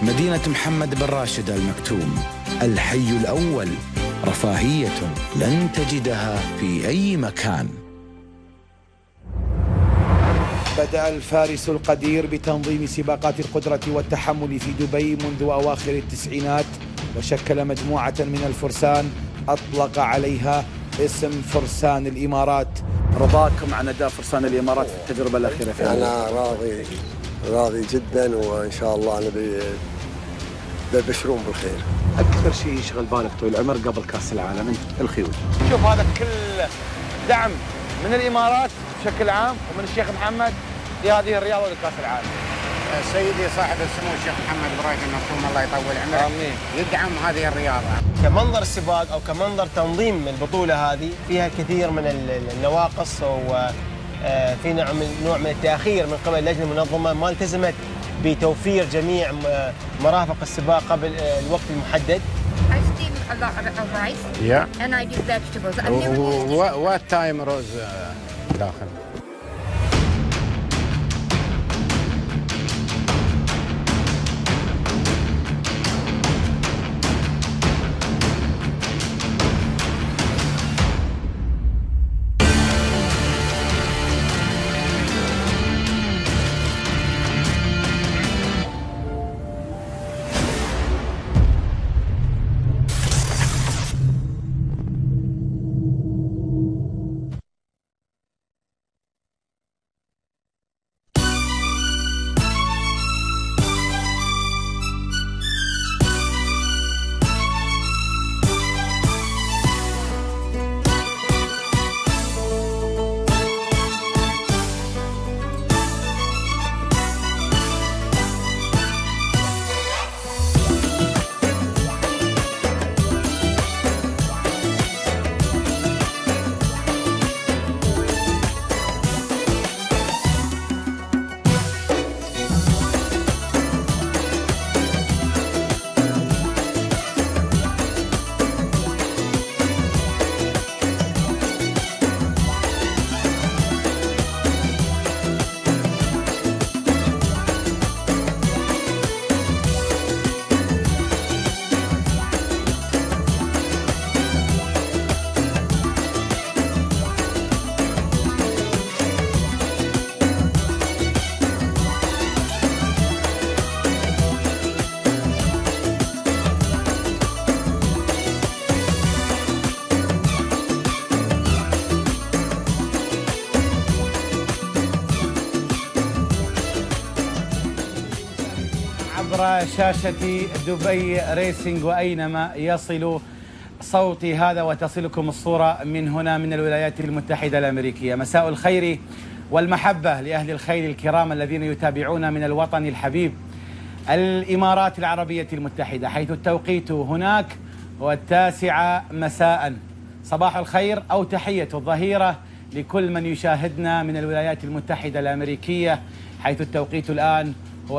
مدينة محمد بن راشد آل مكتوم، الحي الأول، رفاهية لن تجدها في أي مكان. بدأ الفارس القدير بتنظيم سباقات القدرة والتحمل في دبي منذ أواخر التسعينات، وشكل مجموعة من الفرسان أطلق عليها اسم فرسان الإمارات. رضاكم عن أداء فرسان الإمارات في التجربة الأخيرة في أنا راضي جدا، وإن شاء الله بيبشرون بالخير. أكثر شيء يشغل بالك طويل العمر قبل كأس العالم أنت الخيول. شوف هذا كل دعم من الإمارات بشكل عام ومن الشيخ محمد لهذه الرياضة ولكأس العالم. سيدي صاحب السمو الشيخ محمد بن راشد آل مكتوم الله يطول عمره، آمين، يدعم هذه الرياضة. كمنظر السباق أو كمنظر تنظيم البطولة هذه فيها كثير من النواقص، وفي نوع من التأخير من قبل اللجنة المنظمة، ما التزمت بتوفير جميع مرافق السباق قبل الوقت المحدد. I steam a lot of rice. Yeah. And I do vegetables. What time Rose داخل؟ عبر شاشة دبي ريسنج، وأينما يصل صوتي هذا وتصلكم الصورة من هنا من الولايات المتحدة الأمريكية. مساء الخير والمحبة لأهل الخير الكرام الذين يتابعون من الوطن الحبيب الإمارات العربية المتحدة، حيث التوقيت هناك هو 9 مساء. صباح الخير أو تحية الظهيرة لكل من يشاهدنا من الولايات المتحدة الأمريكية، حيث التوقيت الآن هو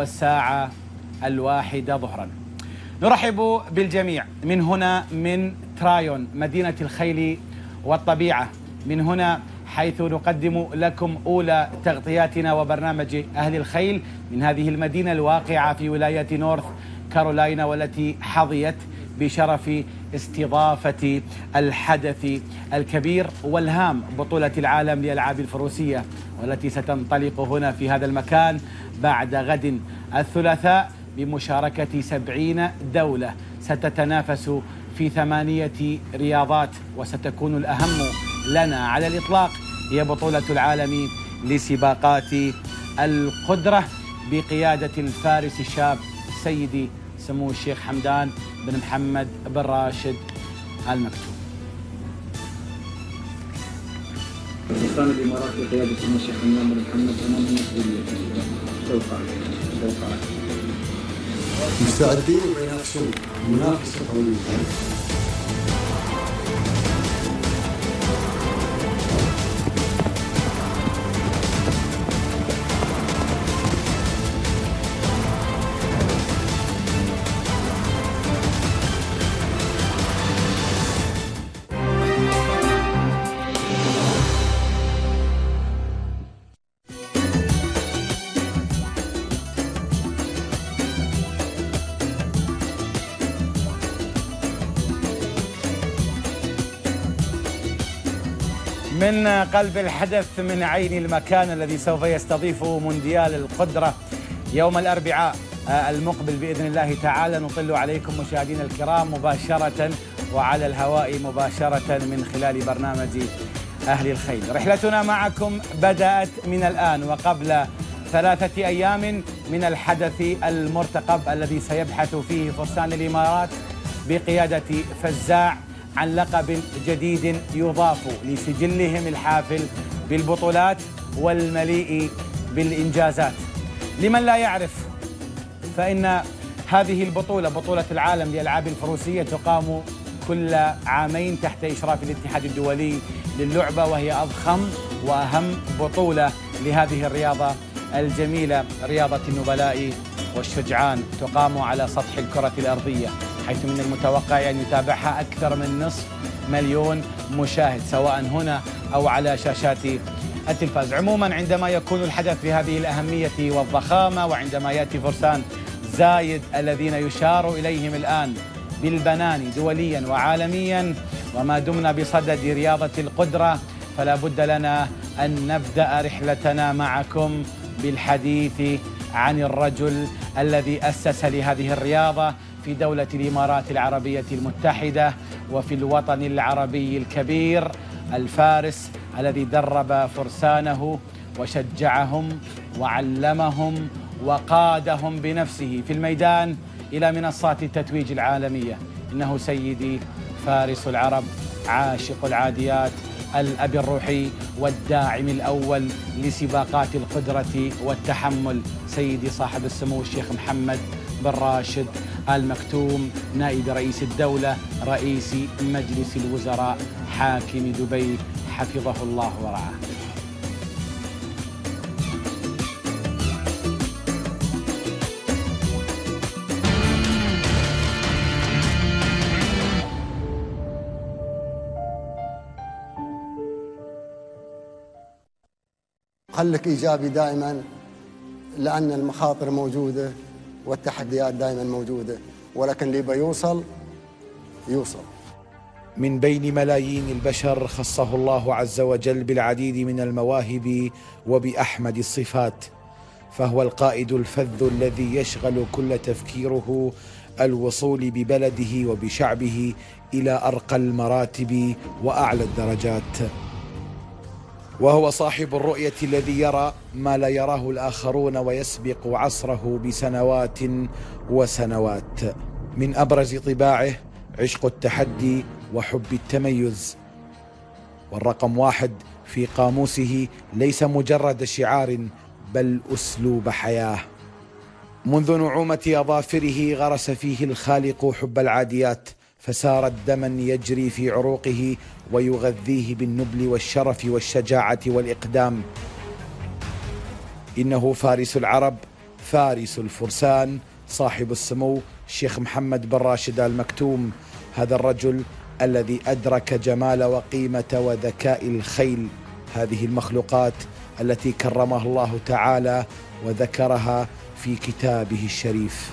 1:00 ظهرا. نرحب بالجميع من هنا من ترايون، مدينة الخيل والطبيعة، من هنا حيث نقدم لكم أولى تغطياتنا وبرنامج أهل الخيل من هذه المدينة الواقعة في ولاية نورث كارولاينا، والتي حظيت بشرف استضافة الحدث الكبير والهام بطولة العالم للألعاب الفروسية، والتي ستنطلق هنا في هذا المكان بعد غد الثلاثاء بمشاركة 70 دولة ستتنافس في 8 رياضات، وستكون الأهم لنا على الإطلاق هي بطولة العالم لسباقات القدرة بقيادة الفارس الشاب سيدي سمو الشيخ حمدان بن محمد بن راشد آل مكتوم. فرسان الإمارات بقيادة سمو الشيخ حمدان بن محمد أمام مسؤولية توقعات مستعدين وينافسون منافسة قوية. من قلب الحدث، من عين المكان الذي سوف يستضيف مونديال القدرة يوم الأربعاء المقبل بإذن الله تعالى، نطل عليكم مشاهدينا الكرام مباشرة وعلى الهواء مباشرة من خلال برنامج أهل الخيل. رحلتنا معكم بدأت من الآن وقبل 3 أيام من الحدث المرتقب الذي سيبحث فيه فرسان الإمارات بقيادة فزاع عن لقب جديد يضاف لسجلهم الحافل بالبطولات والمليء بالإنجازات. لمن لا يعرف فإن هذه البطولة، بطولة العالم للألعاب الفروسية، تقام كل عامين تحت إشراف الاتحاد الدولي للعبة، وهي أضخم وأهم بطولة لهذه الرياضة الجميلة، رياضة النبلاء والشجعان، تقام على سطح الكرة الأرضية، حيث من المتوقع أن يتابعها أكثر من 500,000 مشاهد سواء هنا أو على شاشات التلفاز. عموما عندما يكون الحدث بهذه الأهمية والضخامة، وعندما يأتي فرسان زايد الذين يشار إليهم الآن بالبنان دوليا وعالميا، وما دمنا بصدد رياضة القدرة، فلا بد لنا أن نبدأ رحلتنا معكم بالحديث عن الرجل الذي أسس لهذه الرياضة في دولة الإمارات العربية المتحدة وفي الوطن العربي الكبير، الفارس الذي درب فرسانه وشجعهم وعلمهم وقادهم بنفسه في الميدان إلى منصات التتويج العالمية. إنه سيدي فارس العرب، عاشق العاديات، الأب الروحي والداعم الأول لسباقات القدرة والتحمل، سيدي صاحب السمو الشيخ محمد بن راشد آل مكتوم، نائب رئيس الدولة، رئيس مجلس الوزراء، حاكم دبي، حفظه الله ورعاه. خليك إيجابي دائما، لأن المخاطر موجودة والتحديات دائما موجودة، ولكن اللي بيوصل يوصل. من بين ملايين البشر خصه الله عز وجل بالعديد من المواهب وبأحمد الصفات، فهو القائد الفذ الذي يشغل كل تفكيره الوصول ببلده وبشعبه إلى أرقى المراتب وأعلى الدرجات، وهو صاحب الرؤية الذي يرى ما لا يراه الآخرون ويسبق عصره بسنوات وسنوات. من أبرز طباعه عشق التحدي وحب التميز، والرقم 1 في قاموسه ليس مجرد شعار بل أسلوب حياة. منذ نعومة أظافره غرس فيه الخالق حب العاديات، فسارت دما يجري في عروقه ويغذيه بالنبل والشرف والشجاعة والإقدام. إنه فارس العرب، فارس الفرسان، صاحب السمو الشيخ محمد بن راشد آل مكتوم، هذا الرجل الذي أدرك جمال وقيمة وذكاء الخيل، هذه المخلوقات التي كرمها الله تعالى وذكرها في كتابه الشريف،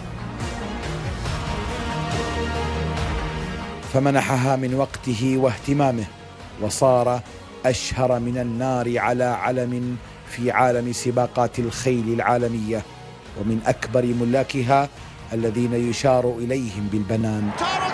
فمنحها من وقته واهتمامه، وصار أشهر من النار على علم في عالم سباقات الخيل العالمية، ومن أكبر ملاكها الذين يشار إليهم بالبنان.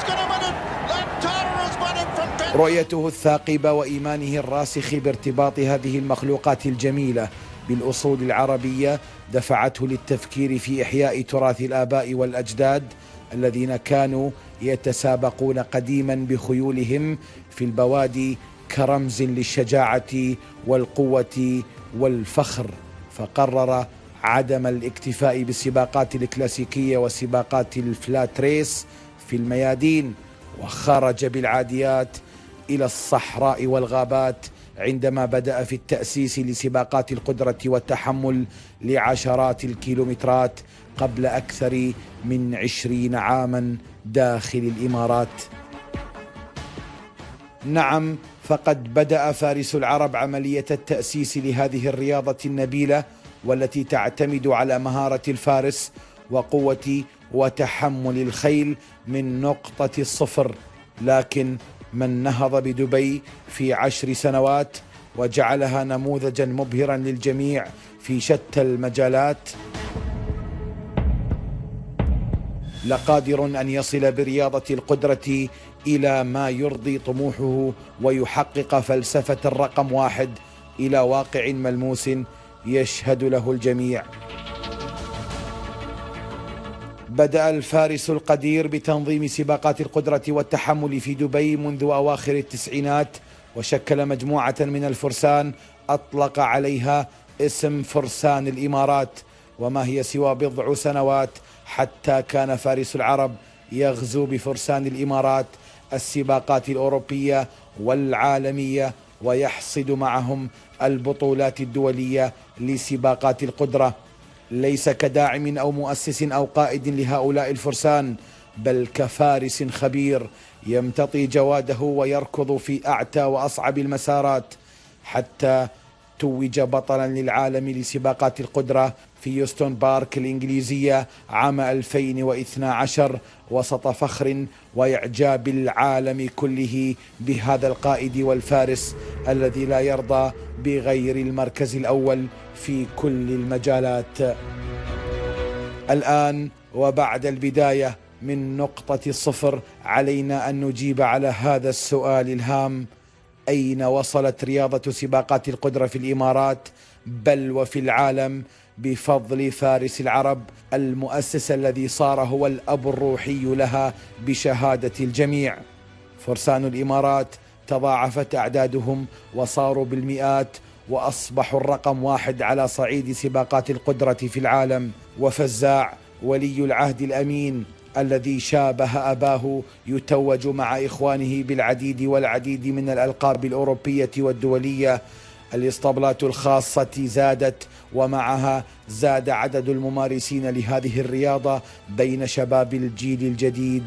رؤيته الثاقبة وإيمانه الراسخ بارتباط هذه المخلوقات الجميلة بالأصول العربية دفعته للتفكير في إحياء تراث الآباء والأجداد الذين كانوا يتسابقون قديما بخيولهم في البوادي كرمز للشجاعة والقوة والفخر، فقرر عدم الاكتفاء بالسباقات الكلاسيكية وسباقات الفلات ريس في الميادين، وخرج بالعاديات إلى الصحراء والغابات عندما بدأ في التأسيس لسباقات القدرة والتحمل لعشرات الكيلومترات قبل أكثر من 20 عاما داخل الإمارات. نعم، فقد بدأ فارس العرب عملية التأسيس لهذه الرياضة النبيلة والتي تعتمد على مهارة الفارس وقوة وتحمل الخيل من نقطة الصفر، لكن من نهض بدبي في 10 سنوات وجعلها نموذجا مبهرا للجميع في شتى المجالات، لقادر أن يصل برياضة القدرة إلى ما يرضي طموحه ويحقق فلسفة الرقم 1 إلى واقع ملموس يشهد له الجميع. بدأ الفارس القدير بتنظيم سباقات القدرة والتحمل في دبي منذ أواخر التسعينات، وشكل مجموعة من الفرسان أطلق عليها اسم فرسان الإمارات، وما هي سوى بضع سنوات حتى كان فارس العرب يغزو بفرسان الإمارات السباقات الأوروبية والعالمية، ويحصد معهم البطولات الدولية لسباقات القدرة، ليس كداعم أو مؤسس أو قائد لهؤلاء الفرسان، بل كفارس خبير يمتطي جواده ويركض في أعتى وأصعب المسارات، حتى توج بطلا للعالم لسباقات القدرة في يوستون بارك الإنجليزية عام 2012 وسط فخر وإعجاب العالم كله بهذا القائد والفارس الذي لا يرضى بغير المركز الأول في كل المجالات. الآن وبعد البداية من نقطة الصفر علينا أن نجيب على هذا السؤال الهام: أين وصلت رياضة سباقات القدرة في الإمارات بل وفي العالم بفضل فارس العرب المؤسس الذي صار هو الأب الروحي لها بشهادة الجميع؟ فرسان الإمارات تضاعفت أعدادهم وصاروا بالمئات، وأصبحوا الرقم 1 على صعيد سباقات القدرة في العالم. وفزاع ولي العهد الأمين الذي شابه أباه يتوج مع إخوانه بالعديد والعديد من الألقاب الأوروبية والدولية. الإسطبلات الخاصة زادت، ومعها زاد عدد الممارسين لهذه الرياضة بين شباب الجيل الجديد.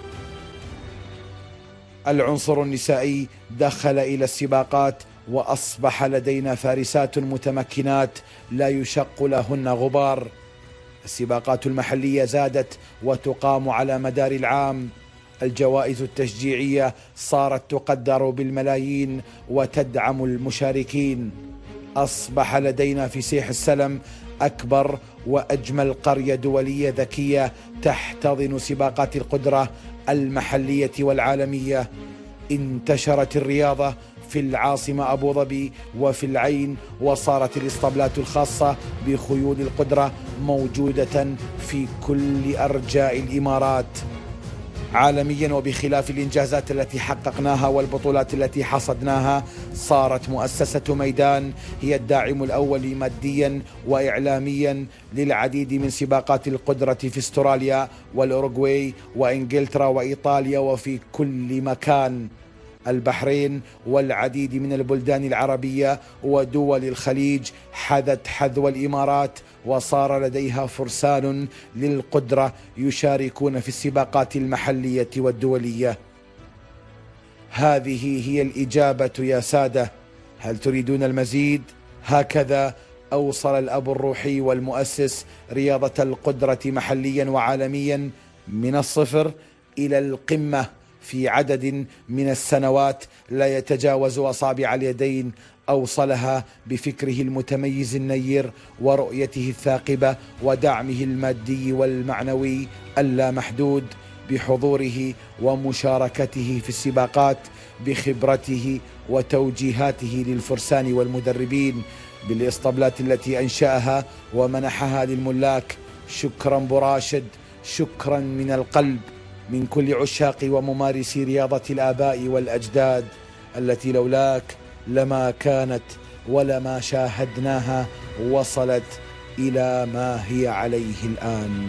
العنصر النسائي دخل إلى السباقات، وأصبح لدينا فارسات متمكنات لا يشق لهن غبار. السباقات المحلية زادت وتقام على مدار العام. الجوائز التشجيعية صارت تقدر بالملايين وتدعم المشاركين. أصبح لدينا في سيح السلم أكبر وأجمل قرية دولية ذكية تحتضن سباقات القدرة المحلية والعالمية. انتشرت الرياضة في العاصمة أبو ظبي وفي العين، وصارت الإسطبلات الخاصة بخيول القدرة موجودة في كل أرجاء الإمارات. عالميا وبخلاف الإنجازات التي حققناها والبطولات التي حصدناها، صارت مؤسسة ميدان هي الداعم الأول ماديا وإعلاميا للعديد من سباقات القدرة في استراليا والأوروغواي وإنجلترا وإيطاليا وفي كل مكان. البحرين والعديد من البلدان العربية ودول الخليج حذت حذو الإمارات، وصار لديها فرسان للقدرة يشاركون في السباقات المحلية والدولية. هذه هي الإجابة يا سادة. هل تريدون المزيد؟ هكذا أوصل الأب الروحي والمؤسس رياضة القدرة محليا وعالميا من الصفر إلى القمة في عدد من السنوات لا يتجاوز أصابع اليدين. أوصلها بفكره المتميز النير ورؤيته الثاقبة ودعمه المادي والمعنوي اللامحدود، بحضوره ومشاركته في السباقات، بخبرته وتوجيهاته للفرسان والمدربين، بالإسطبلات التي أنشأها ومنحها للملاك. شكرا براشد، شكرا من القلب، من كل عشاق وممارسي رياضة الآباء والأجداد التي لولاك لما كانت ولما شاهدناها وصلت إلى ما هي عليه الآن.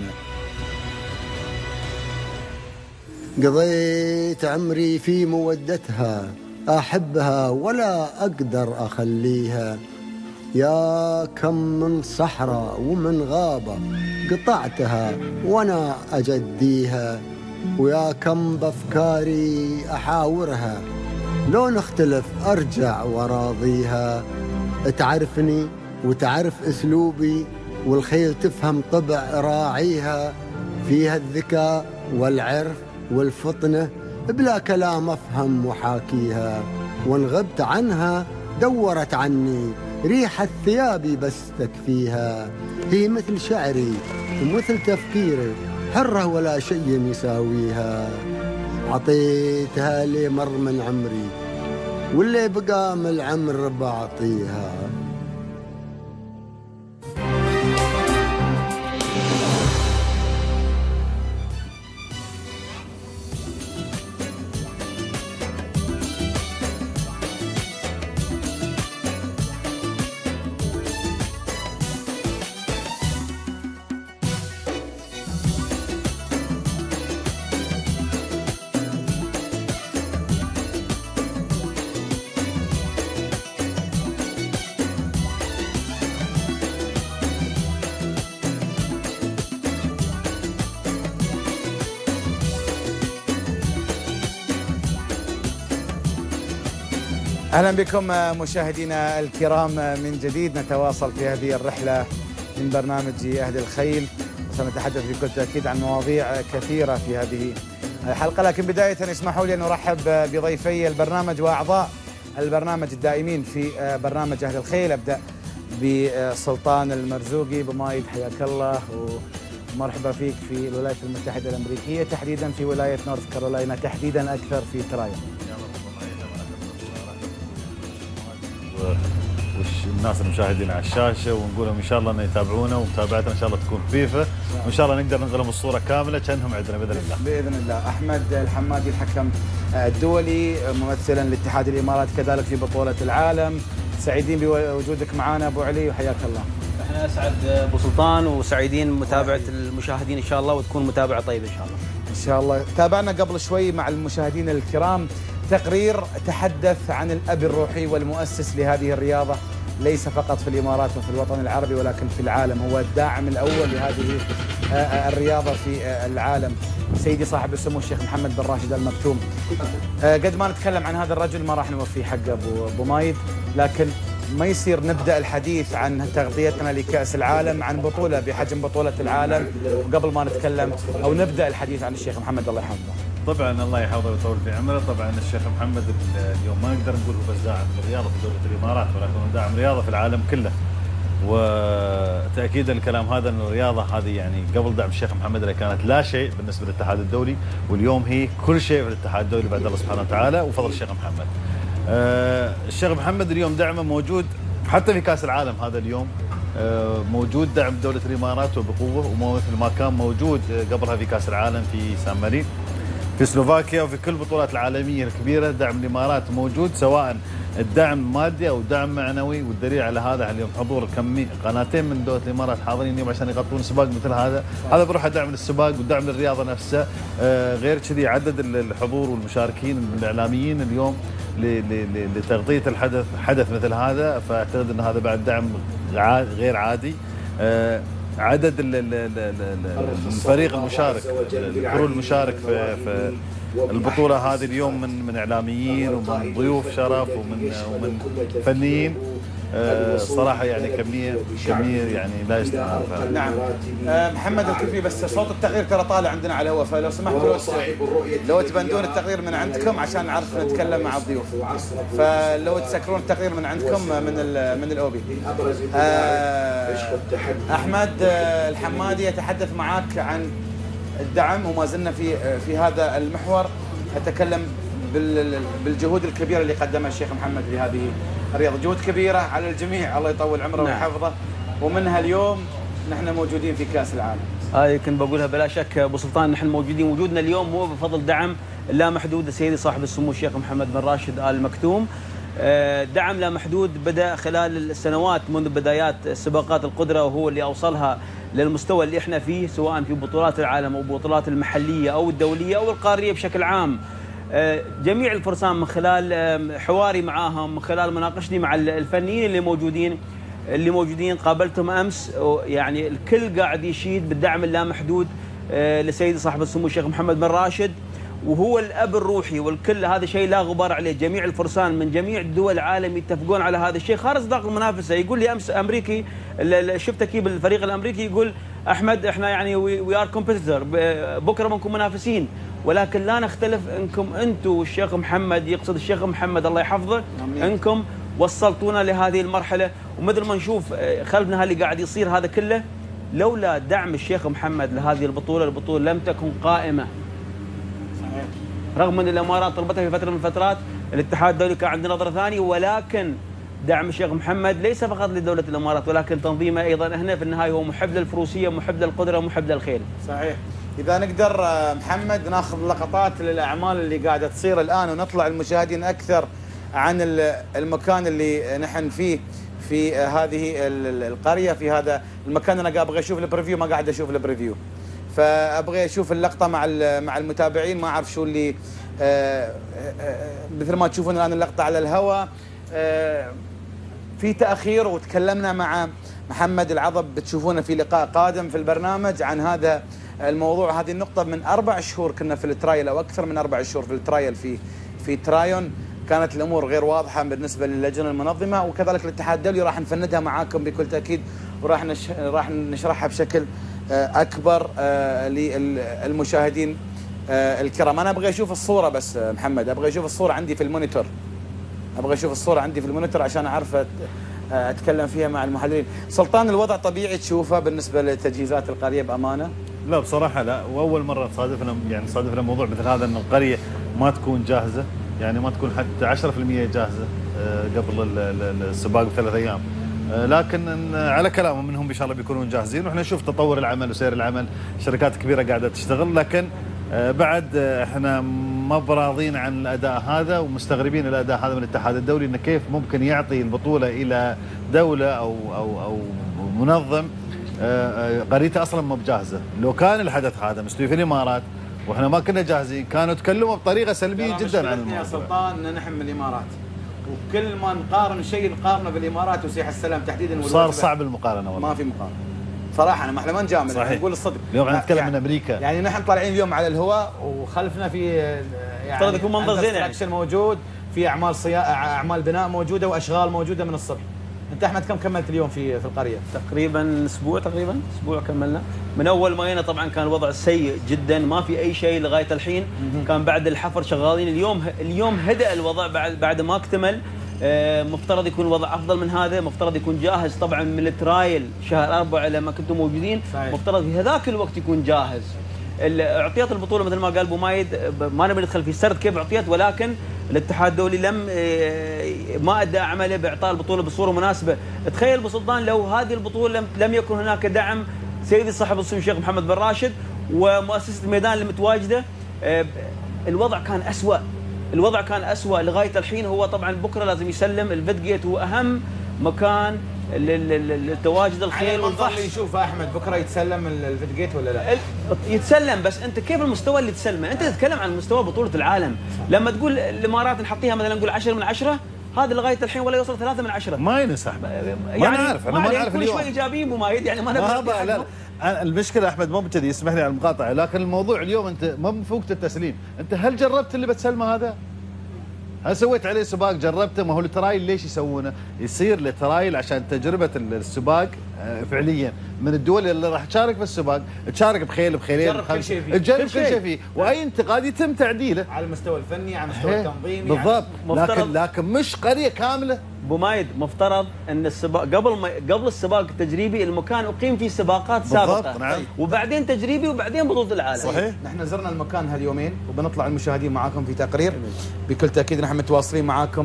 قضيت عمري في مودتها، أحبها ولا أقدر أخليها. يا كم من صحراء ومن غابة قطعتها وأنا أجديها، ويا كم بأفكاري أحاورها، لو نختلف أرجع وراضيها. تعرفني وتعرف أسلوبي، والخيل تفهم طبع راعيها، فيها الذكاء والعرف والفطنة، بلا كلام أفهم وحاكيها. وان غبت عنها دورت عني ريحة ثيابي بس تكفيها. هي مثل شعري ومثل تفكيري، حرة ولا شيء يساويها. عطيتها لي مر من عمري، واللي بقى من العمر بعطيها. أهلا بكم مشاهدينا الكرام من جديد. نتواصل في هذه الرحلة من برنامج أهل الخيل، وسنتحدث بكل تأكيد عن مواضيع كثيرة في هذه الحلقة، لكن بداية اسمحوا لي أن أرحب بضيفي البرنامج وأعضاء البرنامج الدائمين في برنامج أهل الخيل. أبدأ بسلطان المرزوقي. بمايد حياك الله ومرحبا فيك في الولايات المتحدة الأمريكية، تحديدا في ولاية نورث كارولاينا، تحديدا أكثر في ترايا. والناس المشاهدين على الشاشه، ونقول لهم ان شاء الله ان يتابعونا، ومتابعتنا ان شاء الله تكون خفيفه، وان شاء الله نقدر ننقل لهم الصوره كامله كانهم عندنا باذن الله. باذن الله. احمد الحمادي الحكم الدولي ممثلا لاتحاد الامارات كذلك في بطوله العالم، سعيدين بوجودك معنا ابو علي وحياك الله. احنا اسعد ابو سلطان وسعيدين متابعه المشاهدين ان شاء الله، وتكون متابعه طيبه ان شاء الله. ان شاء الله. تابعنا قبل شوي مع المشاهدين الكرام تقرير تحدث عن الأب الروحي والمؤسس لهذه الرياضة، ليس فقط في الإمارات وفي الوطن العربي ولكن في العالم، هو الداعم الأول لهذه الرياضة في العالم، سيدي صاحب السمو الشيخ محمد بن راشد آل مكتوم. قد ما نتكلم عن هذا الرجل ما راح نوفي حق أبو مايد، لكن ما يصير نبدأ الحديث عن تغطيتنا لكأس العالم، عن بطولة بحجم بطولة العالم، وقبل ما نتكلم أو نبدأ الحديث عن الشيخ محمد الله يحفظه. طبعا الله يحفظه ويطول في عمره. طبعا الشيخ محمد اليوم ما نقدر نقول هو بس داعم الرياضه في دوله الامارات، ولكن هو داعم رياضه في العالم كله. وتاكيد الكلام هذا انه الرياضه هذه يعني قبل دعم الشيخ محمد اللي كانت لا شيء بالنسبه للاتحاد الدولي، واليوم هي كل شيء في الاتحاد الدولي بعد الله سبحانه وتعالى وفضل الشيخ محمد. الشيخ محمد اليوم دعمه موجود حتى في كاس العالم هذا اليوم، موجود دعم دوله الامارات وبقوه، ومثل ما كان موجود قبلها في كاس العالم في سان مارين في سلوفاكيا، وفي كل البطولات العالمية الكبيرة دعم الإمارات موجود، سواء الدعم مادي أو دعم معنوي. والدليل على هذا اليوم حضور كمي قناتين من دولة الإمارات حاضرين اليوم عشان يغطون سباق مثل هذا، هذا بروح دعم للسباق ودعم للرياضة نفسها. غير كذي عدد الحضور والمشاركين الإعلاميين اليوم لتغطية حدث مثل هذا، فأعتقد أن هذا بعد دعم غير عادي. عدد الفريق المشارك، الكرو المشارك في البطولة هذه اليوم من إعلاميين ومن ضيوف شرف ومن فنيين، صراحة يعني كمية يعني لا يستمر. نعم. محمد الكفري، بس صوت التقرير ترى طالع عندنا على الهواء، فلو سمحتوا لو تبندون التقرير من عندكم عشان نعرف نتكلم مع الضيوف، فلو تسكرون التقرير من عندكم من الأوبي. أحمد الحمادي يتحدث معك عن الدعم، وما زلنا في هذا المحور. أتكلم بالجهود الكبيرة اللي قدمها الشيخ محمد لهذه الرياضة، جهود كبيرة على الجميع، الله يطول عمره ويحفظه، ومنها اليوم نحن موجودين في كأس العالم. هاي كنت بقولها بلا شك ابو سلطان، نحن موجودين، وجودنا اليوم هو بفضل دعم لا محدود سيدي صاحب السمو الشيخ محمد بن راشد آل مكتوم. دعم لا محدود بدأ خلال السنوات منذ بدايات سباقات القدرة، وهو اللي أوصلها للمستوى اللي احنا فيه، سواء في بطولات العالم أو بطولات المحلية أو الدولية أو القارية بشكل عام. جميع الفرسان من خلال حواري معاهم، من خلال مناقشتي مع الفنيين اللي موجودين قابلتهم أمس، يعني الكل قاعد يشيد بالدعم اللامحدود لسيدي صاحب السمو الشيخ محمد بن راشد، وهو الأب الروحي، والكل هذا شيء لا غبار عليه. جميع الفرسان من جميع الدول العالم يتفقون على هذا الشيء، خارج نطاق المنافسة. يقول لي أمس أمريكي، شفت كيف بالفريق الأمريكي، يقول أحمد إحنا يعني وي ار كومبيتيتور، بكرة بنكون منافسين، ولكن لا نختلف انكم انتم والشيخ محمد، يقصد الشيخ محمد الله يحفظه، انكم وصلتونا لهذه المرحله، ومثل ما نشوف خلفنا اللي قاعد يصير هذا كله لولا دعم الشيخ محمد لهذه البطوله لم تكن قائمه. صحيح. رغم ان الامارات طلبتها في فتره من الفترات، الاتحاد الدولي كان عنده نظره ثانيه، ولكن دعم الشيخ محمد ليس فقط لدوله الامارات ولكن تنظيمه ايضا هنا في النهايه هو محب للفروسيه، محب للقدره، محب للخيل. صحيح. اذا نقدر محمد ناخذ لقطات للاعمال اللي قاعده تصير الان ونطلع المشاهدين اكثر عن المكان اللي نحن فيه في هذه القريه، في هذا المكان. انا ابغى اشوف البريفيو، ما قاعد اشوف البريفيو، فابغى اشوف اللقطه مع المتابعين. ما اعرف شو اللي مثل ما تشوفون الان اللقطه على الهواء. في تاخير، وتكلمنا مع محمد العضب، بتشوفونه في لقاء قادم في البرنامج عن هذا الموضوع. هذه النقطه من 4 شهور كنا في الترايل، او اكثر من 4 شهور في الترايل في ترايون. كانت الامور غير واضحه بالنسبه للجنه المنظمه، وكذلك الاتحاد الدولي. راح نفندها معاكم بكل تاكيد، وراح نشرحها بشكل اكبر للمشاهدين الكرام. انا ابغى اشوف الصوره بس محمد، ابغى اشوف الصوره عندي في المونيتور، عشان اعرف اتكلم فيها مع المحللين. سلطان، الوضع طبيعي تشوفه بالنسبه لتجهيزات القريه بامانه؟ لا بصراحه لا، واول مره صادفنا موضوع مثل هذا، ان القريه ما تكون جاهزه، يعني ما تكون حتى 10% جاهزه قبل السباق ب3 ايام. لكن على كلامهم منهم ان شاء الله بيكونون جاهزين، واحنا نشوف تطور العمل وسير العمل، شركات كبيره قاعده تشتغل. لكن بعد احنا ما براضين عن الاداء هذا، ومستغربين الاداء هذا من الاتحاد الدولي، انه كيف ممكن يعطي البطوله الى دوله او منظم قريته اصلا ما بجاهزه. لو كان الحدث هذا مستوي في الامارات واحنا ما كنا جاهزين، كانوا تكلموا بطريقه سلبيه جدا عن الموضوع. يا سلطان ان نحن من الامارات، وكل ما نقارن شيء نقارنه بالامارات وسيح السلام تحديدا، صار صعب المقارنه والله. ما في مقارنه صراحه. احنا ما نجامل، نقول الصدق. اليوم نتكلم من امريكا، يعني نحن طالعين اليوم على الهواء، وخلفنا في يعني افترض يكون منظر زين، يعني موجود، في اعمال بناء موجوده، واشغال موجوده من الصبح. انت احمد كم كملت اليوم في القريه؟ تقريبا اسبوع كملنا. من اول ما جينا طبعا كان الوضع سيء جدا، ما في اي شيء لغايه الحين. كان بعد الحفر شغالين. اليوم هدأ الوضع بعد ما اكتمل. مفترض يكون الوضع افضل من هذا، مفترض يكون جاهز طبعا من الترايل شهر 4 لما كنتم موجودين. صحيح. مفترض في هذاك الوقت يكون جاهز. اعطيت البطوله مثل ما قال ابو مايد، ما نبي ندخل في سرد كيف اعطيت، ولكن الاتحاد الدولي ما ادى عمله باعطاء البطوله بصوره مناسبه. تخيل ابو سلطان لو هذه البطوله لم يكن هناك دعم سيدي صاحب السمو الشيخ محمد بن راشد ومؤسسه الميدان المتواجده، الوضع كان اسوء لغايه الحين. هو طبعا بكره لازم يسلم الفيت جيت، هو اهم مكان للتواجد الخيل والفحص. اللي يشوفه احمد بكره يتسلم الفيت جيت ولا لا؟ يتسلم، بس انت كيف المستوى اللي تسلمه؟ انت تتكلم عن مستوى بطوله العالم. لما تقول الامارات نحطيها مثلا نقول 10 من 10، هذا لغايه الحين ولا يوصل 3 من 10. ما ينسحب. يعني ما نعرف، انا ما نعرف كل شوي ايجابيين ممايد، يعني ما لا المشكله احمد مو بكذي، اسمح لي على المقاطعه، لكن الموضوع اليوم انت ما بفوقت التسليم. انت هل جربت اللي بتسلمه هذا؟ هل سويت عليه سباق؟ جربته؟ ما هو الترايل ليش يسوونه؟ يصير الترايل عشان تجربه السباق فعليا من الدول اللي راح تشارك في السباق، تشارك بخيلين تجرب كل شيء فيه، واي انتقاد يتم تعديله على المستوى الفني، على المستوى التنظيمي بالضبط. لكن مش قريه كامله. ابو مايد، مفترض ان السباق قبل السباق التجريبي المكان اقيم فيه سباقات سابقه، نعم. وبعدين تجريبي، وبعدين بطوله العالم. صحيح. نحن زرنا المكان هاليومين، وبنطلع المشاهدين معاكم في تقرير. بكل تاكيد نحن متواصلين معاكم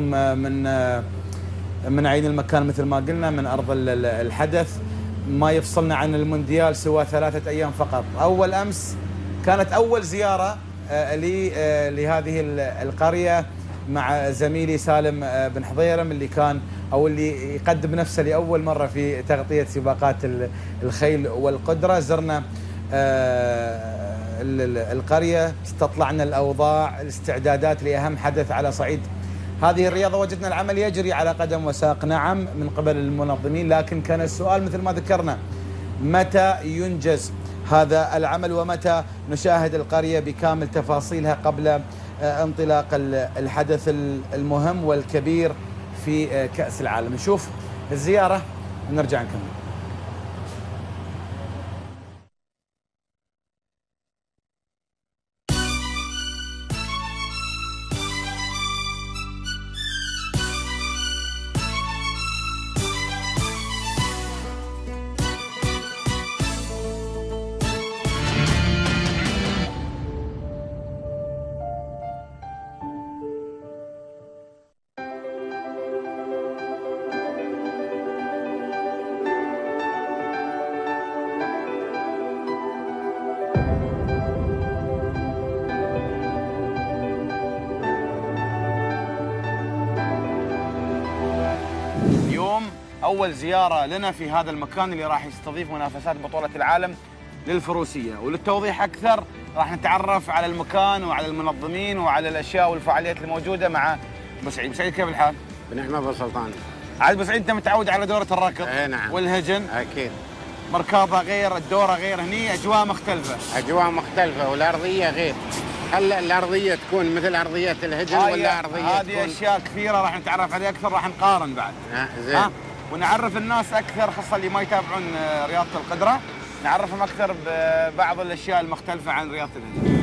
من عين المكان مثل ما قلنا، من ارض الحدث. ما يفصلنا عن المونديال سوى 3 أيام فقط. اول امس كانت اول زياره لهذه القريه مع زميلي سالم بن حضيرم، اللي يقدم نفسه لاول مره في تغطيه سباقات الخيل والقدره. زرنا القريه، استطلعنا الاوضاع، الاستعدادات لاهم حدث على صعيد هذه الرياضه. وجدنا العمل يجري على قدم وساق، نعم، من قبل المنظمين، لكن كان السؤال مثل ما ذكرنا، متى ينجز هذا العمل، ومتى نشاهد القريه بكامل تفاصيلها قبل انطلاق الحدث المهم والكبير في كأس العالم. نشوف الزيارة ونرجع نكمل. اول زياره لنا في هذا المكان اللي راح يستضيف منافسات بطوله العالم للفروسيه، وللتوضيح اكثر راح نتعرف على المكان وعلى المنظمين وعلى الاشياء والفعاليات الموجوده مع ابو سعيد. ابو سعيد كيف الحال؟ بنعمه ابو سلطان. عاد ابو سعيد انت متعود على دوره الركض نعم والهجن اكيد. مركاضه غير، الدوره غير، هني اجواء مختلفه. اجواء مختلفه والارضيه غير. هل الارضيه تكون مثل ارضيه الهجن ولا ارضيه هذه تكون... اشياء كثيره راح نتعرف عليها اكثر، راح نقارن بعد. زين. ونعرف الناس اكثر، خاصه اللي ما يتابعون رياضه القدره، نعرفهم اكثر ببعض الاشياء المختلفه عن رياضه الهجن.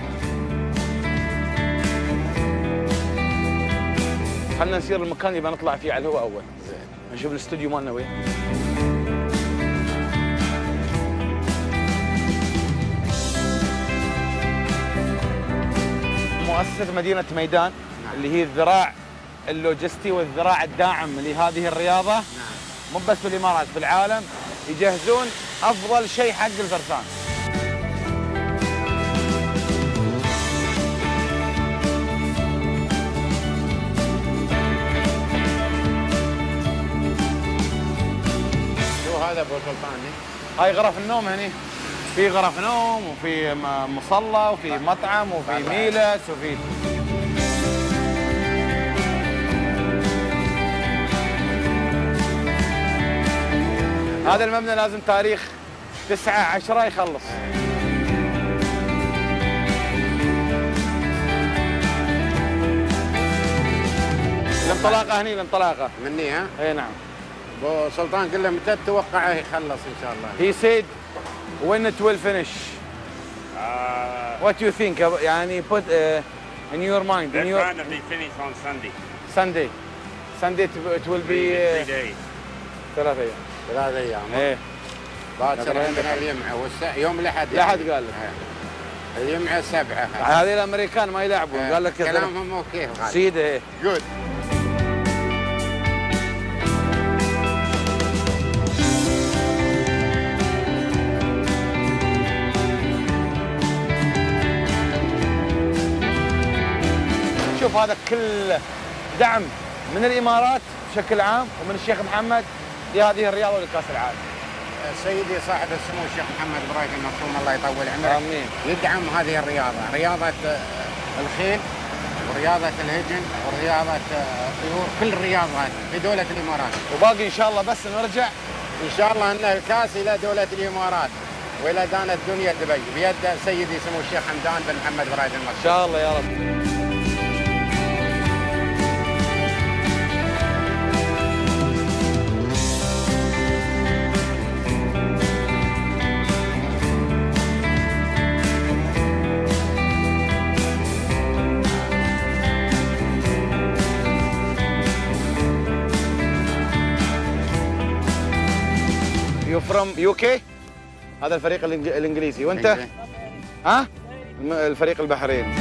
خلينا نسير المكان اللي بنطلع فيه على الهواء اول. زين. نشوف الاستوديو مالنا وين. مؤسسة مدينة ميدان اللي هي الذراع اللوجستي والذراع الداعم لهذه الرياضة. مو بس بالإمارات، في العالم يجهزون أفضل شيء حق الفرسان. شو هذا ابو سلطان؟ هاي غرف النوم هني. في غرف نوم وفي مصلى وفي مطعم وفي ميلس وفي هذا المبنى لازم تاريخ 9/10 يخلص. الانطلاقة هني الانطلاقة. مني ها؟ اي نعم. ابو سلطان قل له متى تتوقعه يخلص ان شاء الله؟ He said when it will finish. What do you think? يعني put in your mind. They're trying to be finished on Sunday. Sunday. Sunday it will be 3 days. 3 أيام. 3 أيام. ايه. باكر عندنا اليمعة يوم الأحد. الأحد قال لك. اليمعة 7. هذه الأمريكان ما يلعبون، قال لك كلامهم اوكي غالي. سيده ايه. جود. شوف هذا كل دعم من الامارات بشكل عام ومن الشيخ محمد لهذه الرياضه ولكاس العالم. سيدي صاحب السمو الشيخ محمد ابراهيم المكتوم الله يطول عمره. امين. يدعم هذه الرياضه، رياضه الخيل ورياضه الهجن ورياضه الطيور، كل الرياضات في دوله الامارات. وباقي ان شاء الله بس نرجع ان شاء الله ان الكاس الى دوله الامارات والى دانت دنيا دبي بيد سيدي سمو الشيخ حمدان بن محمد ابراهيم المكتوم. ان شاء الله يا رب. You from UK؟ هذا الفريق الانجليزي، وانت؟ ها؟ الفريق البحريني.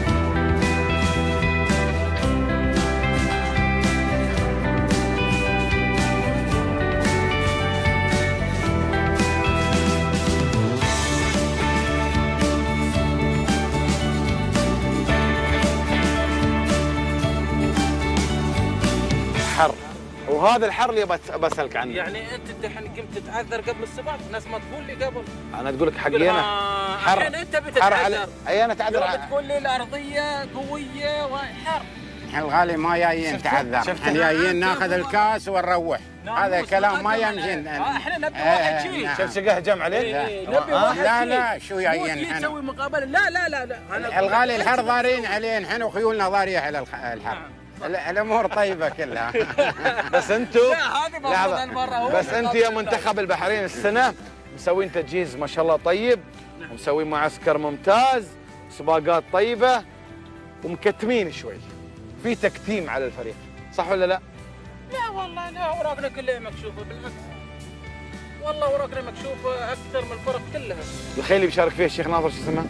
حر، وهذا الحر اللي بسألك عنه. يعني انت الحين قمت تتعذر قبل السباق، الناس ما تقول لي قبل. انا تقول لك حقينا حر. الحين انت بتتعذر. اي انا اتعذر. بتقول لي الارضيه قويه وحر. احنا الغالي ما جايين نتعذر، احنا جايين ناخذ الكاس ونروح. هذا كلام ما يمشي. احنا نبي واحد شيء. شفت شقه هجم عليه؟ نبي واحد شيء. لا شو جايين احنا؟ تسوي مقابله. لا الغالي الحر ضارين عليه نحن وخيولنا ضاريه على الحر. الامور طيبه كلها. بس انتم هذه المره بس انتم يا منتخب البحرين السنه مسوين تجهيز ما شاء الله طيب، ومسوين معسكر ممتاز، سباقات طيبه، ومكتمين شوي. في تكتيم على الفريق، صح ولا لا؟ لا والله لا، اوراقنا كلها مكشوفه، بالعكس والله اوراقنا مكشوفه اكثر من الفرق كلها. الخيل اللي بيشارك فيه الشيخ ناظر شو اسمه؟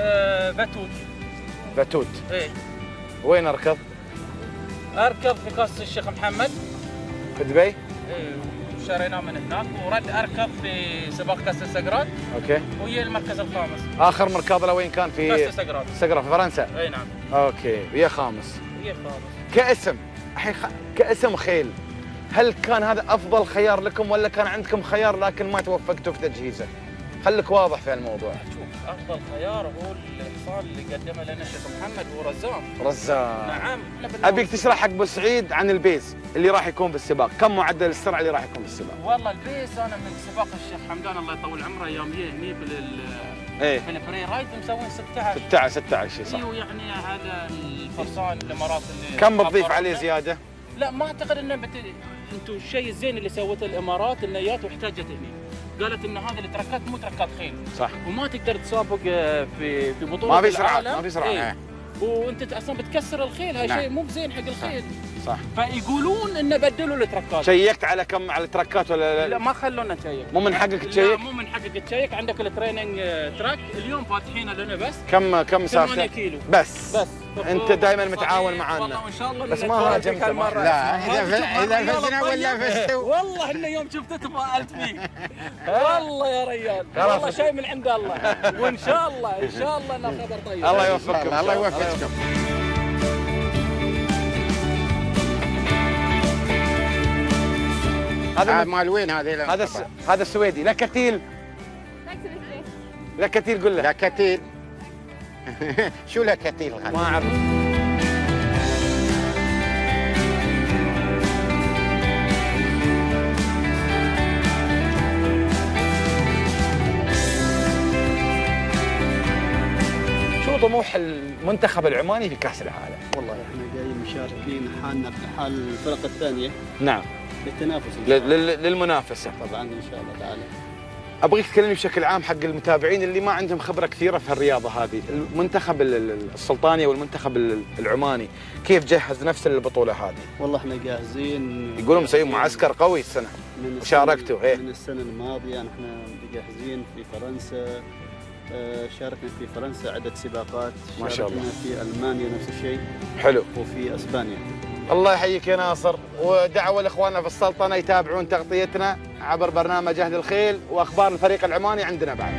بتوت. ايه. وين اركض؟ اركض في كاس الشيخ محمد في دبي؟ ايه، شريناه من هناك، ورد اركض في سباق كاس السقراط. اوكي. وهي المركز الخامس. اخر مركض له وين كان؟ في كاس السقراط. في فرنسا. اي نعم. اوكي، ويا خامس. ويا خامس. كاسم الحين كاسم خيل هل كان هذا افضل خيار لكم ولا كان عندكم خيار لكن ما توفقتوا في تجهيزه؟ خليك واضح في الموضوع. شوف افضل خيار هو الحصان اللي قدمه لنا الشيخ محمد هو رزان. رزان. نعم. ابيك تشرح حق ابو سعيد عن البيز اللي راح يكون بالسباق، كم معدل السرعه اللي راح يكون بالسباق؟ والله البيز انا من سباق الشيخ حمدان الله يطول عمره يوميا هني في الفري رايد مسوين 16 صح. ايوه يعني هذا الفرسان الامارات اللي كم بتضيف عليه زياده؟ لا ما اعتقد انه انتم الشيء الزين اللي سوته الامارات انه جات واحتاجت هني. قالت ان هذه التركات مو تركات خيل صح وما تقدر تسابق في بطوله ما في سرعات ما في سرعات وانت اصلا بتكسر الخيل هاي شيء مو بزين حق الخيل صح. فيقولون انه بدلوا التركات. شيكت على كم على التركات ولا لا ما خلونا نشيك. مو من حقك تشيك؟ لا مو من حقك تشيك. عندك التريننج تراك اليوم فاتحينه لنا بس كم مسافته؟ 8 كيلو بس انت دائما متعاون معنا والله وان شاء الله بس ما هاجمت المره. لا اذا فزنا ولا فزتوا والله انه يوم شفته تفائلت فيك والله يا ريال والله شيء من عند الله وان شاء الله انه خبر طيب. الله يوفقكم. الله يوفقكم. هذا مال وين هذا؟ هذا السويدي. لكتيل قول له. لكتيل شو لكتيل؟ ما اعرف. شو طموح المنتخب العماني في كأس العالم؟ والله احنا جايين مشاركين حالنا في حال الفرق الثانيه. نعم. للتنافس للمنافسه. طبعا ان شاء الله تعالى. ابغيك تكلمني بشكل عام حق المتابعين اللي ما عندهم خبره كثيره في الرياضه هذه، المنتخب السلطاني والمنتخب العماني، كيف جهز نفسه للبطوله هذه؟ والله احنا جاهزين. يقولون مسويين معسكر قوي السنه. وشاركتوا من السنه الماضيه نحن جاهزين في فرنسا. شاركنا في فرنسا عدة سباقات. ما شاء الله. شاركنا في ألمانيا نفس الشيء. حلو. وفي أسبانيا. الله يحييك يا ناصر، ودعوة لإخواننا في السلطنة يتابعون تغطيتنا عبر برنامج أهل الخيل وأخبار الفريق العماني عندنا بعد.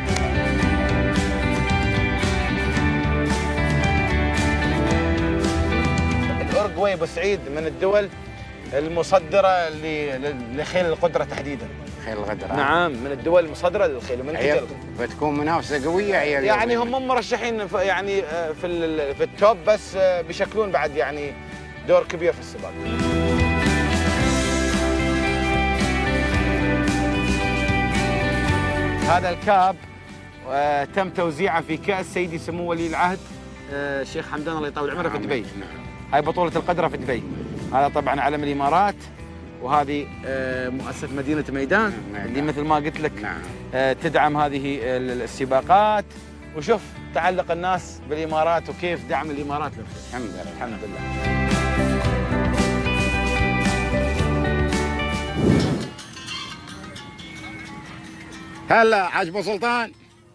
الأورجواي أبو سعيد من الدول المصدرة لخيل القدرة تحديداً. خيل القدرة. نعم من الدول المصدرة للخيل ومن بتكون منافسة قوية يعني هم مرشحين يعني في التوب بس بيشكلون بعد يعني دور كبير في السباق. هذا الكاب تم توزيعه في كأس سيدي سمو ولي العهد الشيخ حمدان الله يطول عمره في دبي. هاي بطولة القدرة في دبي. هذا طبعا علم الإمارات وهذه مؤسسة مدينة ميدان اللي مثل ما قلت لك تدعم هذه السباقات. وشوف تعلق الناس بالإمارات وكيف دعم الإمارات له. الحمد لله. الحمد لله. هلا عجبه سلطان.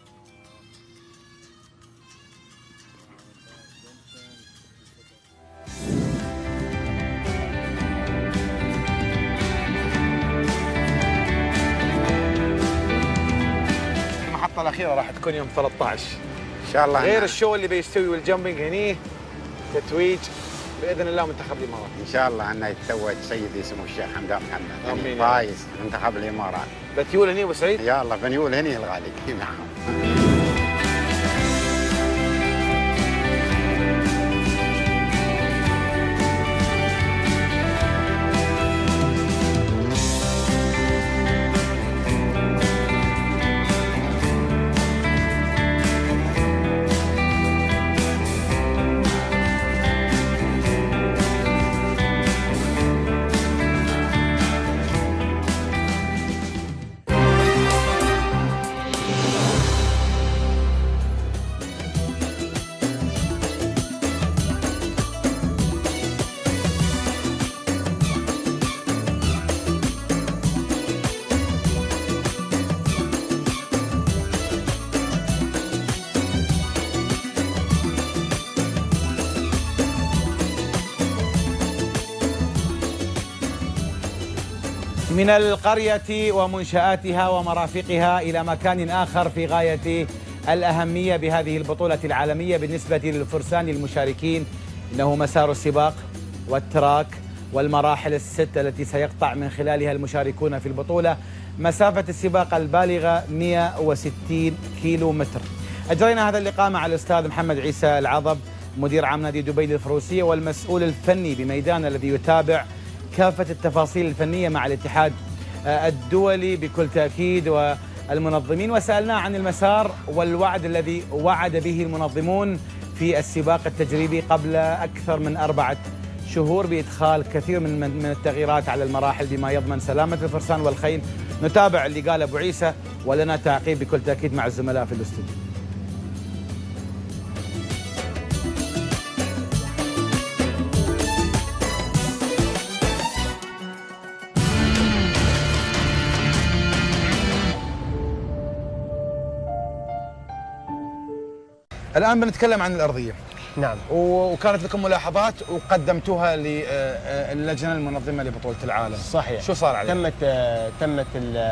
المحطة الأخيرة راح تكون يوم 13 إن شاء الله. غير الشو اللي بيستوي والجمبنج هني تتويج بإذن الله منتخب الإمارات. إن شاء الله أنه يتزوج سيدي سمو الشيخ حمدان محمد. آمين. فايز منتخب الإمارات. بتيول هني أبو سعيد؟ يا الله بنيول هني الغالي. نعم. من القرية ومنشآتها ومرافقها إلى مكان آخر في غاية الأهمية بهذه البطولة العالمية بالنسبة للفرسان المشاركين، إنه مسار السباق والتراك والمراحل الستة التي سيقطع من خلالها المشاركون في البطولة مسافة السباق البالغة 160 كيلو متر. أجرينا هذا اللقاء مع الأستاذ محمد عيسى العضب مدير عام نادي دبي للفروسية والمسؤول الفني بميدان الذي يتابع كافة التفاصيل الفنية مع الاتحاد الدولي بكل تأكيد والمنظمين، وسألناه عن المسار والوعد الذي وعد به المنظمون في السباق التجريبي قبل أكثر من 4 شهور بإدخال كثير من التغييرات على المراحل بما يضمن سلامة الفرسان والخيل. نتابع اللي قال أبو عيسى ولنا تعقيب بكل تأكيد مع الزملاء في الاستوديو. الآن بنتكلم عن الأرضية. نعم. وكانت لكم ملاحظات وقدمتوها للجنة المنظمة لبطولة العالم. صحيح. شو صار عليه؟ تمت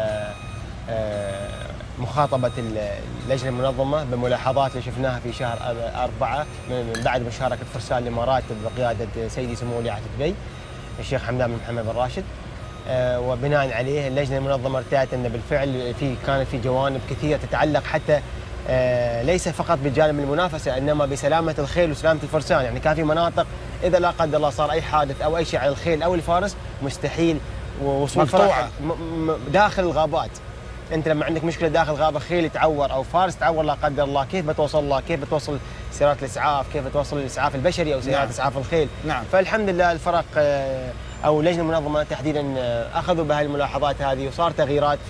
مخاطبة اللجنة المنظمة بملاحظات اللي شفناها في شهر 4 من بعد مشاركة فرسان الإمارات بقيادة سيدي سمو ولي عهد دبي الشيخ حمدان بن محمد بن راشد. وبناء عليه اللجنة المنظمة ارتأت أن بالفعل كانت في جوانب كثيرة تتعلق حتى ليس فقط بجانب المنافسة إنما بسلامة الخيل وسلامة الفرسان. يعني كان في مناطق إذا لا قدر الله صار أي حادث أو أي شيء على الخيل أو الفارس مستحيل وصول فرح داخل الغابات. أنت لما عندك مشكلة داخل غابة خيل يتعور أو فارس يتعور لا قدر الله، كيف بتوصل له؟ كيف بتوصل سيارات الإسعاف؟ كيف بتوصل الإسعاف البشري أو سيارات إسعاف الخيل؟ نعم. فالحمد لله الفرق أو اللجنة المنظمة تحديدا أخذوا بهذه الملاحظات هذه وصار تغييرات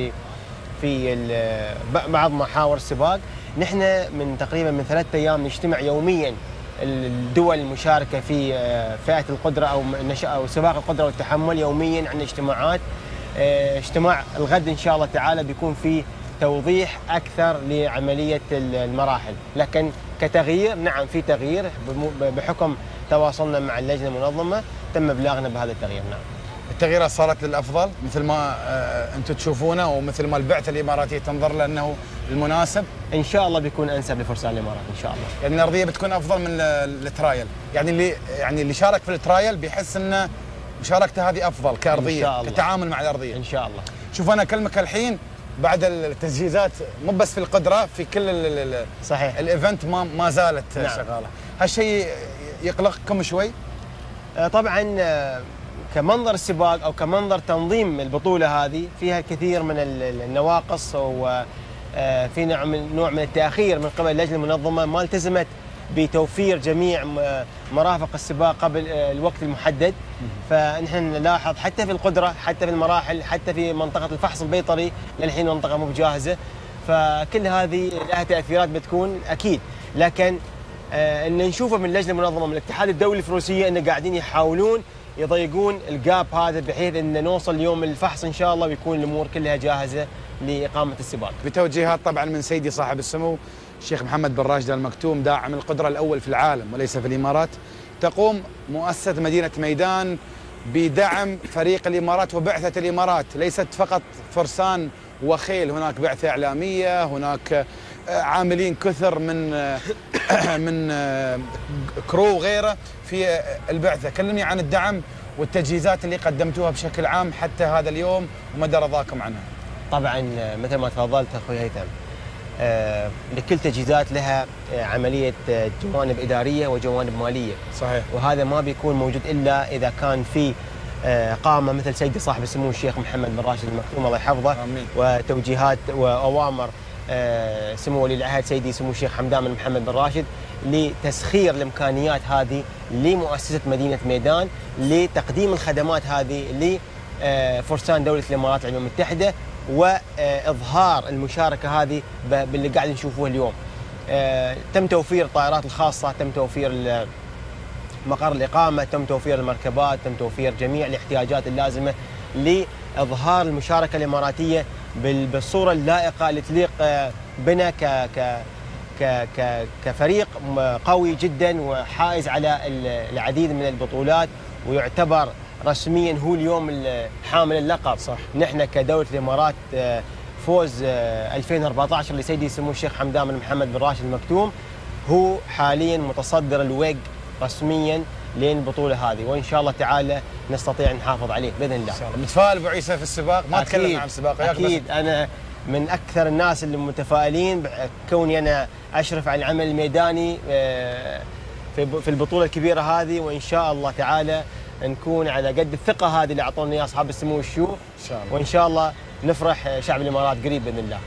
في بعض محاور السباق. نحن من تقريبا من 3 أيام نجتمع يوميا الدول المشاركة في فئة القدرة أو سباق القدرة والتحمل. يوميا عندنا اجتماعات. اجتماع الغد إن شاء الله تعالى بيكون فيه توضيح أكثر لعملية المراحل، لكن كتغيير نعم في تغيير بحكم تواصلنا مع اللجنة المنظمة تم إبلاغنا بهذا التغيير. نعم. التغييرات صارت للأفضل مثل ما أنتم تشوفونه ومثل ما البعثة الإماراتية تنظر له أنه المناسب؟ إن شاء الله بيكون أنسب لفرسان الإمارات إن شاء الله. يعني الأرضية بتكون أفضل من الترايل، يعني اللي شارك في الترايل بيحس أن مشاركته هذه أفضل كأرضية كتعامل مع الأرضية. إن شاء الله. شوف أنا أكلمك الحين بعد التجهيزات مو بس في القدرة في كل صحيح الإيفنت ما زالت نعم. شغالة. هالشيء يقلقكم شوي؟ طبعا كمنظر السباق أو كمنظر تنظيم البطولة هذه فيها الكثير من النواقص وفي نوع من التأخير من قبل اللجنة المنظمة ما التزمت بتوفير جميع مرافق السباق قبل الوقت المحدد. فنحن نلاحظ حتى في القدرة حتى في المراحل حتى في منطقة الفحص البيطري للحين منطقة مو بجاهزة. فكل هذه لها تأثيرات بتكون أكيد، لكن ان نشوفه من اللجنة المنظمة من الاتحاد الدولي للفروسية انه قاعدين يحاولون يضيقون الجاب هذا بحيث ان نوصل اليوم الفحص ان شاء الله ويكون الامور كلها جاهزه لاقامه السباق. بتوجيهات طبعا من سيدي صاحب السمو الشيخ محمد بن راشد آل مكتوم داعم القدره الاول في العالم وليس في الامارات، تقوم مؤسسه مدينه ميدان بدعم فريق الامارات وبعثه الامارات، ليست فقط فرسان وخيل، هناك بعثه اعلاميه، هناك عاملين كثر من كرو وغيره في البعثة. كلمني عن الدعم والتجهيزات اللي قدمتوها بشكل عام حتى هذا اليوم ومدى رضاكم عنها. طبعا مثل ما تفضلت اخوي هيثم لكل تجهيزات لها عملية جوانب إدارية وجوانب مالية. صحيح. وهذا ما بيكون موجود إلا إذا كان في قامة مثل سيدي صاحب السمو الشيخ محمد بن راشد المكتوم الله يحفظه. آمين. وتوجيهات وأوامر سمو ولي العهد سيدي سمو الشيخ حمدان بن محمد بن راشد لتسخير الإمكانيات هذه لمؤسسة مدينة ميدان لتقديم الخدمات هذه لفرسان دولة الإمارات العربية المتحدة وإظهار المشاركة هذه باللي قاعد نشوفوه اليوم. تم توفير الطائرات الخاصة، تم توفير مقر الإقامة، تم توفير المركبات، تم توفير جميع الاحتياجات اللازمة لإظهار المشاركة الإماراتية بالصورة اللائقة اللي تليق بنا كفريق قوي جدا وحائز على العديد من البطولات ويعتبر رسميا هو اليوم حامل اللقب. صح. نحن كدولة الإمارات فوز 2014 لسيدي سمو الشيخ حمدان بن محمد بن راشد المكتوم هو حاليا متصدر الويج رسميا لين البطوله هذه، وان شاء الله تعالى نستطيع نحافظ عليه باذن الله. ان شاء الله. متفائل ابو عيسى في السباق؟ ما تكلمنا عن السباق. اكيد انا من اكثر الناس اللي متفائلين كوني انا اشرف على العمل الميداني في البطوله الكبيره هذه، وان شاء الله تعالى نكون على قد الثقه هذه اللي اعطونا اياها اصحاب السمو والشيوخ ان شاء الله، وان شاء الله نفرح شعب الامارات قريب باذن الله.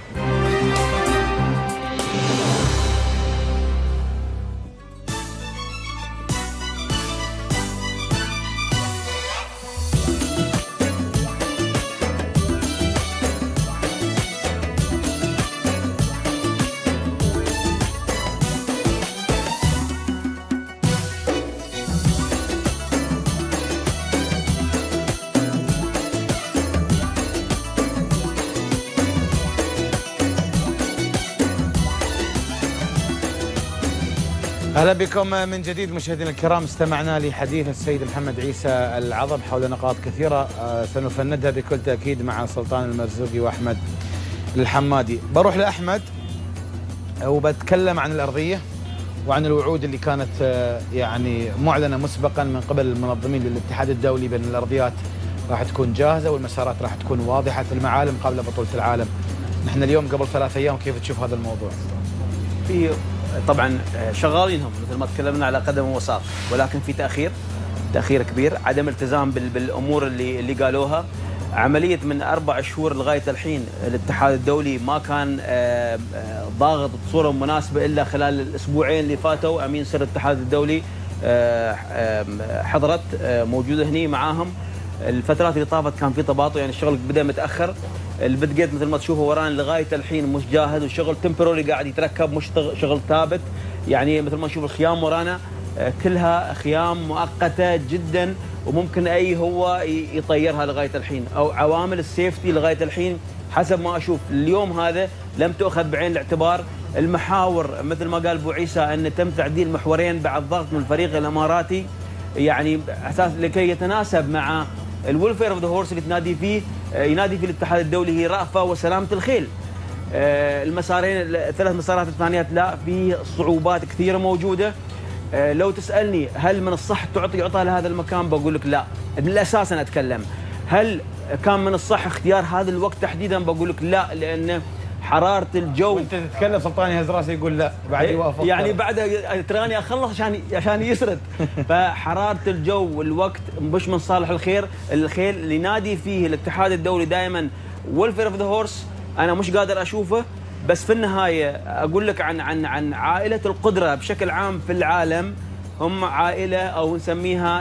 اهلا بكم من جديد مشاهدينا الكرام. استمعنا لحديث السيد محمد عيسى العظب حول نقاط كثيره سنفندها بكل تاكيد مع سلطان المرزوقي واحمد الحمادي. بروح لاحمد وبتكلم عن الارضيه وعن الوعود اللي كانت يعني معلنه مسبقا من قبل المنظمين للاتحاد الدولي بان الارضيات راح تكون جاهزه والمسارات راح تكون واضحه المعالم قبل بطوله العالم. نحن اليوم قبل 3 ايام، كيف تشوف هذا الموضوع؟ في طبعا شغالينهم مثل ما تكلمنا على قدم وساق، ولكن في تاخير كبير، عدم التزام بالامور اللي قالوها. عمليه من 4 شهور لغايه الحين الاتحاد الدولي ما كان ضاغط بصوره مناسبه الا خلال الاسبوعين اللي فاتوا. امين سر الاتحاد الدولي حضرت موجوده هني معاهم. الفترات اللي طافت كان في تباطؤ، يعني الشغل بدا متاخر. البدقيت مثل ما تشوفوا ورانا لغايه الحين مش جاهز، والشغل تمبروري قاعد يتركب مش شغل ثابت. يعني مثل ما نشوف الخيام ورانا كلها خيام مؤقته جدا، وممكن اي هو يطيرها لغايه الحين، او عوامل السيفتي لغايه الحين حسب ما اشوف اليوم هذا لم تؤخذ بعين الاعتبار. المحاور مثل ما قال ابو عيسى ان تم تعديل محورين بعد ضغط من الفريق الاماراتي، يعني اساس لكي يتناسب مع الويلفير اوف ذا هورس اللي ينادي فيه الاتحاد الدولي، هي رأفة وسلامة الخيل. المسارين 3 مسارات الثانيات لا، في صعوبات كثيرة موجودة. لو تسألني هل من الصح يعطى لهذا المكان، بقول لك لا. بالأساس أنا أتكلم هل كان من الصح اختيار هذا الوقت تحديدا، بقول لك لا، لأن حرارة الجو. وانت تتكلم سلطان يهز راسه يقول لا، بعد يوافق يعني بعد تراني اخلص عشان يسرد. فحرارة الجو والوقت مش من صالح الخيل اللي ينادي فيه الاتحاد الدولي دائما ويلفير اوف ذا هورس. انا مش قادر اشوفه. بس في النهاية اقول لك عن عائلة القدرة بشكل عام في العالم. هم عائلة او نسميها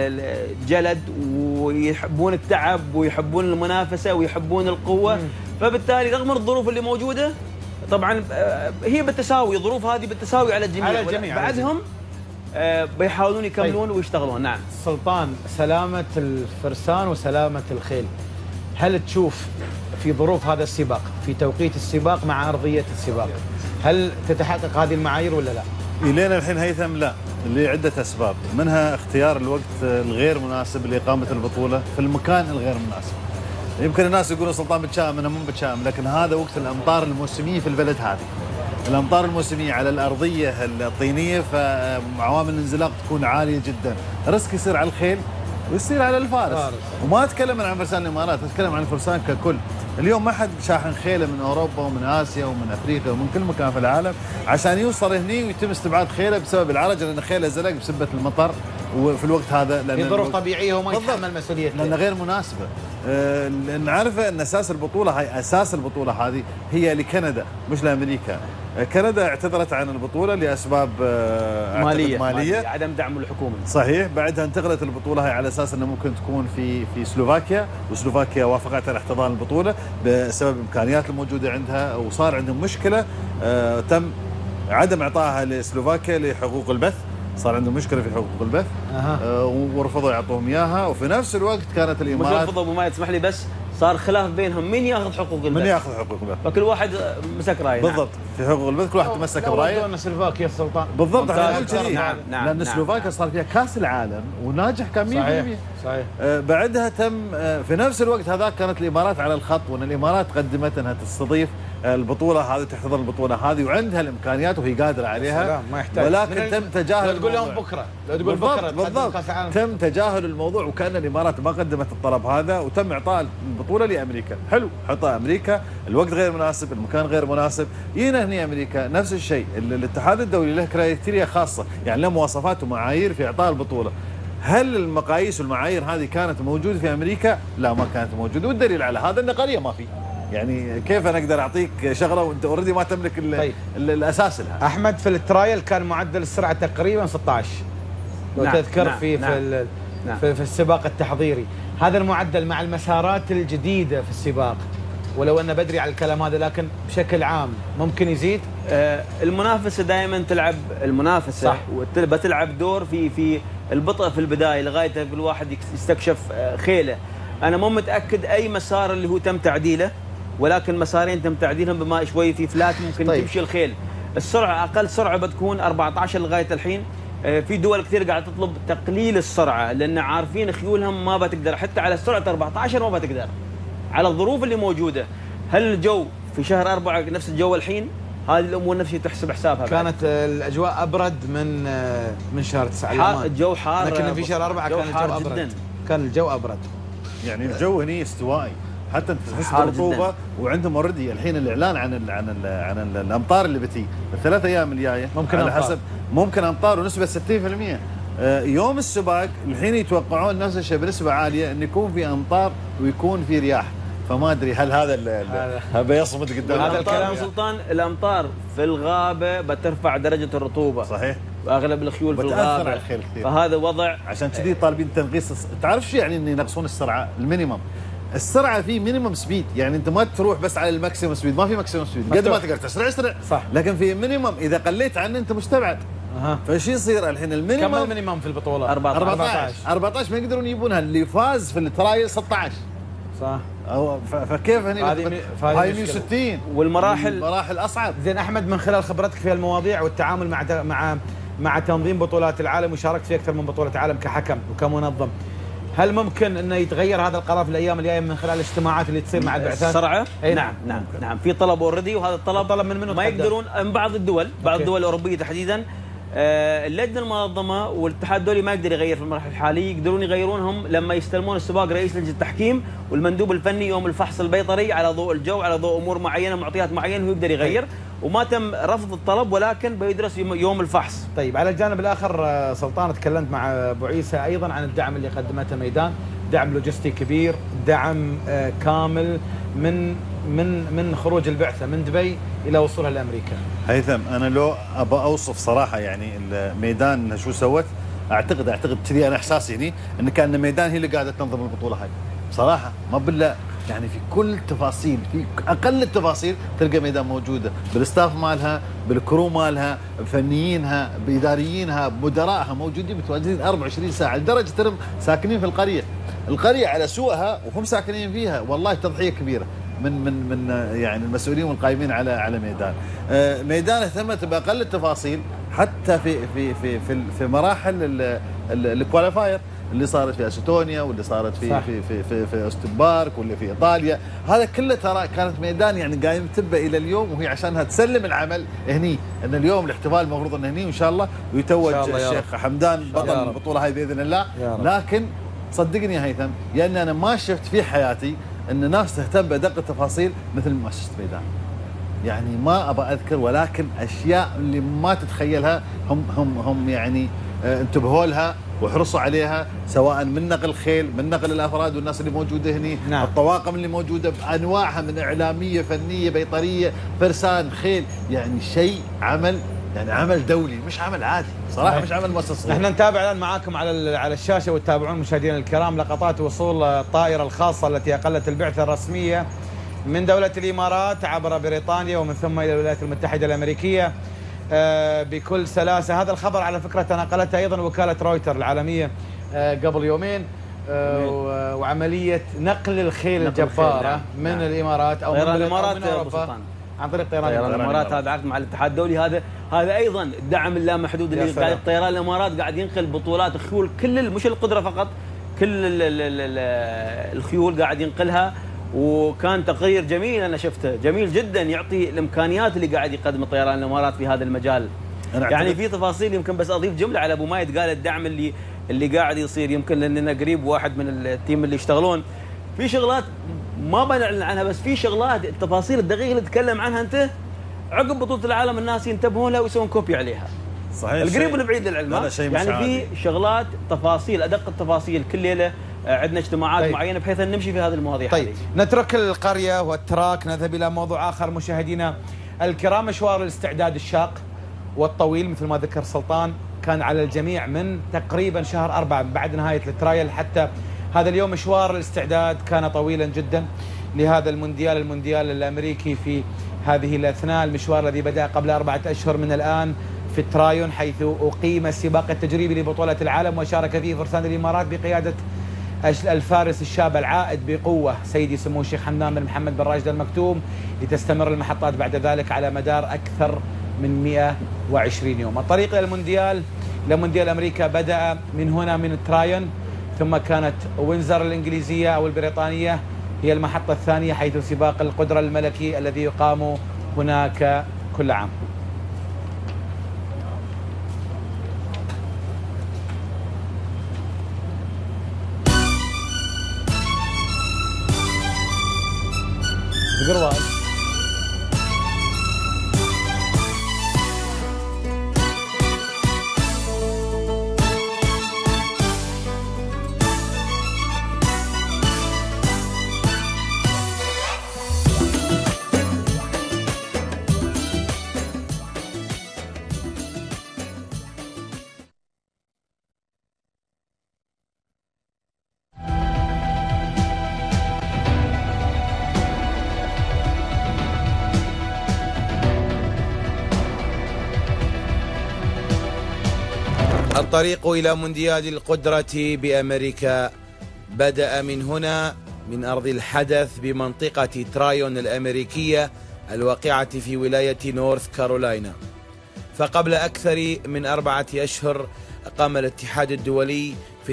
الجلد، ويحبون التعب ويحبون المنافسة ويحبون القوة. فبالتالي رغم الظروف اللي موجودة طبعا هي بالتساوي، الظروف هذه بالتساوي على الجميع بعدهم بيحاولون يكملون ويشتغلون. نعم سلطان، سلامة الفرسان وسلامة الخيل، هل تشوف في ظروف هذا السباق في توقيت السباق مع أرضية السباق هل تتحقق هذه المعايير ولا لا؟ إلينا الحين هيثم لا، لعدة أسباب، منها اختيار الوقت الغير مناسب لإقامة البطولة في المكان الغير مناسب. يمكن الناس يقولون سلطان بتشائم، أنا مو بتشائم، لكن هذا وقت الأمطار الموسمية في البلد هذه. الأمطار الموسمية على الأرضية الطينية فعوامل الانزلاق تكون عالية جدا، ريسك يصير على الخيل ويصير على الفارس. وما أتكلم عن فرسان الإمارات، أتكلم عن الفرسان ككل. اليوم ما حد شاحن خيله من أوروبا ومن آسيا ومن أفريقيا ومن كل مكان في العالم عشان يوصل هني ويتم استبعاد خيله بسبب العرج، لأن خيله زلق بسبة المطر وفي الوقت هذا في ظروف طبيعية وما يتحمل مسؤولية لأنها غير مناسبة. لأن عارفة أن أساس البطولة هاي، أساس البطولة هذه هي لكندا مش لأمريكا. كندا اعتذرت عن البطولة لأسباب مالية، عدم دعم الحكومي. صحيح. بعدها انتقلت البطولة هاي على أساس أنها ممكن تكون في سلوفاكيا، وسلوفاكيا وافقت على احتضان البطولة بسبب الإمكانيات الموجودة عندها، وصار عندهم مشكلة تم عدم إعطائها لسلوفاكيا لحقوق البث. صار عندهم مشكله في حقوق البث ورفضوا يعطوهم اياها. وفي نفس الوقت كانت الامارات مش رفضوا، ما تسمح لي، بس صار خلاف بينهم مين ياخذ حقوق البث. من ياخذ حقوق البث، فكل واحد مسك رايه. بالضبط. في حقوق البث كل واحد تمسك برايه. ودونا سلوفاكيا سلطان. بالضبط. احنا نقول كذي. نعم. لان سلوفاكيا صار فيها كاس العالم وناجح كان 100%. صحيح. بعدها تم في نفس الوقت هذاك كانت الامارات على الخط، وان الامارات قدمت انها تستضيف البطوله هذه، تحتضن البطوله هذه وعندها الامكانيات وهي قادره عليها، ما يحتاج. ولكن تم تجاهل تقول لهم بكره، لو تقول بكره بالضبط تم تجاهل الموضوع، وكان الامارات ما قدمت الطلب هذا وتم اعطاء البطوله لامريكا. حلو، حطها امريكا، الوقت غير مناسب، المكان غير مناسب. جينا هنا امريكا نفس الشيء، الاتحاد الدولي له كرايتيريا خاصه، يعني له مواصفات ومعايير في اعطاء البطوله. هل المقاييس والمعايير هذه كانت موجوده في امريكا؟ لا، ما كانت موجوده، والدليل على هذا ان قريه ما في. يعني كيف انا اقدر اعطيك شغله وانت اوريدي ما تملك الاساس لها؟ احمد، في الترايل كان معدل السرعه تقريبا 16 لو تذكر في السباق التحضيري. هذا المعدل مع المسارات الجديده في السباق، ولو أنه بدري على الكلام هذا، لكن بشكل عام ممكن يزيد. المنافسه دائما تلعب، المنافسه صح، بتلعب دور في البطء في البدايه لغايه كل واحد يستكشف خيله. انا مو متاكد اي مسار اللي هو تم تعديله، ولكن مسارين تم تعديلهم بما شوي في فلات ممكن تمشي الخيل. السرعه اقل سرعه بتكون 14 لغايه الحين. في دول كثير قاعده تطلب تقليل السرعه، لان عارفين خيولهم ما بتقدر حتى على سرعه 14 ما بتقدر على الظروف اللي موجوده. هل الجو في شهر 4 نفس الجو الحين؟ هذه الامور نفس الشيء تحسب حسابها. كانت الاجواء ابرد من شهر 9. الجو حار، لكن في شهر 4 كان الجو ابرد جدا. كان الجو ابرد، يعني الجو هنا استوائي، حتى تحس بالرطوبه. وعندهم اوريدي الحين الاعلان عن الامطار اللاللي بتي الثلاث ايام الجايه، ممكن على أمطار. حسب ممكن امطار ونسبه 60%. يوم السباق الحين يتوقعون نفس الشيء بنسبه عاليه ان يكون في امطار ويكون في رياح. فما ادري هل هذا بيصمد قدام هذا الكلام سلطان. الامطار في الغابه بترفع درجه الرطوبه، صحيح، واغلب الخيول في الغابه، الخيل كثير. فهذا وضع عشان كذي طالبين تنقيص. تعرف شو يعني ان ينقصون السرعه؟ المينيمم السرعه في مينيمم سبيد، يعني انت ما تروح بس على الماكسيمم سبيد، ما في ماكسيمم سبيد، قد ما تقدر تسرع اسرع صح، لكن في مينيمم اذا قليت عنه انت مستبعد. فشي يصير الحين المينيمم؟ كم المينيمم في البطوله؟ 14 ما يقدرون يجيبونها. اللي فاز في الترايل 16 صح. فكيف هني هاي 160 والمراحل اصعب. زين احمد، من خلال خبرتك في المواضيع والتعامل مع تنظيم بطولات العالم، وشاركت في اكثر من بطوله عالم كحكم وكمنظم، هل ممكن انه يتغير هذا القرار في الايام الجايه من خلال الاجتماعات اللي تصير مع البعثات؟ السرعه؟ اي نعم في طلب اوريدي، وهذا الطلب من منو ما يقدرون من بعض الدول، بعض الدول الاوروبيه تحديدا. اللجنه المنظمه والاتحاد الدولي ما يقدر يغير في المرحله الحاليه، يقدرون يغيرونهم لما يستلمون السباق رئيس لجنه التحكيم والمندوب الفني يوم الفحص البيطري على ضوء الجو، على ضوء امور معينه، معطيات معينه، هو يقدر يغير. وما تم رفض الطلب، ولكن بيدرس يوم الفحص. طيب، على الجانب الاخر سلطان، تكلمت مع ابو عيسى ايضا عن الدعم اللي قدمته ميدان، دعم لوجستي كبير، دعم كامل من خروج البعثه من دبي الى وصولها لامريكا. هيثم، انا لو ابى اوصف صراحه يعني الميدان شو سوت، اعتقد كذي انا احساسي هني ان كان ميدان هي اللي قاعده تنظم البطوله هاي بصراحه، ما بالله. يعني في كل التفاصيل، في اقل التفاصيل تلقى ميدان موجوده، بالستاف مالها، بالكرو مالها، بفنيينها، باداريينها، بمدراءها، موجودين متواجدين 24 ساعه، لدرجه انهم ساكنين في القريه على سوقها وهم ساكنين فيها. والله تضحيه كبيره من يعني المسؤولين والقائمين على ميدان. ميدان اهتمت باقل التفاصيل، حتى في مراحل الكواليفاير اللي صارت في استونيا، واللي صارت في اوستنبرغ، واللي في ايطاليا. هذا كله ترى كانت ميدان يعني قايم تبه الى اليوم، وهي عشانها تسلم العمل هني، ان اليوم الاحتفال المفروض انه هني، وان شاء الله ويتوج الشيخ حمدان بطل البطوله هاي باذن الله. لكن صدقني يا هيثم، لان انا ما شفت في حياتي ان ناس تهتم بدق التفاصيل مثل مؤسسه ميدان. يعني ما ابى اذكر، ولكن اشياء اللي ما تتخيلها هم يعني انتبهوا لها وحرصوا عليها، سواء من نقل خيل، من نقل الافراد والناس اللي موجوده هني، الطواقم اللي موجوده بانواعها من اعلاميه، فنيه، بيطريه، فرسان، خيل. يعني شيء عمل دولي، مش عمل عادي صراحه، مش عمل مؤسسي. احنا نتابع الان معاكم على الشاشه، وتتابعون مشاهدينا الكرام لقطات وصول الطائره الخاصه التي اقلت البعثه الرسميه من دوله الامارات عبر بريطانيا ومن ثم الى الولايات المتحده الامريكيه بكل سلاسه. هذا الخبر على فكره تناقلته ايضا وكاله رويتر العالميه قبل يومين، وعمليه نقل الخيل الجباره من الامارات او من الامارات اوروبا عن طريق طيران الامارات. هذا عقد مع الاتحاد الدولي، هذا ايضا الدعم اللامحدود اللي قاعد طيران الامارات قاعد ينقل بطولات خيول، كل مش القدره فقط، كل الخيول قاعد ينقلها وكان تقرير جميل انا شفته، جميل جدا، يعطي الامكانيات اللي قاعد يقدم طيران الامارات في هذا المجال. يعني في تفاصيل يمكن بس اضيف جمله على ابو مايد، قال الدعم اللي قاعد يصير، يمكن لاننا قريب واحد من التيم اللي يشتغلون في شغلات ما بنعلن عنها، بس في شغلات التفاصيل الدقيقه اللي تتكلم عنها انت عقب بطوله العالم الناس ينتبهون لها ويسوون كوبي عليها. صحيح. القريب والبعيد للعلم، يعني في شغلات تفاصيل ادق التفاصيل كل ليله عندنا اجتماعات معينه بحيث ان نمشي في هذه المواضيع. طيب نترك القريه والتراك، نذهب الى موضوع اخر. مشاهدينا الكرام، مشوار الاستعداد الشاق والطويل مثل ما ذكر سلطان كان على الجميع من تقريبا شهر 4 بعد نهايه الترايل حتى هذا اليوم. مشوار الاستعداد كان طويلا جدا لهذا المونديال الامريكي في هذه الاثناء. المشوار الذي بدا قبل 4 أشهر من الان في الترايون، حيث اقيم السباق التجريبي لبطوله العالم وشارك فيه فرسان الامارات بقياده الفارس الشاب العائد بقوه سيدي سمو الشيخ حمدان بن محمد بن راشد المكتوم، لتستمر المحطات بعد ذلك على مدار اكثر من 120 يوم. الطريق الى مونديال امريكا بدا من هنا من الترايون، ثم كانت وينزر الانجليزيه او البريطانيه هي المحطه الثانيه، حيث سباق القدره الملكي الذي يقام هناك كل عام. قروال الطريق إلى مونديال القدرة بأمريكا بدأ من هنا، من أرض الحدث بمنطقة ترايون الأمريكية الواقعة في ولاية نورث كارولاينا. فقبل أكثر من 4 أشهر أقام الاتحاد الدولي في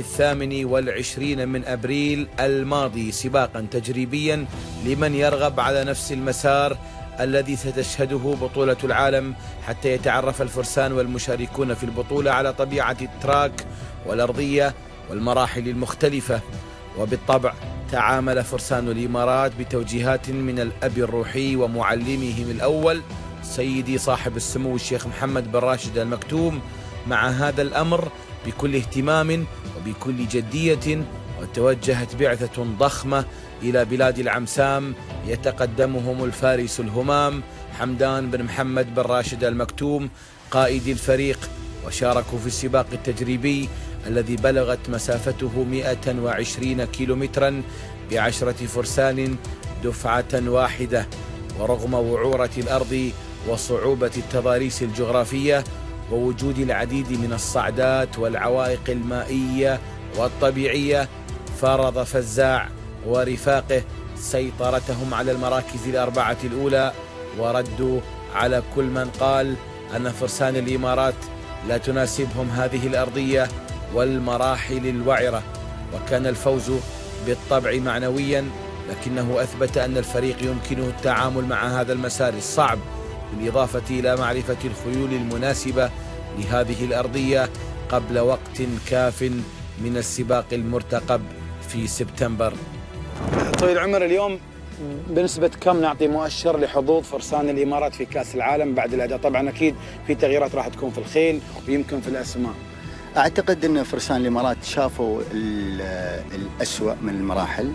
28 من أبريل الماضي سباقا تجريبيا لمن يرغب على نفس المسار الذي ستشهده بطولة العالم، حتى يتعرف الفرسان والمشاركون في البطولة على طبيعة التراك والأرضية والمراحل المختلفة. وبالطبع تعامل فرسان الإمارات بتوجيهات من الأب الروحي ومعلمهم الأول سيدي صاحب السمو الشيخ محمد بن راشد المكتوم مع هذا الأمر بكل اهتمام وبكل جدية. وتوجهت بعثة ضخمة إلى بلاد العمسام يتقدمهم الفارس الهمام حمدان بن محمد بن راشد المكتوم قائد الفريق، وشاركوا في السباق التجريبي الذي بلغت مسافته 120 كيلومترا ب10 فرسان دفعة واحدة. ورغم وعورة الأرض وصعوبة التضاريس الجغرافية ووجود العديد من الصعدات والعوائق المائية والطبيعية، فرض فزاع ورفاقه سيطرتهم على المراكز ال4 الأولى، وردوا على كل من قال أن فرسان الإمارات لا تناسبهم هذه الأرضية والمراحل الوعرة. وكان الفوز بالطبع معنويا، لكنه أثبت أن الفريق يمكنه التعامل مع هذا المسار الصعب، بالإضافة إلى معرفة الخيول المناسبة لهذه الأرضية قبل وقت كاف من السباق المرتقب في سبتمبر. طويل العمر، اليوم بنسبة كم نعطي مؤشر لحظوظ فرسان الإمارات في كأس العالم بعد الأداء؟ طبعا أكيد في تغييرات راح تكون في الخيل ويمكن في الأسماء. أعتقد أن فرسان الإمارات شافوا الأسوأ من المراحل،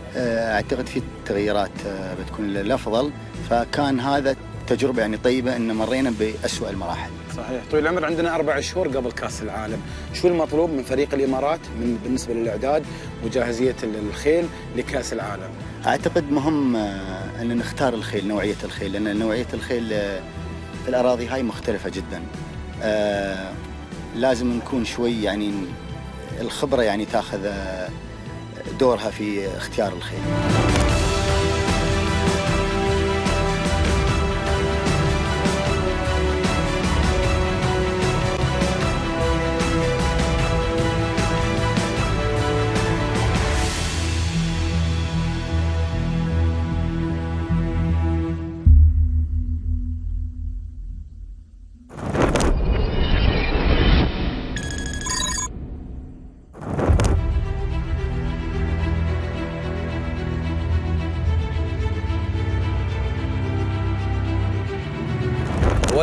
أعتقد في تغييرات بتكون للأفضل، فكان هذا تجربة يعني طيبة أن مرينا بأسوأ المراحل. صحيح. طويل العمر، عندنا 4 شهور قبل كأس العالم، شو المطلوب من فريق الإمارات بالنسبة للإعداد وجاهزية الخيل لكأس العالم؟ أعتقد مهم أن نختار الخيل، نوعية الخيل، لأن نوعية الخيل في الأراضي هاي مختلفة جدا. لازم نكون شوي يعني الخبرة يعني تاخذ دورها في اختيار الخيل.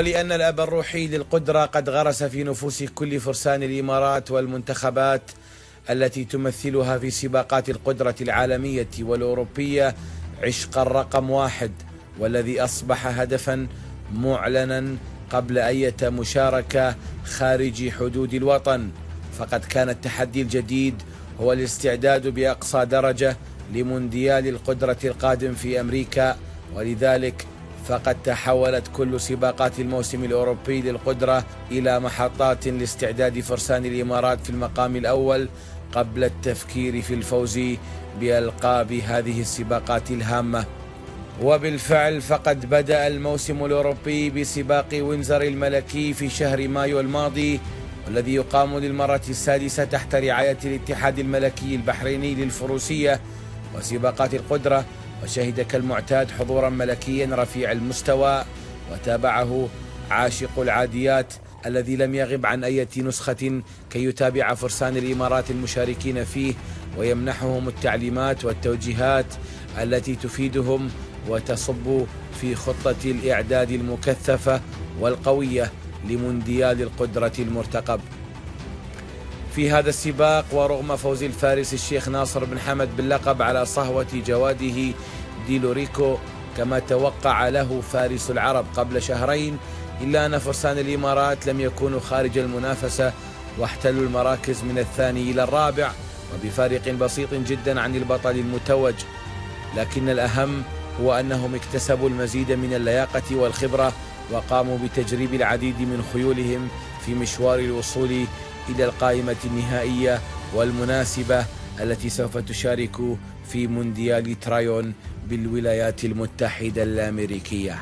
ولأن الأب الروحي للقدرة قد غرس في نفوس كل فرسان الإمارات والمنتخبات التي تمثلها في سباقات القدرة العالمية والأوروبية عشق الرقم 1، والذي أصبح هدفا معلنا قبل أي مشاركة خارج حدود الوطن. فقد كان التحدي الجديد هو الاستعداد بأقصى درجة لمونديال القدرة القادم في أمريكا، ولذلك فقد تحولت كل سباقات الموسم الأوروبي للقدرة إلى محطات لاستعداد فرسان الإمارات في المقام الأول قبل التفكير في الفوز بألقاب هذه السباقات الهامة. وبالفعل فقد بدأ الموسم الأوروبي بسباق وينزر الملكي في شهر مايو الماضي، والذي يقام للمرة السادسة تحت رعاية الاتحاد الملكي البحريني للفروسية وسباقات القدرة، وشهد كالمعتاد حضورا ملكيا رفيع المستوى، وتابعه عاشق العاديات الذي لم يغب عن أي نسخة كي يتابع فرسان الإمارات المشاركين فيه ويمنحهم التعليمات والتوجيهات التي تفيدهم وتصب في خطة الإعداد المكثفة والقوية لمونديال القدرة المرتقب. في هذا السباق، ورغم فوز الفارس الشيخ ناصر بن حمد باللقب على صهوة جواده ديلوريكو كما توقع له فارس العرب قبل شهرين، إلا أن فرسان الإمارات لم يكونوا خارج المنافسة واحتلوا المراكز من الثاني إلى الرابع وبفارق بسيط جدا عن البطل المتوج. لكن الأهم هو أنهم اكتسبوا المزيد من اللياقة والخبرة وقاموا بتجريب العديد من خيولهم في مشوار الوصول إلى القائمة النهائية والمناسبة التي سوف تشارك في مونديال ترايون بالولايات المتحدة الأمريكية.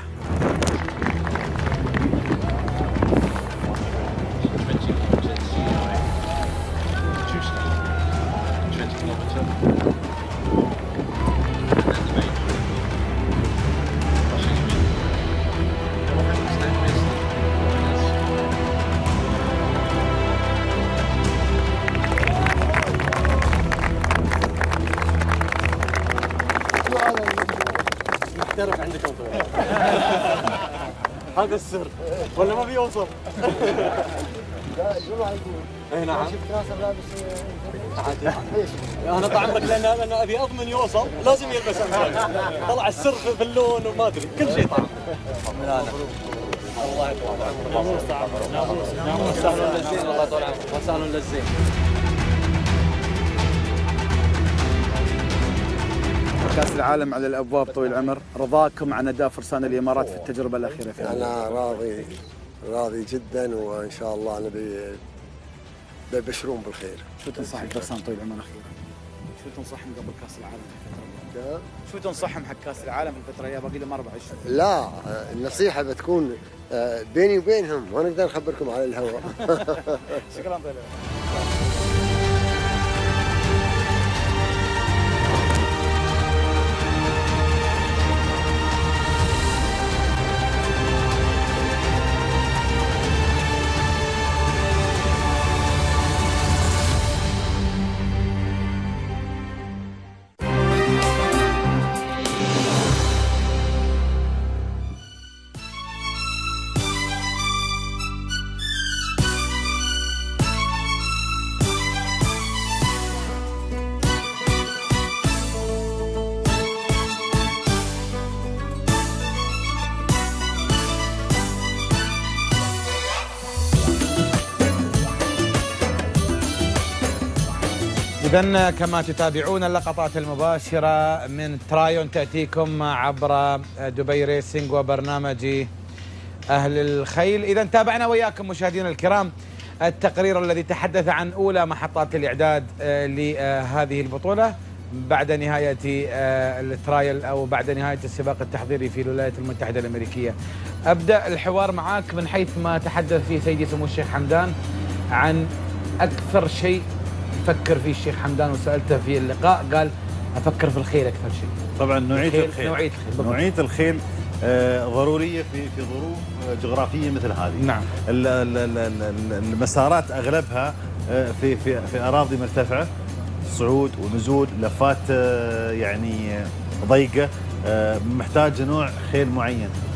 هذا السر ولا ما بيوصل؟ لا الجمعة يقول. اي نعم. شفت ناصر لابس عادي. انا طال عمرك لان ابي اضمن يوصل لازم يلبس امثال. طلع السر في اللون وما ادري كل شيء طلع. الله يطول عمرك. ناموس سهل للزين الله يطول عمرك وسهل للزين. كأس العالم على الأبواب طويل العمر، رضاكم عن أداء فرسان الإمارات في التجربة الأخيرة في أنا راضي جدا، وإن شاء الله نبي بيبشرون بالخير. شو تنصح فرسان طويل العمر أخيرا؟ شو تنصحهم قبل كأس العالم في الفترة؟ شو تنصحهم حق كأس العالم في الفترة باقي لهم 4 أشهر؟ لا، النصيحة بتكون بيني وبينهم، ما نقدر نخبركم على الهواء. شكرا طويل. إذن كما تتابعون اللقطات المباشرة من ترايون تأتيكم عبر دبي ريسينج وبرنامج أهل الخيل. إذن تابعنا وياكم مشاهدينا الكرام التقرير الذي تحدث عن أولى محطات الإعداد لهذه البطولة بعد نهاية الترايل أو بعد نهاية السباق التحضيري في الولايات المتحدة الأمريكية. أبدأ الحوار معك من حيث ما تحدث فيه سيدي سمو الشيخ حمدان عن أكثر شيء يفكر فيه الشيخ حمدان، وسألته في اللقاء قال أفكر في الخيل أكثر شيء. طبعا نوعية الخيل ضرورية في ظروف جغرافية مثل هذه. نعم. المسارات أغلبها في أراضي مرتفعة، صعود ونزول، لفات يعني ضيقة، محتاج نوع خيل معين،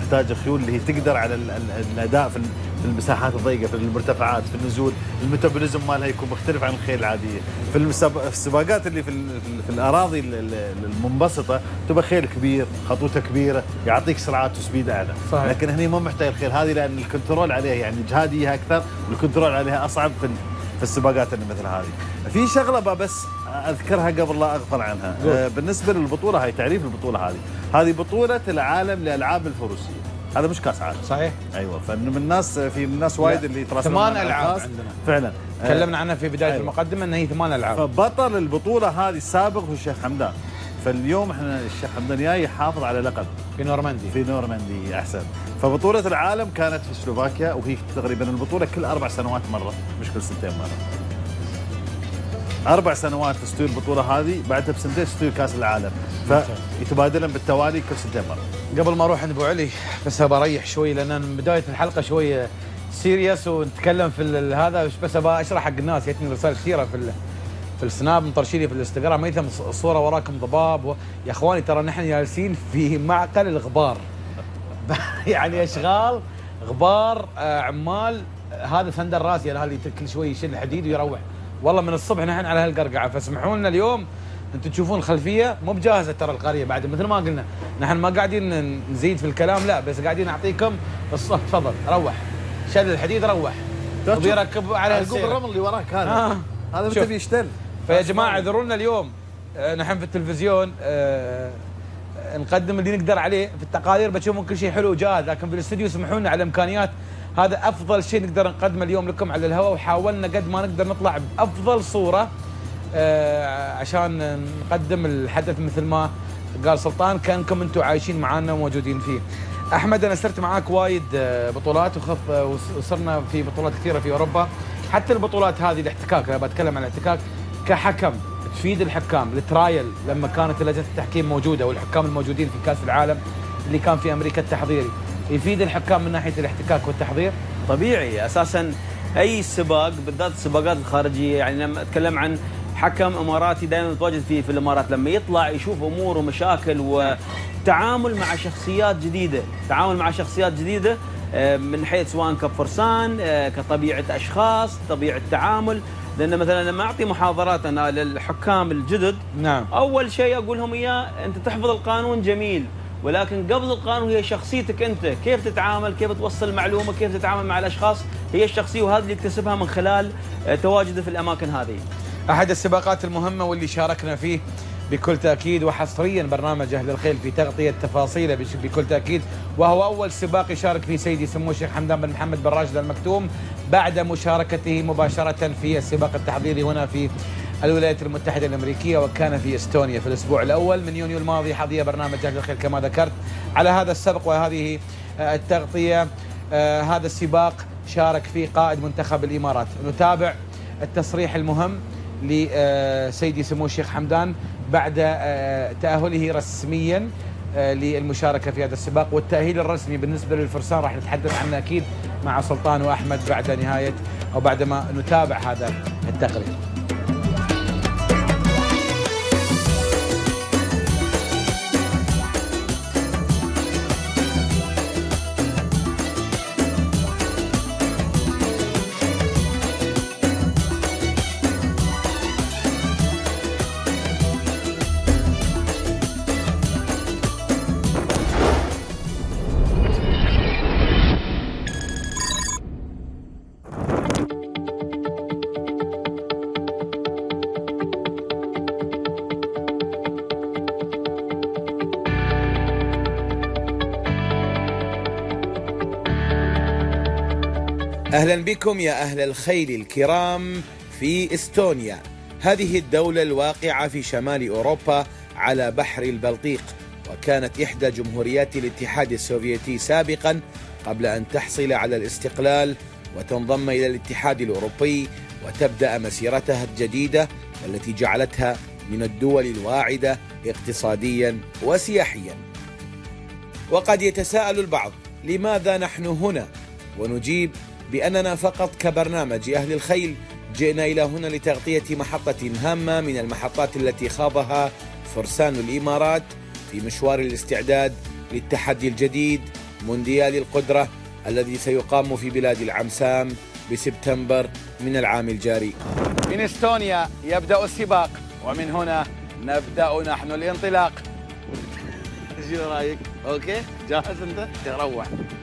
تحتاج خيول اللي هي تقدر على الاداء في المساحات الضيقه، في المرتفعات، في النزول، الميتابوليزم مالها يكون مختلف عن الخيل العاديه. في السباقات اللي في الاراضي المنبسطه تبقى خيل كبير، خطوته كبيره، يعطيك سرعات وسبيد اعلى. صحيح. لكن هني ما محتاج الخيل هذه لان الكنترول عليها يعني اجهاديها اكثر، والكنترول عليها اصعب في السباقات اللي مثل هذه. في شغله بس اذكرها قبل لا اغفل عنها. بالنسبه للبطوله هاي، تعريف البطوله هذه بطوله العالم للالعاب الفروسيه. هذا مش كاس عالم. صحيح. ايوه، فانه من ناس وايد اللي يتراسلون 8 العاب عندنا فعلا. تكلمنا عنها في بدايه المقدمه ان هي 8 العاب. فبطل البطوله هذه السابق هو الشيخ حمدان. فاليوم احنا الشيخ حمدان جاي يحافظ على لقب في نورماندي. احسن. فبطوله العالم كانت في سلوفاكيا، وهي تقريبا البطوله كل 4 سنوات مره، مش كل 2 مره. 4 سنوات تستوي البطوله هذه، بعدها بسنتين تستوي كاس العالم، فيتبادلن بالتوالي كل 2 مره. قبل ما اروح عند ابو علي بس بريح شوي لان من بدايه الحلقه شوي سيريس ونتكلم في هذا، بس ابغى اشرح حق الناس. جتني رسائل كثيره في السناب مطرشيلي في الانستغرام، ميثم الصوره وراكم ضباب يا اخواني ترى نحن جالسين في معقل الغبار. يعني اشغال غبار، عمال. هذا سندر راسي انا اللي كل شوي يشيل الحديد ويروح. والله من الصبح نحن على هالقرقعه، فاسمحوا لنا اليوم. انتم تشوفون الخلفيه مو بجاهزه ترى القريه بعد، مثل ما قلنا نحن ما قاعدين نزيد في الكلام، لا بس قاعدين نعطيكم الصف. تفضل روح، شل الحديد روح وبيركب على القوب الرمل اللي وراك هذا هذا متى بيشتل. فيا جماعه اعذروا لنا اليوم، نحن في التلفزيون نقدم اللي نقدر عليه، في التقارير بتشوفون كل شيء حلو وجاهز، لكن في الاستديو اسمحوا لنا على الامكانيات. هذا افضل شيء نقدر نقدمه اليوم لكم على الهواء، وحاولنا قد ما نقدر نطلع بافضل صوره عشان نقدم الحدث مثل ما قال سلطان، كانكم انتم عايشين معانا وموجودين فيه. احمد انا سرت معاك وايد بطولات وصرنا في بطولات كثيره في اوروبا، حتى البطولات هذه الاحتكاك، انا بتكلم عن الاحتكاك كحكم تفيد الحكام. الترايل لما كانت لجنه التحكيم موجوده والحكام الموجودين في كاس العالم اللي كان في امريكا التحضيري، يفيد الحكام من ناحيه الاحتكاك والتحضير؟ طبيعي اساسا اي سباق بالذات السباقات الخارجيه. يعني لما اتكلم عن حكم اماراتي دائما متواجد في الامارات، لما يطلع يشوف امور ومشاكل وتعامل مع شخصيات جديده، من حيث سواء كفرسان، كطبيعه اشخاص، طبيعه تعامل. لان مثلا لما اعطي محاضرات انا للحكام الجدد، نعم، اول شيء اقول لهم اياه انت تحفظ القانون جميل، ولكن قبل القانون هي شخصيتك انت، كيف تتعامل، كيف توصل معلومه، كيف تتعامل مع الاشخاص، هي الشخصيه، وهذا اللي يكتسبها من خلال تواجده في الاماكن هذه. احد السباقات المهمه واللي شاركنا فيه بكل تاكيد، وحصريا برنامج اهل الخيل في تغطيه تفاصيله بكل تاكيد، وهو اول سباق يشارك فيه سيدي سمو الشيخ حمدان بن محمد بن راشد المكتوم بعد مشاركته مباشره في السباق التحضيري هنا في الولايات المتحده الامريكيه، وكان في استونيا في الاسبوع الاول من يونيو الماضي. حظي برنامج اهل الخيل كما ذكرت على هذا السبق وهذه التغطيه. هذا السباق شارك فيه قائد منتخب الامارات. نتابع التصريح المهم لسيدي سمو الشيخ حمدان بعد تأهله رسميا للمشاركة في هذا السباق، والتأهيل الرسمي بالنسبة للفرسان راح نتحدث عنه أكيد مع سلطان وأحمد بعد نهاية أو بعدما نتابع هذا التقرير. أهلا بكم يا أهل الخيل الكرام في إستونيا. هذه الدولة الواقعة في شمال أوروبا على بحر البلطيق، وكانت إحدى جمهوريات الاتحاد السوفيتي سابقا قبل أن تحصل على الاستقلال وتنضم إلى الاتحاد الأوروبي وتبدأ مسيرتها الجديدة التي جعلتها من الدول الواعدة اقتصاديا وسياحيا. وقد يتساءل البعض لماذا نحن هنا، ونجيب بأننا فقط كبرنامج أهل الخيل جئنا إلى هنا لتغطية محطة هامة من المحطات التي خاضها فرسان الإمارات في مشوار الاستعداد للتحدي الجديد مونديال القدرة الذي سيقام في بلاد العمسام بسبتمبر من العام الجاري. من استونيا يبدأ السباق، ومن هنا نبدأ نحن الانطلاق. شو رايك؟ اوكي؟ جاهز انت؟ تروح.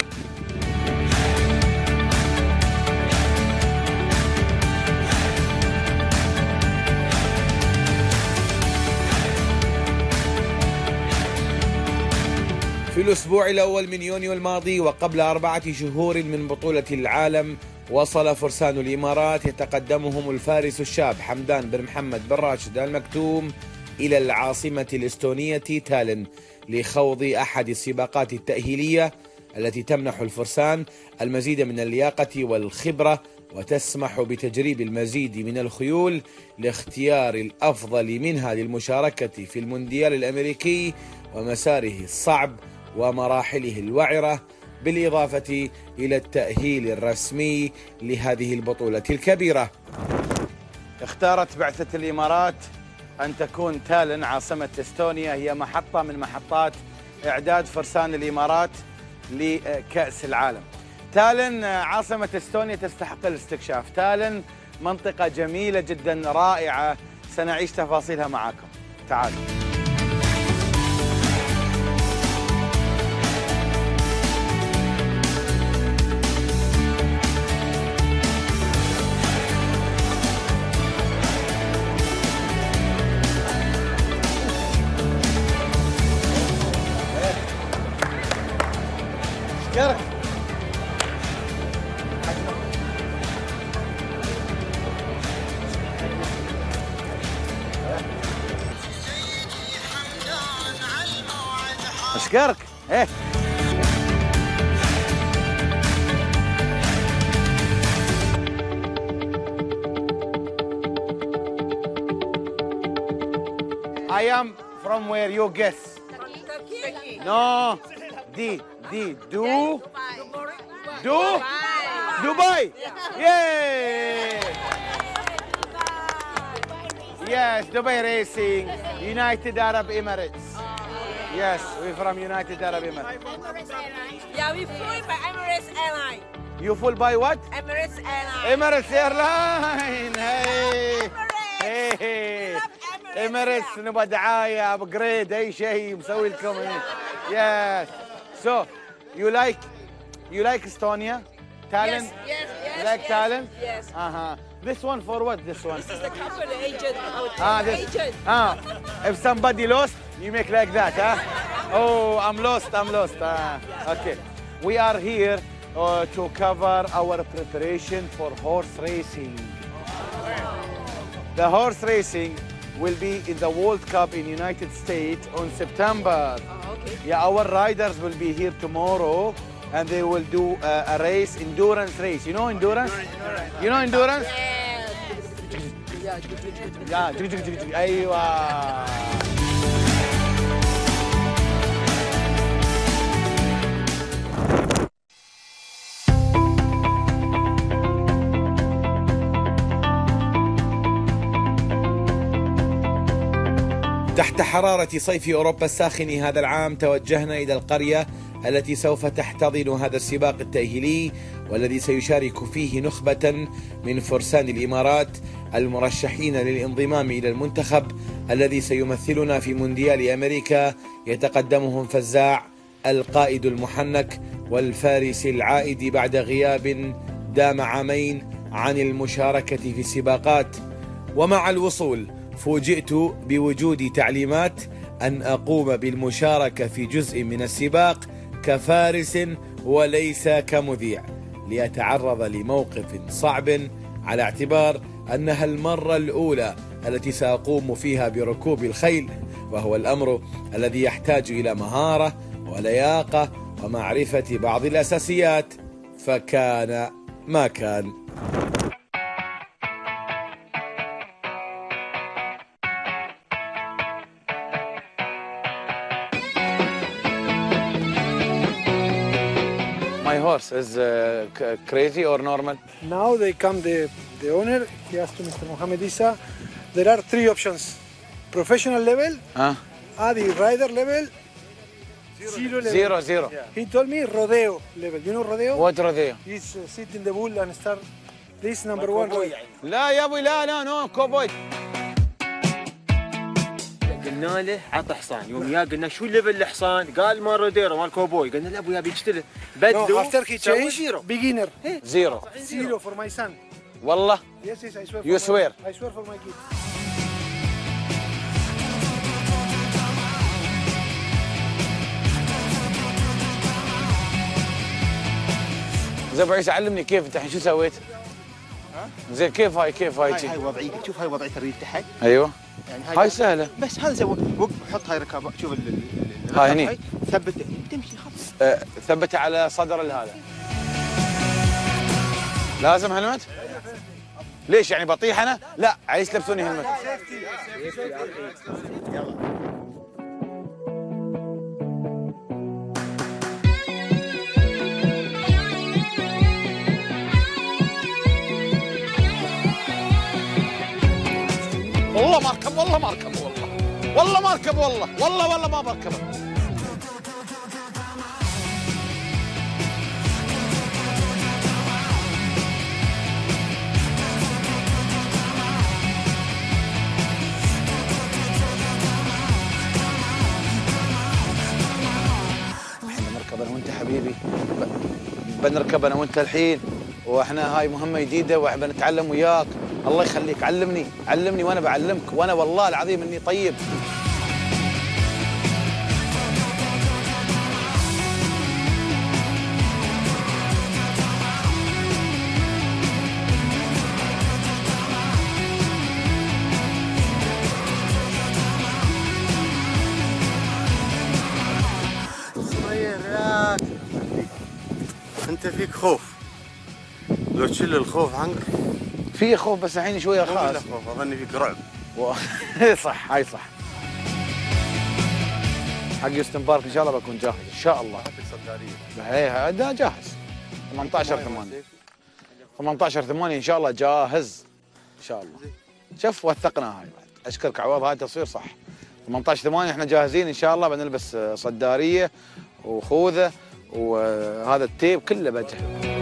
في الأسبوع الأول من يونيو الماضي وقبل 4 شهور من بطولة العالم، وصل فرسان الإمارات يتقدمهم الفارس الشاب حمدان بن محمد بن راشد آل مكتوم إلى العاصمة الإستونية تالن لخوض أحد السباقات التأهيلية التي تمنح الفرسان المزيد من اللياقة والخبرة وتسمح بتجريب المزيد من الخيول لاختيار الأفضل منها للمشاركة في المونديال الأمريكي ومساره الصعب ومراحله الوعرة، بالإضافة إلى التأهيل الرسمي لهذه البطولة الكبيرة. اختارت بعثة الإمارات أن تكون تالن عاصمة إستونيا هي محطة من محطات إعداد فرسان الإمارات لكأس العالم. تالن عاصمة إستونيا تستحق الاستكشاف. تالن منطقة جميلة جدا رائعة، سنعيش تفاصيلها معكم. تعالوا. اشكرك. ايه I am from where you guess. Turkey. No. Dubai. Yay. Yes, Dubai Racing, United Arab Emirates. Yes, we're from United Arab Emirates. Yeah, we flew by Emirates Airline. You flew by what? Emirates Airline. Emirates Airline. Hey. Hey. Emirates نبغى دعاية ابجريد اي شيء مسوي لكم. Yes. So, you like Estonia? Tallinn? Yes. You like Tallinn? Yes. This one for what? This one? This is the company agent. This. If somebody lost, you make like that, huh? Oh, I'm lost. Okay. We are here to cover our preparation for horse racing. The horse racing will be in the World Cup in United States on September. Okay. Yeah, our riders will be here tomorrow and they will do a race, endurance race. You know endurance? You know endurance? Yeah. أيوة. تحت حرارة صيف أوروبا الساخن هذا العام توجهنا إلى القرية التي سوف تحتضن هذا السباق التأهيلي والذي سيشارك فيه نخبة من فرسان الإمارات المرشحين للانضمام إلى المنتخب الذي سيمثلنا في مونديال أمريكا. يتقدمهم فزاع القائد المحنك والفارس العائد بعد غياب دام عامين عن المشاركة في السباقات. ومع الوصول فوجئت بوجود تعليمات أن أقوم بالمشاركة في جزء من السباق كفارس وليس كمذيع، لأتعرض لموقف صعب على اعتبار أنها المرة الأولى التي سأقوم فيها بركوب الخيل، وهو الأمر الذي يحتاج إلى مهارة ولياقة ومعرفة بعض الأساسيات، فكان ما كان. My horse is crazy or normal? Now they come the owner, he asked to Mr. Mohamed Issa, there are 3 options. Professional level, the rider level, Zero level. Zero. Yeah. He told me rodeo level. You know rodeo? What rodeo? He's sit in the bull and start this number one rodeo. لا يا ابوي لا نو كوبوي. قلنا له عطى حصان، يوم يا قلنا شو ليفل الحصان؟ قال مال روديرو مال كوبوي، قلنا له ابو يا بيشتري بدلو. No, after he changed, beginner. Zero. Zero for my son. والله. Yes, I swear. You swear? I swear for my kids. زين ابو عيسى علمني كيف انت الحين شو سويت؟ زين كيف هاي هاي وضعيتك، شوف هاي وضعيه الريل تحت. ايوه. يعني هاي سهله. بس هذا سوي وقف حط هاي ركابه، شوف هاي هني ثبت تمشي خلاص. ثبتها على صدر هذا. لازم هلمت؟ ليش يعني بطيح انا؟ لا عايز لبسوني هلمت. يلا. والله ما اركب والله ما اركب والله ما اركب والله ما بركبه. احنا بنركب انا وانت حبيبي، بنركب انا وانت الحين، واحنا هاي مهمه جديده واحنا بنتعلم وياك. الله يخليك علمني وانا بعلمك، وانا والله العظيم اني طيب. صغير ياك انت فيك خوف، لو تشيل الخوف عنك. في خوف بس الحين شويه خاف. خوف اظني فيك رعب. صح هاي صح. حق يوستن بارك ان شاء الله بكون جاهز ان شاء الله. هي هذا جاهز 18/8 ان شاء الله جاهز ان شاء الله. شوف وثقنا هاي بعد. اشكرك عوض، هاي تصوير صح. 18/8 احنا جاهزين ان شاء الله، بنلبس صداريه وخوذه وهذا التيب كله بجهز.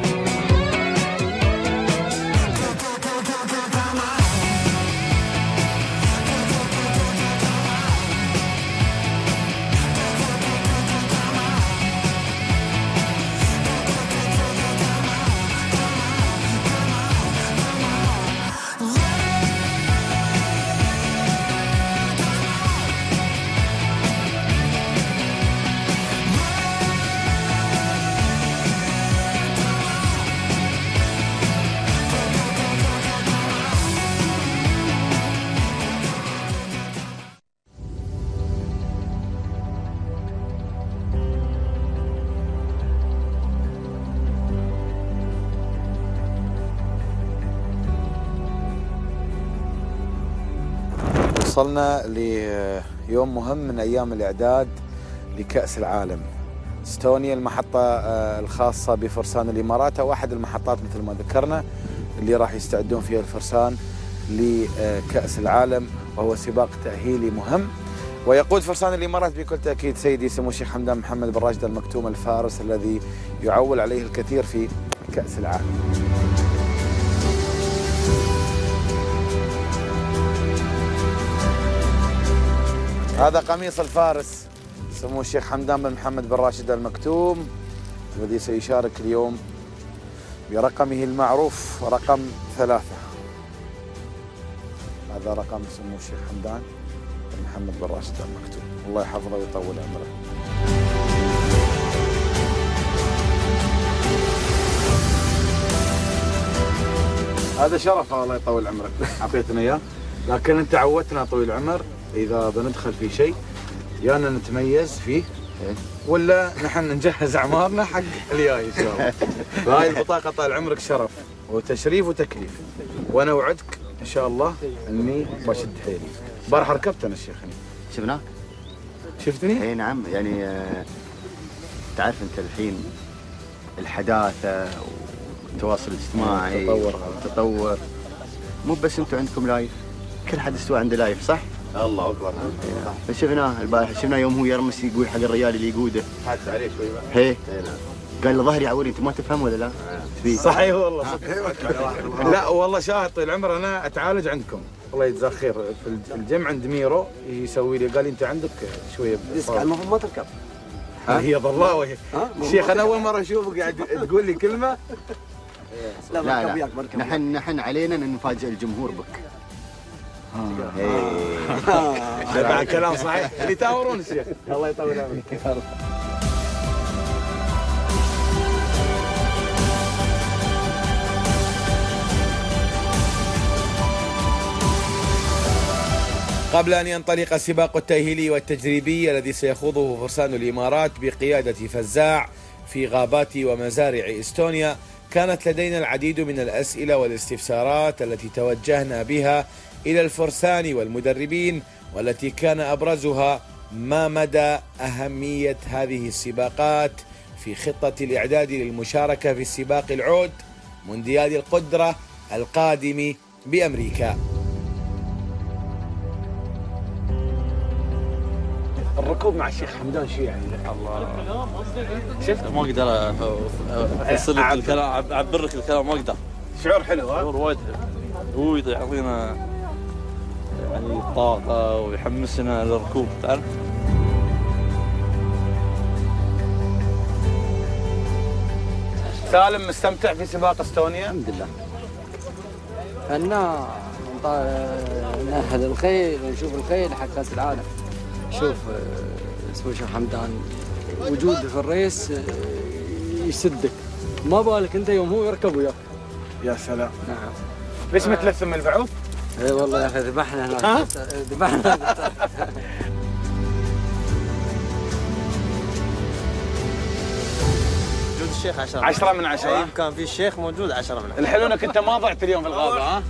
وصلنا ليوم مهم من أيام الإعداد لكأس العالم. استونيا المحطة الخاصة بفرسان الإمارات، أو أحد المحطات مثل ما ذكرنا اللي راح يستعدون فيها الفرسان لكأس العالم، وهو سباق تأهيلي مهم. ويقود فرسان الإمارات بكل تأكيد سيدي سمو الشيخ حمدان محمد بن راشد المكتوم الفارس، الذي يعول عليه الكثير في كأس العالم. هذا قميص الفارس سمو الشيخ حمدان بن محمد بن راشد المكتوم، الذي سيشارك اليوم برقمه المعروف رقم 3. هذا رقم سمو الشيخ حمدان بن محمد بن راشد المكتوم، الله يحفظه ويطول عمره. هذا شرف الله يطول عمرك، اعطيتنا اياه، لكن انت عودتنا طويل العمر اذا بندخل في شيء يانا نتميز فيه ولا نحن نجهز اعمارنا حق الجاي ان شاء الله. فهاي البطاقه طال عمرك شرف وتشريف وتكليف، وانا اوعدك ان شاء الله اني بشد حيلي. البارح ركبت انا الشيخ هني. شفناك؟ شفتني؟ اي نعم، يعني تعرف انت الحين الحداثه والتواصل الاجتماعي التطور مو بس انتم عندكم لايف، كل حد استوى عنده لايف صح؟ الله اكبر. شفناه البارحه، شفناه يوم هو يرمس يقول حق الرجال اللي يقوده. حادث عليه شوي بقى. هي قال له ظهري عوري، انت ما تفهم ولا لا؟ صحيح والله. لا والله شاهد طويل العمر، انا اتعالج عندكم الله يجزاه خير في الجيم عند ميرو، يسوي لي قال لي انت عندك شويه ديسك المفروض ما تركب. هي ضلاوي شيخ، انا اول مره اشوفك قاعد تقول لي كلمه. لا بركب وياك بركب. نحن علينا ان نفاجئ الجمهور بك. بعد كلام صحيح اللي تاورون الشيخ. الله يطول عمرك. قبل أن ينطلق السباق التأهيلي والتجريبي الذي سيخوضه فرسان الإمارات بقيادة فزاع في غابات ومزارع إستونيا، كانت لدينا العديد من الأسئلة والاستفسارات التي توجهنا بها إلى الفرسان والمدربين، والتي كان أبرزها ما مدى أهمية هذه السباقات في خطة الإعداد للمشاركة في السباق العود مونديال القدرة القادم بأمريكا. الركوب مع الشيخ حمدان شو يعني؟ الله شفت ما اقدر افصل لك الكلام، اعبر لك الكلام ما اقدر. شعور حلو ها؟ شعور وايد حلو، هو يعطينا يعني طاقة ويحمسنا للركوب تعرف. سالم مستمتع في سباق استونيا؟ الحمد لله. أنا نأهل الخيل ونشوف الخيل حق كأس العالم. شوف اسمه الشيخ حمدان وجوده في الريس يسدك، ما بالك انت يوم هو يركب وياك. يا سلام. نعم. ليش متلثم البعوض؟ اي والله يا اخي ذبحنا هناك. ذبحنا. وجود الشيخ 10 10 من 10. اي كان في الشيخ موجود 10 من 10. الحلو انك انت ما ضعت اليوم في الغابه ها؟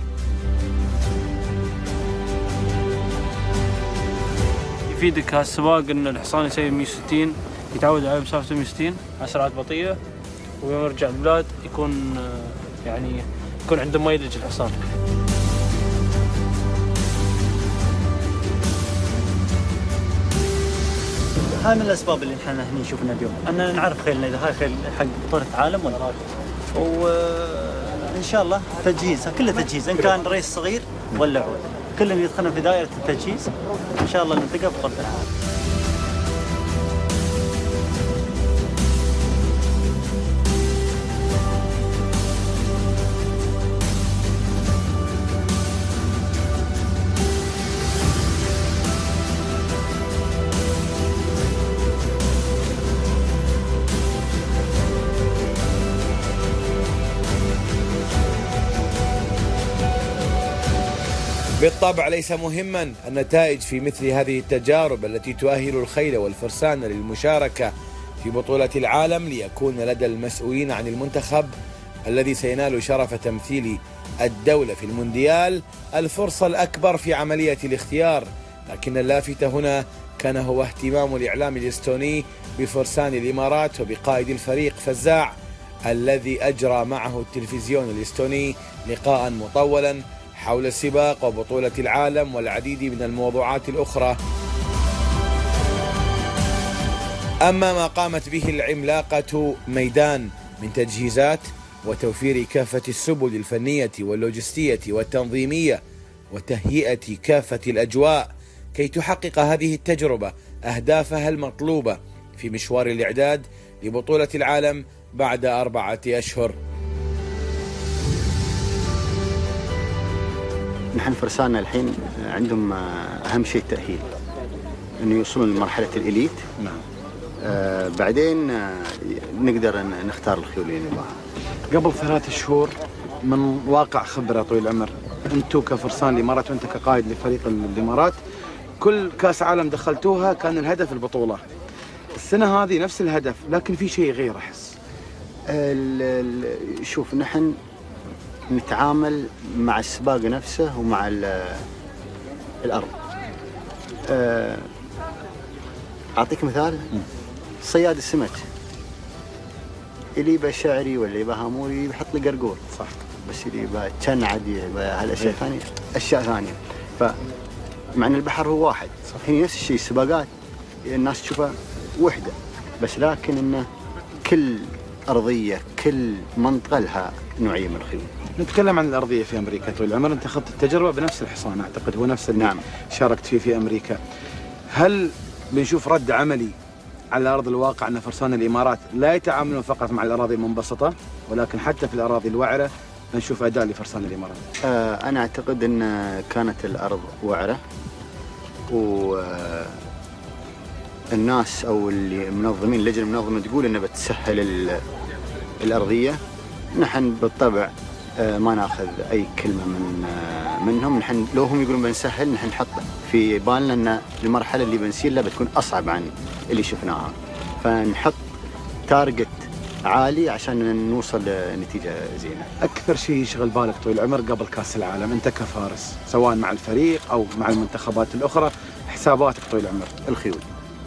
يفيدك هالسباق ان الحصان يسوي 160 يتعود على مسافته 160 على سرعات بطيئه، ويوم يرجع البلاد يكون يعني يكون عنده مايلج الحصان. هاي من الاسباب اللي نحن هني نشوفنا اليوم، اننا نعرف خيلنا اذا هاي خيل حق بطوله عالم ولا لا. وان شاء الله تجهيزها كله تجهيز، ان كان ريس صغير ولا عود كلهم يدخلون في دائره التجهيز، ان شاء الله نلتقى بطوله العالم. بالطبع ليس مهما النتائج في مثل هذه التجارب التي تؤهل الخيل والفرسان للمشاركة في بطولة العالم، ليكون لدى المسؤولين عن المنتخب الذي سينال شرف تمثيل الدولة في المونديال الفرصة الأكبر في عملية الاختيار. لكن اللافت هنا كان هو اهتمام الإعلام الإستوني بفرسان الإمارات وبقائد الفريق فزاع، الذي أجرى معه التلفزيون الإستوني لقاء مطولا حول السباق وبطولة العالم والعديد من الموضوعات الأخرى. أما ما قامت به العملاقة ميدان من تجهيزات وتوفير كافة السبل الفنية واللوجستية والتنظيمية وتهيئة كافة الأجواء كي تحقق هذه التجربة أهدافها المطلوبة في مشوار الإعداد لبطولة العالم بعد 4 أشهر. نحن فرساننا الحين عندهم أهم شيء التأهيل، إنه يوصلون لمرحلة الإليت. نعم. بعدين نقدر نختار الخيول اللي نبغاها. قبل 3 شهور من واقع خبرة طويل العمر، أنتم كفرسان الإمارات وأنت كقائد لفريق الإمارات كل كأس عالم دخلتوها كان الهدف البطولة. السنة هذه نفس الهدف لكن في شيء غير أحس. شوف نحن نتعامل مع السباق نفسه ومع الأرض. أعطيك مثال، صياد السمك اللي يبقى شعري ولا يبقى هاموري يحط لي قرقور، صح، بس اللي يبقى كان عادي يبقى هالأشياء ثانية أشياء ثانية. مع ان البحر هو واحد. هي نفس الشيء السباقات الناس تشوفها وحده، بس لكن انه كل ارضيه كل منطقه لها نوعيه من الخيول. نتكلم عن الارضيه في امريكا طويل العمر، انت اخذت التجربه بنفس الحصان اعتقد هو نفس اللي شاركت فيه في امريكا. هل بنشوف رد عملي على ارض الواقع ان فرسان الامارات لا يتعاملون فقط مع الاراضي المنبسطه، ولكن حتى في الاراضي الوعره نشوف اداء لفرسان الامارات؟ انا اعتقد ان كانت الارض وعره، والناس او اللي منظمين اللجنه المنظمه تقول انها بتسهل الارضيه. نحن بالطبع ما ناخذ اي كلمه منهم. نحن لو هم يقولون بنسهل نحن نحط في بالنا ان المرحله اللي بنسير لها بتكون اصعب عن اللي شفناها، فنحط تارجت عالي عشان نوصل لنتيجه زينه. اكثر شيء يشغل بالك طويل العمر قبل كاس العالم انت كفارس سواء مع الفريق او مع المنتخبات الاخرى، حساباتك طويل العمر؟ الخيول.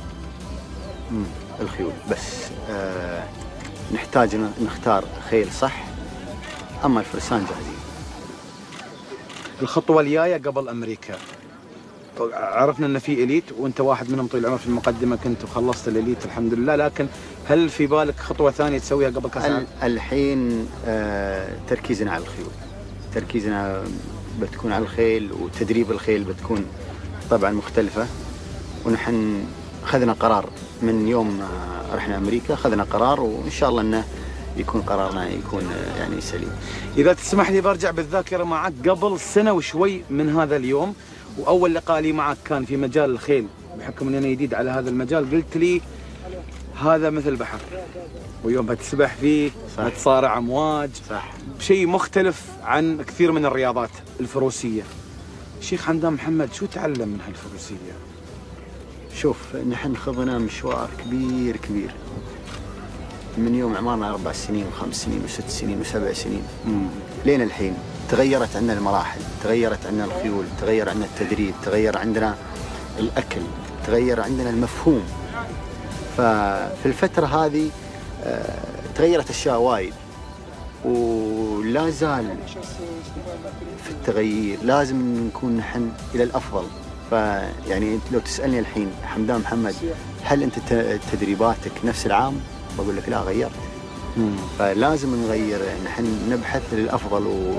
الخيول بس. نحتاج نختار خيل صح، اما الفرسان جاهزين. الخطوه الجايه قبل امريكا، عرفنا ان في اليت وانت واحد منهم طويل العمر، في المقدمه كنت وخلصت الاليت الحمد لله، لكن هل في بالك خطوه ثانيه تسويها قبل كاس العالم؟ الحين تركيزنا على الخيول، تركيزنا بتكون على الخيل، وتدريب الخيل بتكون طبعا مختلفه. ونحن اخذنا قرار من يوم رحنا امريكا، اخذنا قرار وان شاء الله انه يكون قرارنا يكون يعني سليم. اذا تسمح لي برجع بالذاكره معك قبل سنه وشوي من هذا اليوم، واول لقاء لي معك كان في مجال الخيل، بحكم اني انا جديد على هذا المجال، قلت لي هذا مثل بحر ويوم بتسبح فيه بتصارع امواج، صح، شيء مختلف عن كثير من الرياضات الفروسيه. شيخ حمدان محمد شو تعلم من هالفروسيه؟ شوف نحن خضنا مشوار كبير كبير من يوم عمرنا 4 سنين و5 سنين و6 سنين و7 سنين لين الحين. تغيرت عندنا المراحل، تغيرت عندنا الخيول، تغير عندنا التدريب، تغير عندنا الأكل، تغير عندنا المفهوم. ففي الفترة هذه تغيرت أشياء وايد، ولا زال في التغيير. لازم نكون نحن إلى الأفضل. فيعني لو تسألني الحين حمدان محمد هل أنت تدريباتك نفس العام؟ بقول لك لا، غيرت. فلازم نغير، نحن نبحث للأفضل،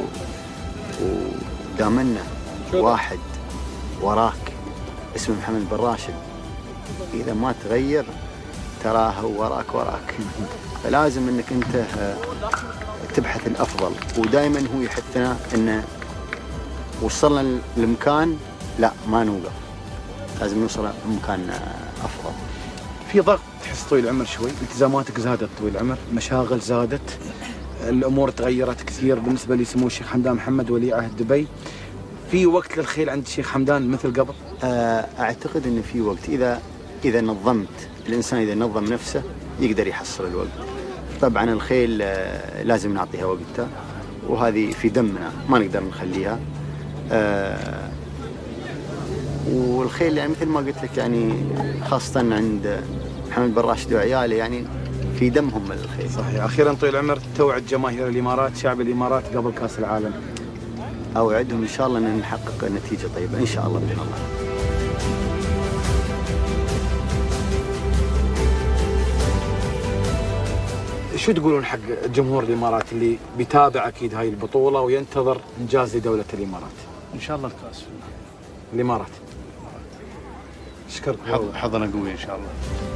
ودامنا واحد وراك اسمه محمد بن راشد، إذا ما تغير تراه وراك. فلازم أنك أنت تبحث الأفضل، ودائما هو يحثنا أن وصلنا لمكان لا ما نوقف، لازم نوصل لمكان أفضل. في ضغط تحس طويل العمر شوي، التزاماتك زادت طويل العمر، مشاغل زادت، الامور تغيرت كثير بالنسبه لسمو الشيخ حمدان محمد ولي عهد دبي. في وقت للخيل عند الشيخ حمدان مثل قبل؟ اعتقد ان في وقت، اذا نظمت الانسان، اذا نظم نفسه يقدر يحصل الوقت. طبعا الخيل لازم نعطيها وقتها، وهذه في دمنا ما نقدر نخليها. والخيل يعني مثل ما قلت لك يعني خاصة عند محمد بن راشد وعياله يعني في دمهم الخيل. صحيح. أخيرا طويل العمر توعد جماهير الإمارات، شعب الإمارات قبل كأس العالم. أوعدهم إن شاء الله أن نحقق نتيجة طيبة إن شاء الله بإذن الله. شو تقولون حق جمهور الإمارات اللي بيتابع أكيد هاي البطولة وينتظر إنجاز لدولة الإمارات؟ إن شاء الله الكأس الإمارات. اشكرك. حظنا قوي ان شاء الله.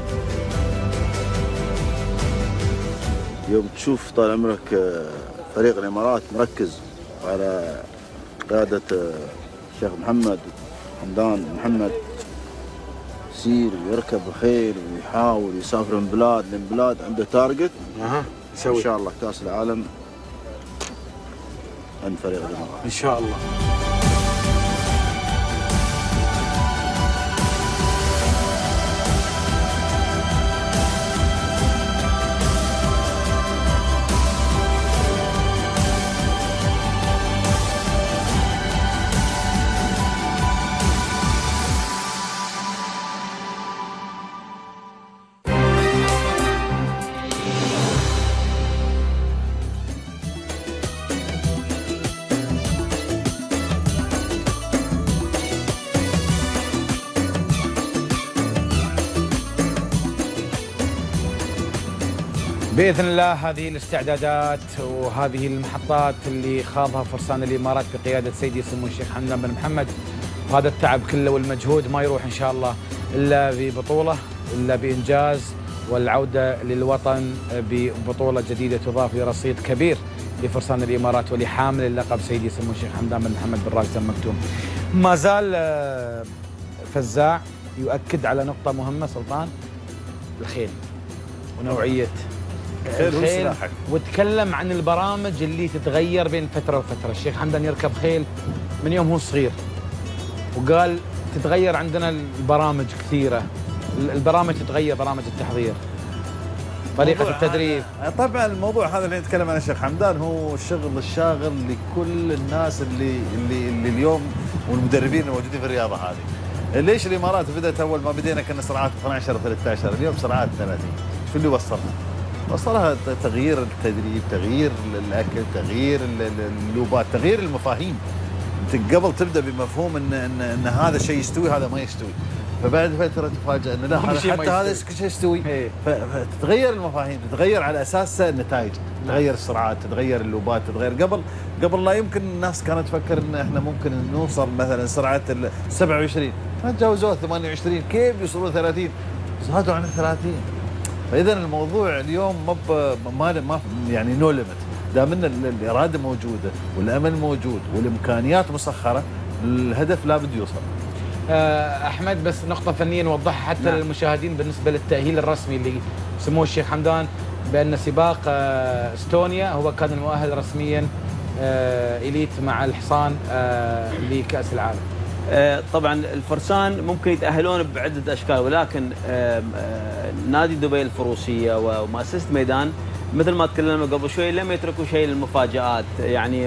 يوم تشوف طال عمرك فريق الامارات مركز على قياده الشيخ محمد حمدان محمد، يسير ويركب الخيل ويحاول يسافر من بلاد لبلاد، عنده تارجت يسوي ان شاء الله كاس العالم عند فريق الامارات ان شاء الله. بإذن الله هذه الاستعدادات وهذه المحطات اللي خاضها فرسان الإمارات بقيادة سيدي سمو الشيخ حمدان بن محمد، وهذا التعب كله والمجهود ما يروح إن شاء الله إلا ببطولة، إلا بإنجاز والعودة للوطن ببطولة جديدة تضاف لرصيد كبير لفرسان الإمارات ولحامل اللقب سيدي سمو الشيخ حمدان بن محمد بن راشد المكتوم. ما زال فزاع يؤكد على نقطة مهمة سلطان، الخيل ونوعية الخيل، وتكلم عن البرامج اللي تتغير بين فترة وفترة. الشيخ حمدان يركب خيل من يوم هو صغير، وقال تتغير عندنا البرامج كثيرة، البرامج تتغير، برامج التحضير، طريقة التدريب. طبعا الموضوع هذا اللي نتكلم عنه الشيخ حمدان هو الشغل الشاغل لكل الناس اللي اليوم والمدربين الموجودين في الرياضة هذه. ليش الإمارات بدأت أول ما بدينا كنا سرعات 12 و13، اليوم سرعات 30. شو اللي وصلها؟ وصلها تغيير التدريب، تغيير الأكل، تغيير اللوبات، تغيير المفاهيم. أنت قبل تبدأ بمفهوم إن هذا شيء يستوي، هذا ما يستوي، فبعد فترة تفاجأ إن لا حتى هذا شيء يستوي. فتتغير المفاهيم، تتغير على أساس النتائج، تتغير السرعات، تتغير اللوبات، تتغير. قبل لا يمكن الناس كانت تفكر إن إحنا ممكن نوصل مثلا سرعة 27 تجاوزوها 28، كيف يوصلوا 30؟ زادوا عن 30. فإذا الموضوع اليوم ما يعني نو ليمت، دام ان الإرادة موجودة والأمل موجود والإمكانيات مسخرة، الهدف لابد يوصل. أحمد بس نقطة فنية نوضحها حتى للمشاهدين بالنسبة للتأهيل الرسمي اللي سموه الشيخ حمدان، بأن سباق استونيا هو كان المؤهل رسميا إليت مع الحصان لكأس العالم. طبعا الفرسان ممكن يتأهلون بعدة أشكال، ولكن نادي دبي الفروسية ومؤسسة ميدان مثل ما تكلمنا قبل شوي لم يتركوا شيء للمفاجآت، يعني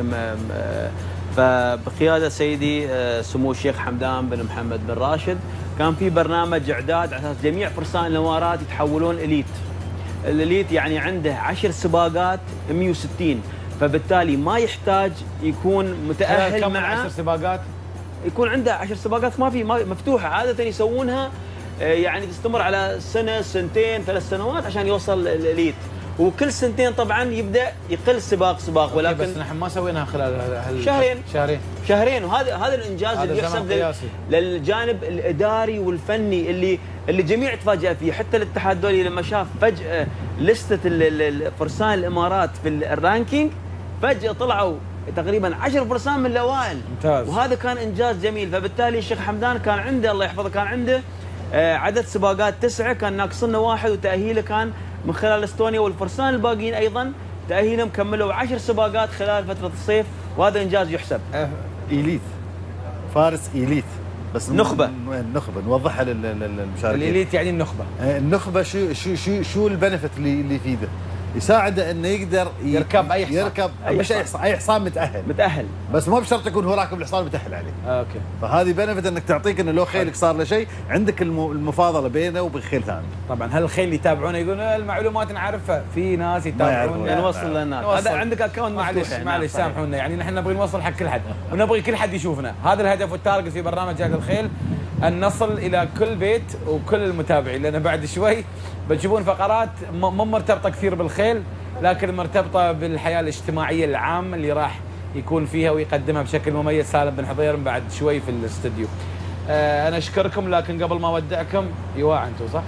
فبقيادة سيدي سمو الشيخ حمدان بن محمد بن راشد كان في برنامج إعداد على أساس جميع فرسان الإمارات يتحولون إليت. الإليت يعني عنده 10 سباقات 160، فبالتالي ما يحتاج يكون متأهل مع 10 سباقات، يكون عنده 10 سباقات ما مفتوحة، عادة يسوونها يعني تستمر على سنة سنتين 3 سنوات عشان يوصل الإليت، وكل سنتين طبعا يبدا يقل سباق، ولكن بس نحن ما سويناها خلال شهرين وهذا الانجاز اللي يحسب للجانب الاداري والفني اللي جميع تفاجأ فيه. حتى الاتحاد الدولي لما شاف فجأة لستة فرسان الامارات في الرانكينج، فجأة طلعوا تقريبا 10 فرسان من الاوائل، ممتاز، وهذا كان انجاز جميل. فبالتالي الشيخ حمدان كان عنده الله يحفظه كان عنده عدد سباقات 9، كان ناقصنا 1، وتأهيله كان من خلال استونيا، والفرسان الباقيين ايضا تأهيلهم كملوا 10 سباقات خلال فترة الصيف، وهذا انجاز يحسب. إليت، فارس إليت، بس نخبة نوضحها للمشاركين. الإليت يعني النخبة شو البنفت اللي فيه ده؟ يساعده انه يقدر يركب اي حصان، يركب مش اي حصان متأهل، بس مو بشرط يكون هو راكب الحصان متأهل عليه. اوكي، فهذه بنفت انك تعطيك انه لو خيلك صار له شيء عندك المفاضله بينه وبين خيل ثاني. طبعا هالخيل اللي يتابعونه يقولون المعلومات نعرفها، في ناس يتابعون نوصل للناس. هذا عندك اكونت مفتوح، معلش سامحونا، يعني نحن نبغي نوصل حق كل حد ونبغي كل حد يشوفنا. هذا الهدف والتارجت في برنامج هذا الخيل، أن نصل إلى كل بيت وكل المتابعين، لأن بعد شوي بتشوفون فقرات مو مرتبطة كثير بالخيل، لكن مرتبطة بالحياة الاجتماعية العامة اللي راح يكون فيها ويقدمها بشكل مميز سالم بن حضير بعد شوي في الاستوديو. أنا أشكركم، لكن قبل ما أودعكم يواع أنتم صح؟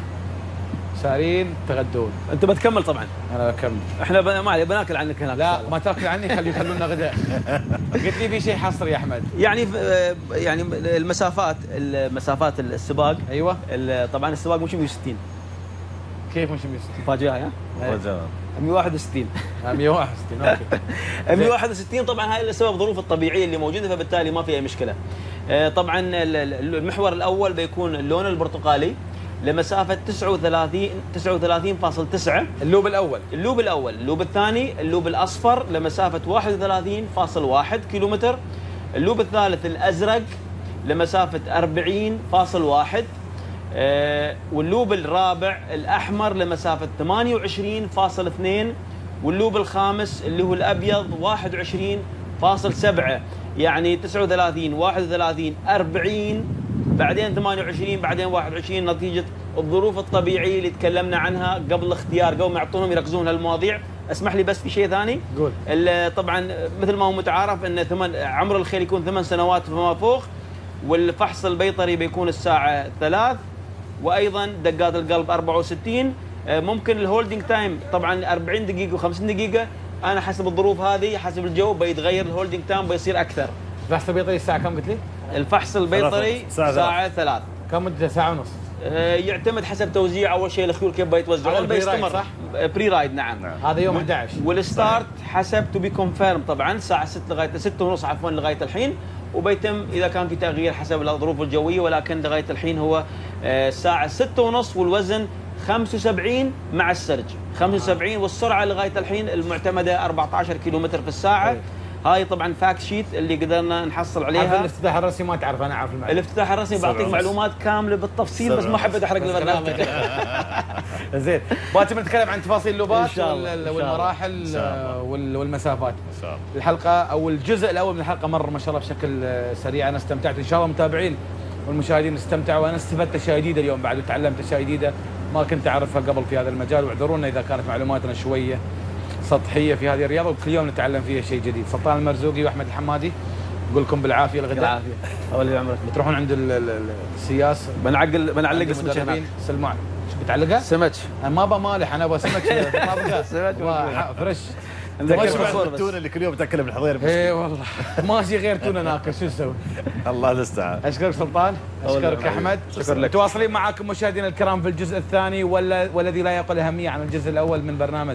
سارين تغدون. أنت بتكمل طبعا. أنا بكمل. إحنا ما علي بناكل عنك هناك. لا ما تاكل عني، خلونا غداء. قلت لي في شيء حصري يا أحمد. يعني المسافات السباق. أيوه. طبعا السباق مش 160. كيف مش 160؟ مفاجأة ها؟ مفاجأة. 161. 161 اوكي. 161 طبعا هاي لسبب الظروف الطبيعيه اللي موجوده، فبالتالي ما في اي مشكله. طبعا المحور الاول بيكون اللون البرتقالي لمسافه 39.9. اللوب الاول. اللوب الثاني اللوب الاصفر لمسافه 31.1 كيلومتر. اللوب الثالث الازرق لمسافه 40.1. واللوب الرابع الأحمر لمسافة 28.2. واللوب الخامس اللي هو الأبيض 21.7. يعني 39 31 40 بعدين 28 بعدين 21 نتيجه الظروف الطبيعيه اللي تكلمنا عنها قبل الاختيار، قبل ما يعطونهم يركزون هالمواضيع. اسمح لي بس في شيء ثاني. قول. طبعا مثل ما هو متعارف ان عمر الخيل يكون 8 سنوات فما فوق، والفحص البيطري بيكون الساعه 3، وايضا دقات القلب 64. ممكن الهولدنج تايم طبعا 40 دقيقه و50 دقيقه، انا حسب الظروف هذه حسب الجو بيتغير الهولدنج تايم بيصير اكثر. الفحص البيطري الساعه كم قلت لي؟ الفحص البيطري الساعه 3. كم مدته؟ ساعه ونص. يعتمد حسب توزيع اول شيء الخيول كيف بيتوزعون. بيستمر صح؟ بري رايد نعم. هذا يوم 11. والستارت حسب تو بي كونفيرم طبعا الساعه 6 لغايه 6:30 عفوا لغايه الحين، وبيتم اذا كان في تغيير حسب الظروف الجويه، ولكن لغايه الحين هو الساعه 6:30 والوزن 75 مع السرج 75 والسرعه لغايه الحين المعتمده 14 كيلومتر في الساعه. هاي طبعا فاكت شيت اللي قدرنا نحصل عليها. الافتتاح الرسمي ما تعرف، انا عارف المعلومات. الافتتاح الرسمي بعطيك معلومات كامله بالتفصيل بس ما حبيت احرق البرنامج. زين، باكر بنتكلم عن تفاصيل اللوبات والمراحل والمسافات. ان شاء الله. الحلقه او الجزء الاول من الحلقه مر ما شاء الله بشكل سريع، انا استمتعت، ان شاء الله المتابعين والمشاهدين استمتعوا، وانا استفدت اشياء جديده اليوم بعد وتعلمت اشياء جديده ما كنت اعرفها قبل في هذا المجال، واعذرونا اذا كانت معلوماتنا شويه سطحيه في هذه الرياضه، وكل يوم نتعلم فيها شيء جديد. سلطان المرزوقي واحمد الحمادي نقول لكم بالعافيه الغداء. بالعافيه. اول عمرك بتروحون عند السياس بنعلق اسمك هناك. سلمان شو بتعلقها؟ سمك. انا ما ابغى مالح، انا ابغى سمك سمك فريش. التونه اللي كل يوم تاكلها من الحضير. اي والله ماشي غير تونه ناكل، شو نسوي؟ الله المستعان. اشكرك سلطان، اشكرك احمد، شكرا لك. متواصلين معاكم مشاهدينا الكرام في الجزء الثاني والذي لا يقل اهميه عن الجزء الاول من برنامج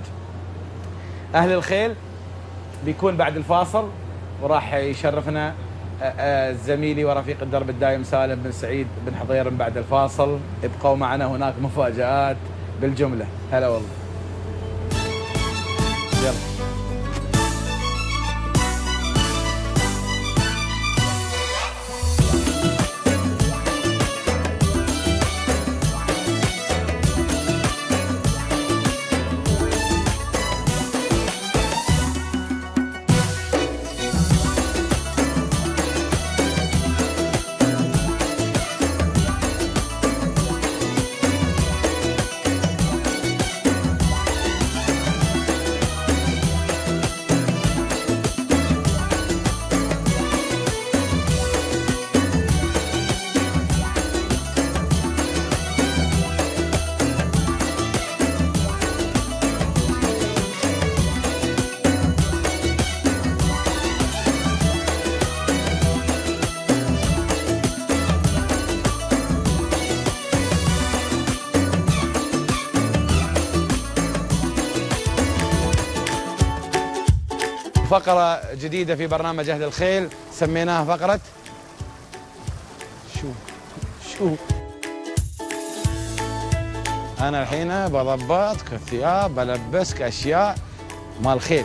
اهل الخيل. بيكون بعد الفاصل، وراح يشرفنا زميلي ورفيق الدرب الدائم سالم بن سعيد بن حضير بعد الفاصل. ابقوا معنا، هناك مفاجآت بالجمله. هلا والله. يلا. فقرة جديدة في برنامج أهل الخيل سميناها فقرة شو أنا الحين بضبطك الثياب، بلبسك أشياء مال خيل.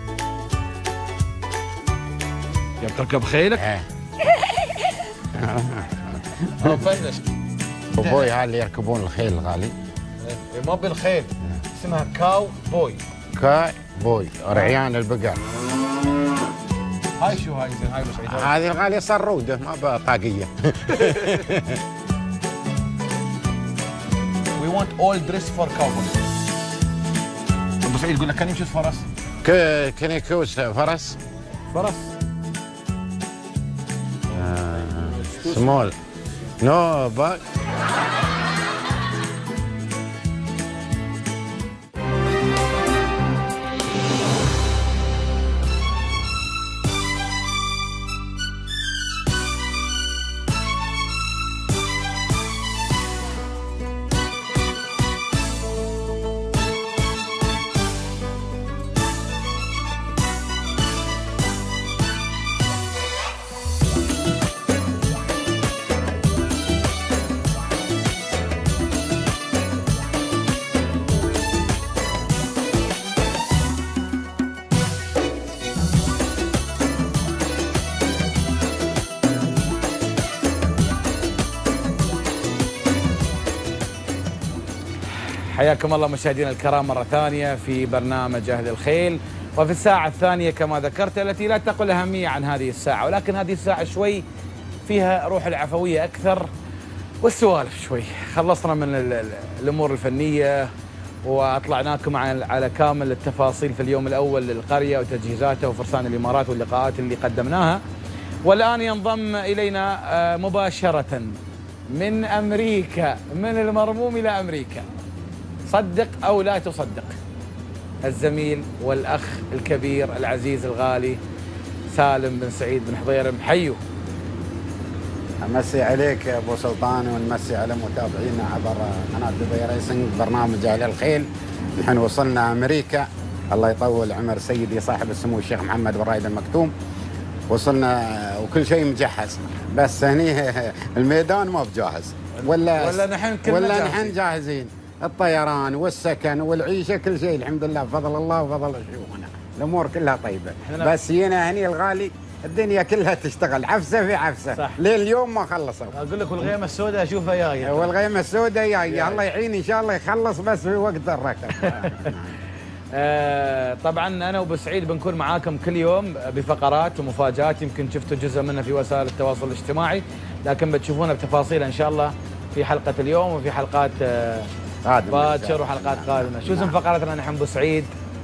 يا بتركب خيلك؟ فندش وبوي هاي اللي يركبون الخيل الغالي. ما بالخيل، اسمها كاو بوي. كاي بوي، رعيان البقر. هاي شو هاي زين؟ هاي مش عيد. هذه الغالية صروده ما بطاقية. We want all dress for cowboy. ابو سعيد يقول لك كان يمشي فرس. كان يكوس فرس؟ فرس. سمول. نو باك. حياكم الله مشاهدينا الكرام مرة ثانية في برنامج أهل الخيل، وفي الساعة الثانية كما ذكرت التي لا تقل أهمية عن هذه الساعة، ولكن هذه الساعة شوي فيها روح العفوية أكثر والسوالف شوي. خلصنا من الامور الفنيه واطلعناكم على كامل التفاصيل في اليوم الاول للقريه وتجهيزاتها وفرسان الامارات واللقاءات اللي قدمناها. والان ينضم الينا مباشره من امريكا، من المرموم الى امريكا، صدق او لا تصدق، الزميل والاخ الكبير العزيز الغالي سالم بن سعيد بن حضيرم. حيو. امسي عليك يا ابو سلطان ونمسي على متابعينا عبر قناه دبي ريسنج برنامج اهل الخيل. نحن وصلنا امريكا، الله يطول عمر سيدي صاحب السمو الشيخ محمد بن راشد المكتوم. وصلنا وكل شيء مجهز، بس هني الميدان ما بجاهز ولا نحن جاهزين. الطيران والسكن والعيشه كل شيء الحمد لله بفضل الله وفضل شيوخنا، الامور كلها طيبه. بس هنا هني الغالي الدنيا كلها تشتغل عفسه في عفسه. صح. لليوم ما خلصوا. اقول لك والغيمه السوداء اشوفها جايه. والغيمه السوداء جايه، الله يعين ان شاء الله يخلص بس في وقت الركب. طبعا انا وابو سعيد بنكون معاكم كل يوم بفقرات ومفاجات، يمكن شفتوا جزء منها في وسائل التواصل الاجتماعي، لكن بتشوفونها بتفاصيل ان شاء الله في حلقه اليوم وفي حلقات باكر وحلقات قادمه. شو اسم فقرتنا نحن ابو سعيد؟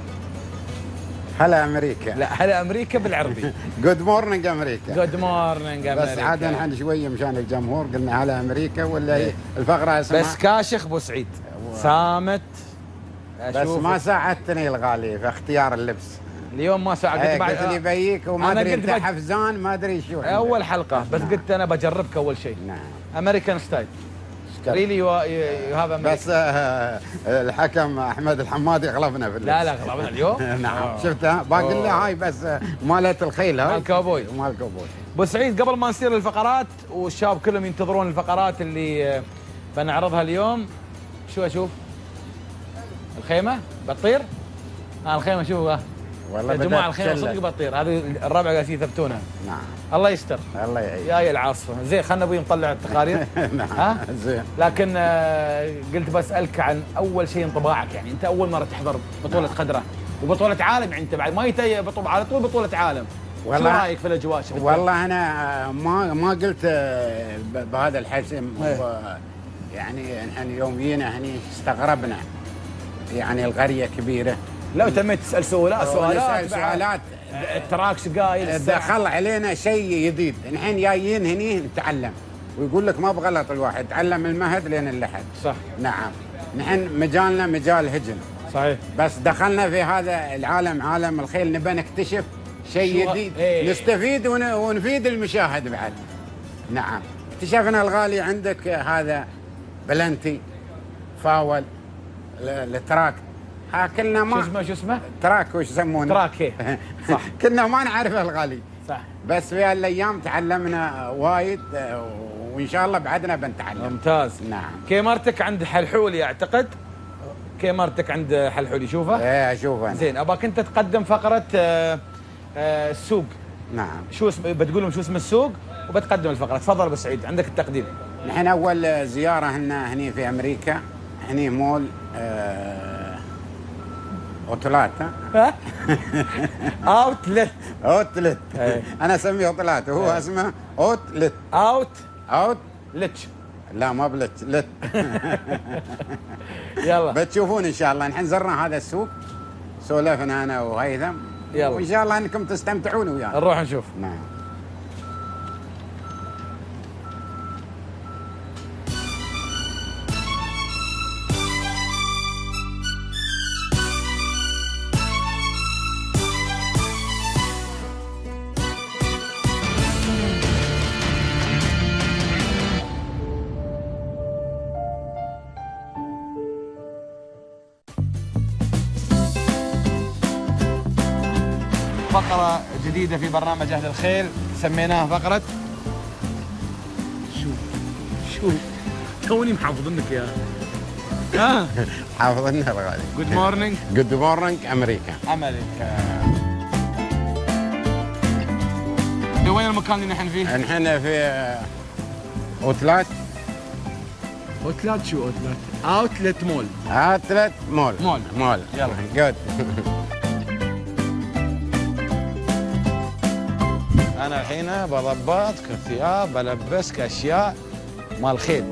هلا امريكا. لا هلا امريكا بالعربي. جود مورنينج امريكا. جود مورنينج امريكا. بس عاد نحن شويه مشان الجمهور قلنا هلا امريكا ولا هي الفقره اسمها بس كاشخ ابو سعيد صامت. بس ما ساعدتني الغالي في اختيار اللبس اليوم، ما ساعدت. قلت لي بيك وما ادري انت حفزان ما ادري شو اول حلقه بس قلت انا بجربك اول شيء. نعم. امريكان ستايل ريلي يو هاف بس الحكم احمد الحمادي غلبنا في اللبس. لا غلبنا اليوم. نعم شفتها باقي لنا هاي بس مالت الخيل هاي الكاوبوي. مال الكاوبوي. ابو سعيد قبل ما نصير للفقرات والشباب كلهم ينتظرون الفقرات اللي بنعرضها اليوم، شو اشوف؟ الخيمه بتطير؟ الخيمه شوفوا والله يا جماعه الخيمه صدق بتطير، هذه الربع قاعدين يثبتونها. نعم الله يستر. الله يعين. يا العاصفه زين، خلنا ابوي نطلع التقارير. نعم ها زين. لكن قلت بسالك عن اول شيء انطباعك، يعني انت اول مره تحضر بطوله قدره وبطوله عالم، يعني انت بعد ما على طول بطوله عالم. شو رايك في الاجواء؟ والله انا ما قلت بهذا الحجم. يعني نحن يوم جينا هني استغربنا، يعني القريه كبيره. لو تميت تسال سؤالات التراك قايل دخل علينا شيء جديد. نحن جايين هني نتعلم، ويقول لك ما بغلط الواحد تعلم المهد لين اللحد. صح. نعم نحن مجالنا مجال هجن. صحيح. بس دخلنا في هذا العالم، عالم الخيل، نبى نكتشف شيء جديد. نستفيد ونفيد المشاهد بعد. نعم اكتشفنا الغالي عندك هذا بلنتي فاول التراك. كلنا ما شو اسمه؟ تراك وش يسمونه؟ تراك. صح. كنا ما نعرفه الغالي. صح. بس في هالايام تعلمنا وايد وان شاء الله بعدنا بنتعلم. ممتاز. نعم. كاميرتك عند حلحولي اعتقد. كاميرتك عند حلحولي شوفه؟ ايه اشوفه انا. زين اباك انت تقدم فقره السوق. نعم. شو اسم بتقول لهم شو اسم السوق وبتقدم الفقره. تفضل ابو سعيد عندك التقديم. نحن اول زياره لنا هني في امريكا، هني مول اوتلات. ها؟ اوتلت. انا اسميه اوتلات وهو اسمه اوتلت. لتش. لا ما بلتش لت. يلا بتشوفون ان شاء الله. نحن زرنا هذا السوق، سولفنا انا وهيثم، يلا وان شاء الله انكم تستمتعون ويانا. نروح نشوف. نعم. فقرة جديدة في برنامج أهل الخيل سميناها فقرة شو توني محافظنك يا حافظنها الغالي. جود مورنينج. جود مورنينج امريكا. وين المكان اللي نحن فيه؟ نحن في اوتلات. اوتلات شو اوتلات؟ اوتلت مول. اوتلت مول. يلا جود. أنا الحين بضبطك الثياب، بلبسك أشياء مال خيل.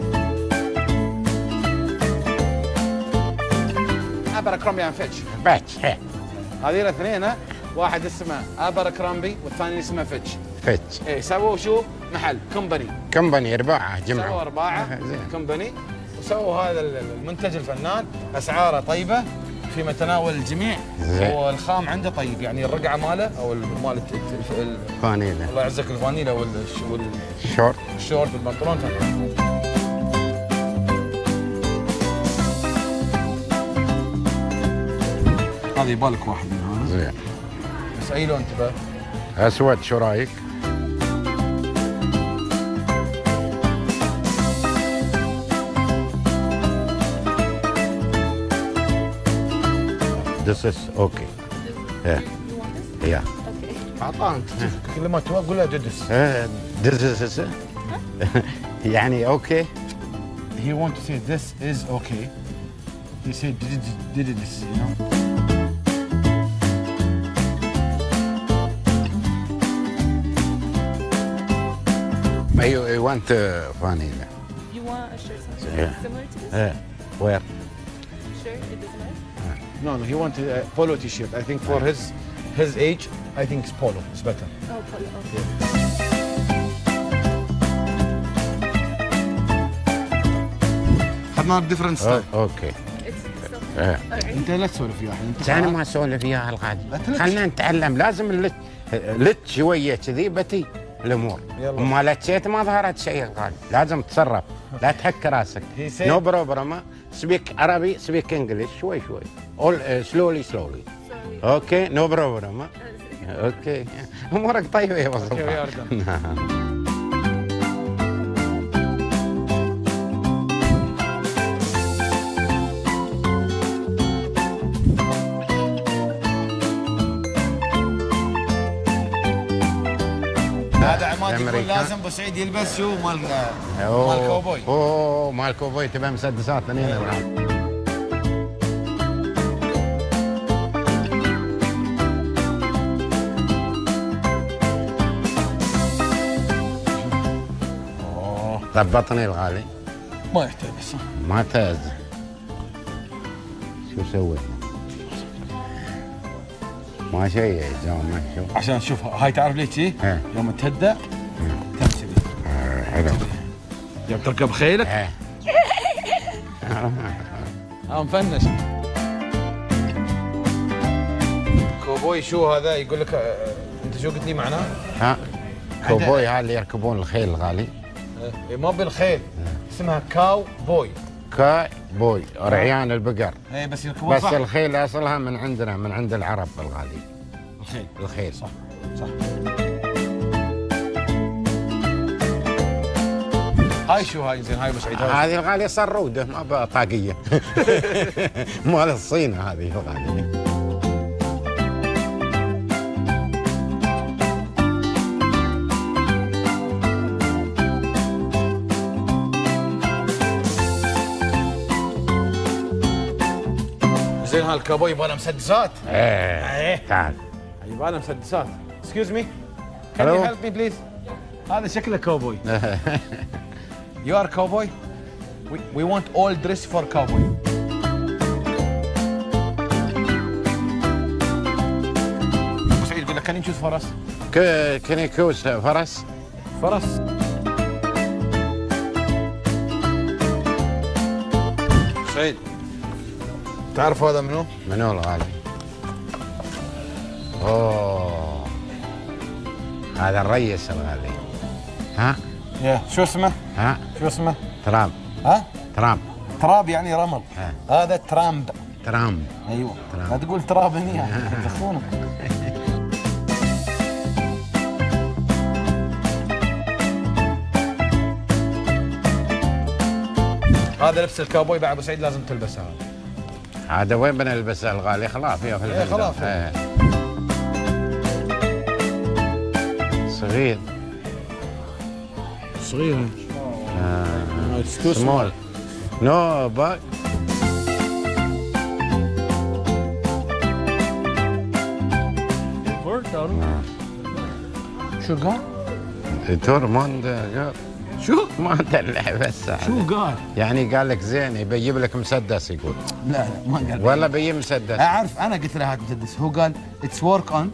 ابركرامبي اند فيتش. فيتش. هذول الاثنين واحد اسمه ابركرامبي والثاني اسمه فيتش. فيتش. اي سووا شو؟ محل كومباني رباعه جمعوا. سووا ارباعه كومباني وسووا هذا المنتج الفنان، اسعاره طيبه في متناول الجميع. والخام عنده طيب، يعني الرقعه ماله او مال الفانيله، الله يعزك الفانيله الشورت والبنطلون. هذا يبالك واحد من هذا. زين. بس اي لون تبى؟ اسود، شو رايك؟ This is okay. Yeah. عطاه انت كل ما تقول له ددس. This is يعني okay. He want to say this is okay. He said didis, you know. You want vanilla? You want a shirt similar to this? Yeah. Where? Sure, it doesn't matter. No, he wanted a polo t-shirt. I think for his age, I think it's polo. It's better. Oh, polo. Okay. Yeah. خدنا different style. Okay. انت لا تسولف وياه انت. انا ما اسولف وياها الغالي. خلينا نتعلم، لازم لت شويه كذي بتي الامور. ما لتشيت ما ظهرت شيء غالي، لازم تتصرف، لا تحك راسك. نو بروبلم. سبيك عربي، سبيك انجلش، شوي شوي. اول سلولي. اوكي، نو بروبلم. اوكي، امورك طيبه يا وصل. هذا عماد يقول لازم ابو سعيد يلبس شو مال كوبوي. اوه مال كوبوي، تبع مسدسات هنا. ضبطني الغالي. ما يحتاج بس. ما تهز. شو سويت؟ ما شيء ما شو. عشان تشوف هاي تعرف ليش شي؟ يوم تهدأ تمشي. حلو. يوم تركب خيلك. مفنش. كوبوي شو هذا؟ يقول لك انت شو قلت لي معناه؟ كوبوي هاي اللي يركبون الخيل الغالي. ما بالخيل، اسمها كاو بوي. بوي رعيان البقر. اي بس يركبون بس صح. الخيل اصلها من عندنا، من عند العرب الغالي. الخيل صح. هاي شو هاي زين؟ هاي ابو سعيد هذه الغالي صروده ما بطاقيه. مال الصين هذه الغالي. زين هالكابوي يبغى له مسدسات. تعال. يبغى له مسدسات. Excuse me. Can you help me please? هذا شكله كاوبوي. You are cowboy? We want all dress for cowboy. أبو سعيد يقول لك can you choose فرس؟ Can you choose فرس؟ فرس. سعيد تعرف هذا منو؟ منو الغالي؟ اوه هذا الريس الغالي. ها؟ شو اسمه؟ شو اسمه؟ ترامب. تراب يعني رمل. هذا ترامب. ايوه. لا تقول تراب هني يدخونك. هذا لبس الكاوبوي بعد ابو سعيد لازم تلبسه. هذا وين بنلبسه الغالي؟ خلافي في الفندق. خلافي. صغير. سمول. نو باك. شو قال؟ تورموند قال. شو؟ ما دلع بس شو قال؟ يعني قال لك زين يبي يجيب لك مسدس يقول. لا ما قال. ولا بيجيب مسدس. اعرف انا قلت له هات مسدس، هو قال اتس ورك اون.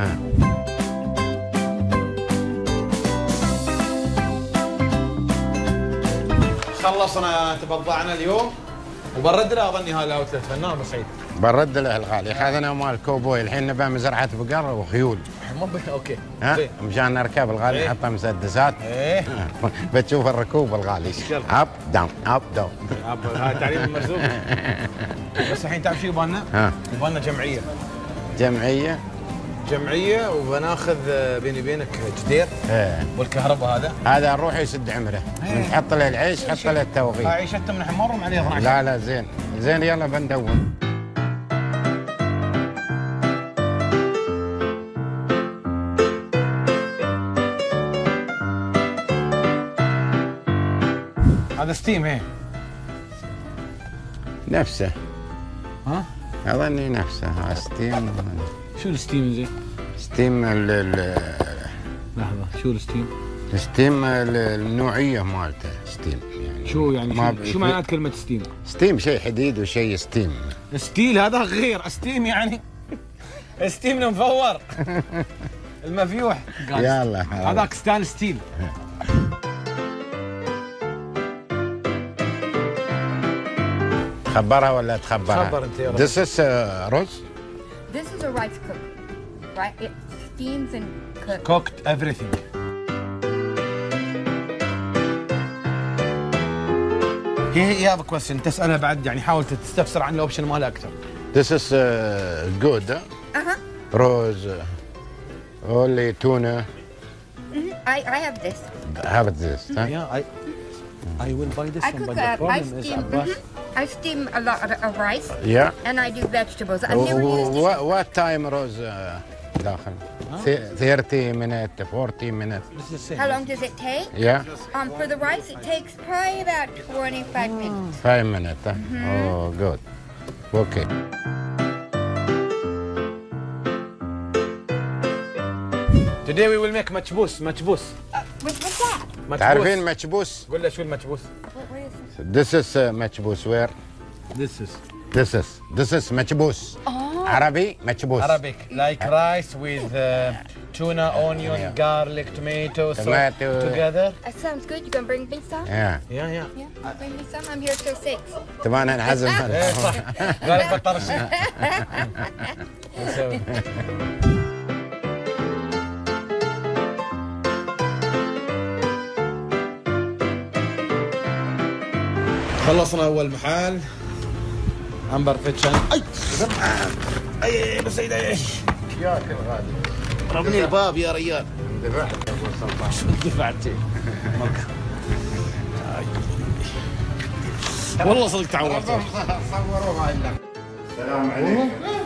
خلصنا تبضعنا اليوم وبرد له اظني هاي الاوتلت. فنان ابو سعيد. برد له الغالي، اخذنا مال كوبوي، الحين نبى مزرعه بقر وخيول. اوكي. ها مشان نركب الغالي نحط مسدسات. ايه بتشوف الركوب الغالي. اب داون اب داون. هاي تعليم المرزوق. بس الحين تعرف شو يبغالنا؟ يبغالنا جمعيه. جمعيه وبناخذ بيني وبينك جدير والكهرباء هذا نروح يسد عمره. نحط له العيش، حط له التوغيل. عيشته من حمرهم عليه 12. لا زين يلا بندور. هذا ستيم نفسه. اظني نفسه ستيم. شو الستيم زين؟ ستيم لحظة، شو الستيم؟ ستيم النوعية مالته ستيم يعني. شو يعني شو معنات كلمة ستيم؟ ستيم شيء حديد وشيء ستيم. ستيل هذا غير، ستيم يعني ستيم المفور المفيوح. يلا هذاك ستان ستيل. تخبرها ولا تخبرها؟ خبر انت يا رب. This is رز. This is a rice cook, right? It steams and cooks. Cooked everything. هي have a question تسألها بعد، يعني حاول تستفسر عن الاوبشن مالها اكثر. This is good. Rose. Only tuna. I have this. Have this. Huh? Yeah, I will buy this I one, cook but the problem is Abbas. I steam a lot of rice. Yeah. And I do vegetables. I've never used this. What time Rose داخل? 30 minutes, 40 minutes. How long does it take? Yeah. For the rice, it takes probably about 25 minutes. 5 minutes. Oh, good. Okay. Today we will make مكبوس. What's that? تعرفين مكبوس؟ قول له شو المكبوس؟ This is مكبوس. Where? This is مكبوس. عربي مكبوس. Arabic, like rice with tuna, onion, garlic, tomatoes together. That sounds good. You gonna bring me some? Yeah. Bring me some. I'm here till 6. تبغى نعزم. قال بطل شيء. خلصنا اول محل عنبر فتشن. اي بس ايش ياك الغالي. ربني الباب يا ريال. دفعت ابو سلطان. شو دفعت؟ والله صدق تعورت. صوروها هاي. السلام عليكم.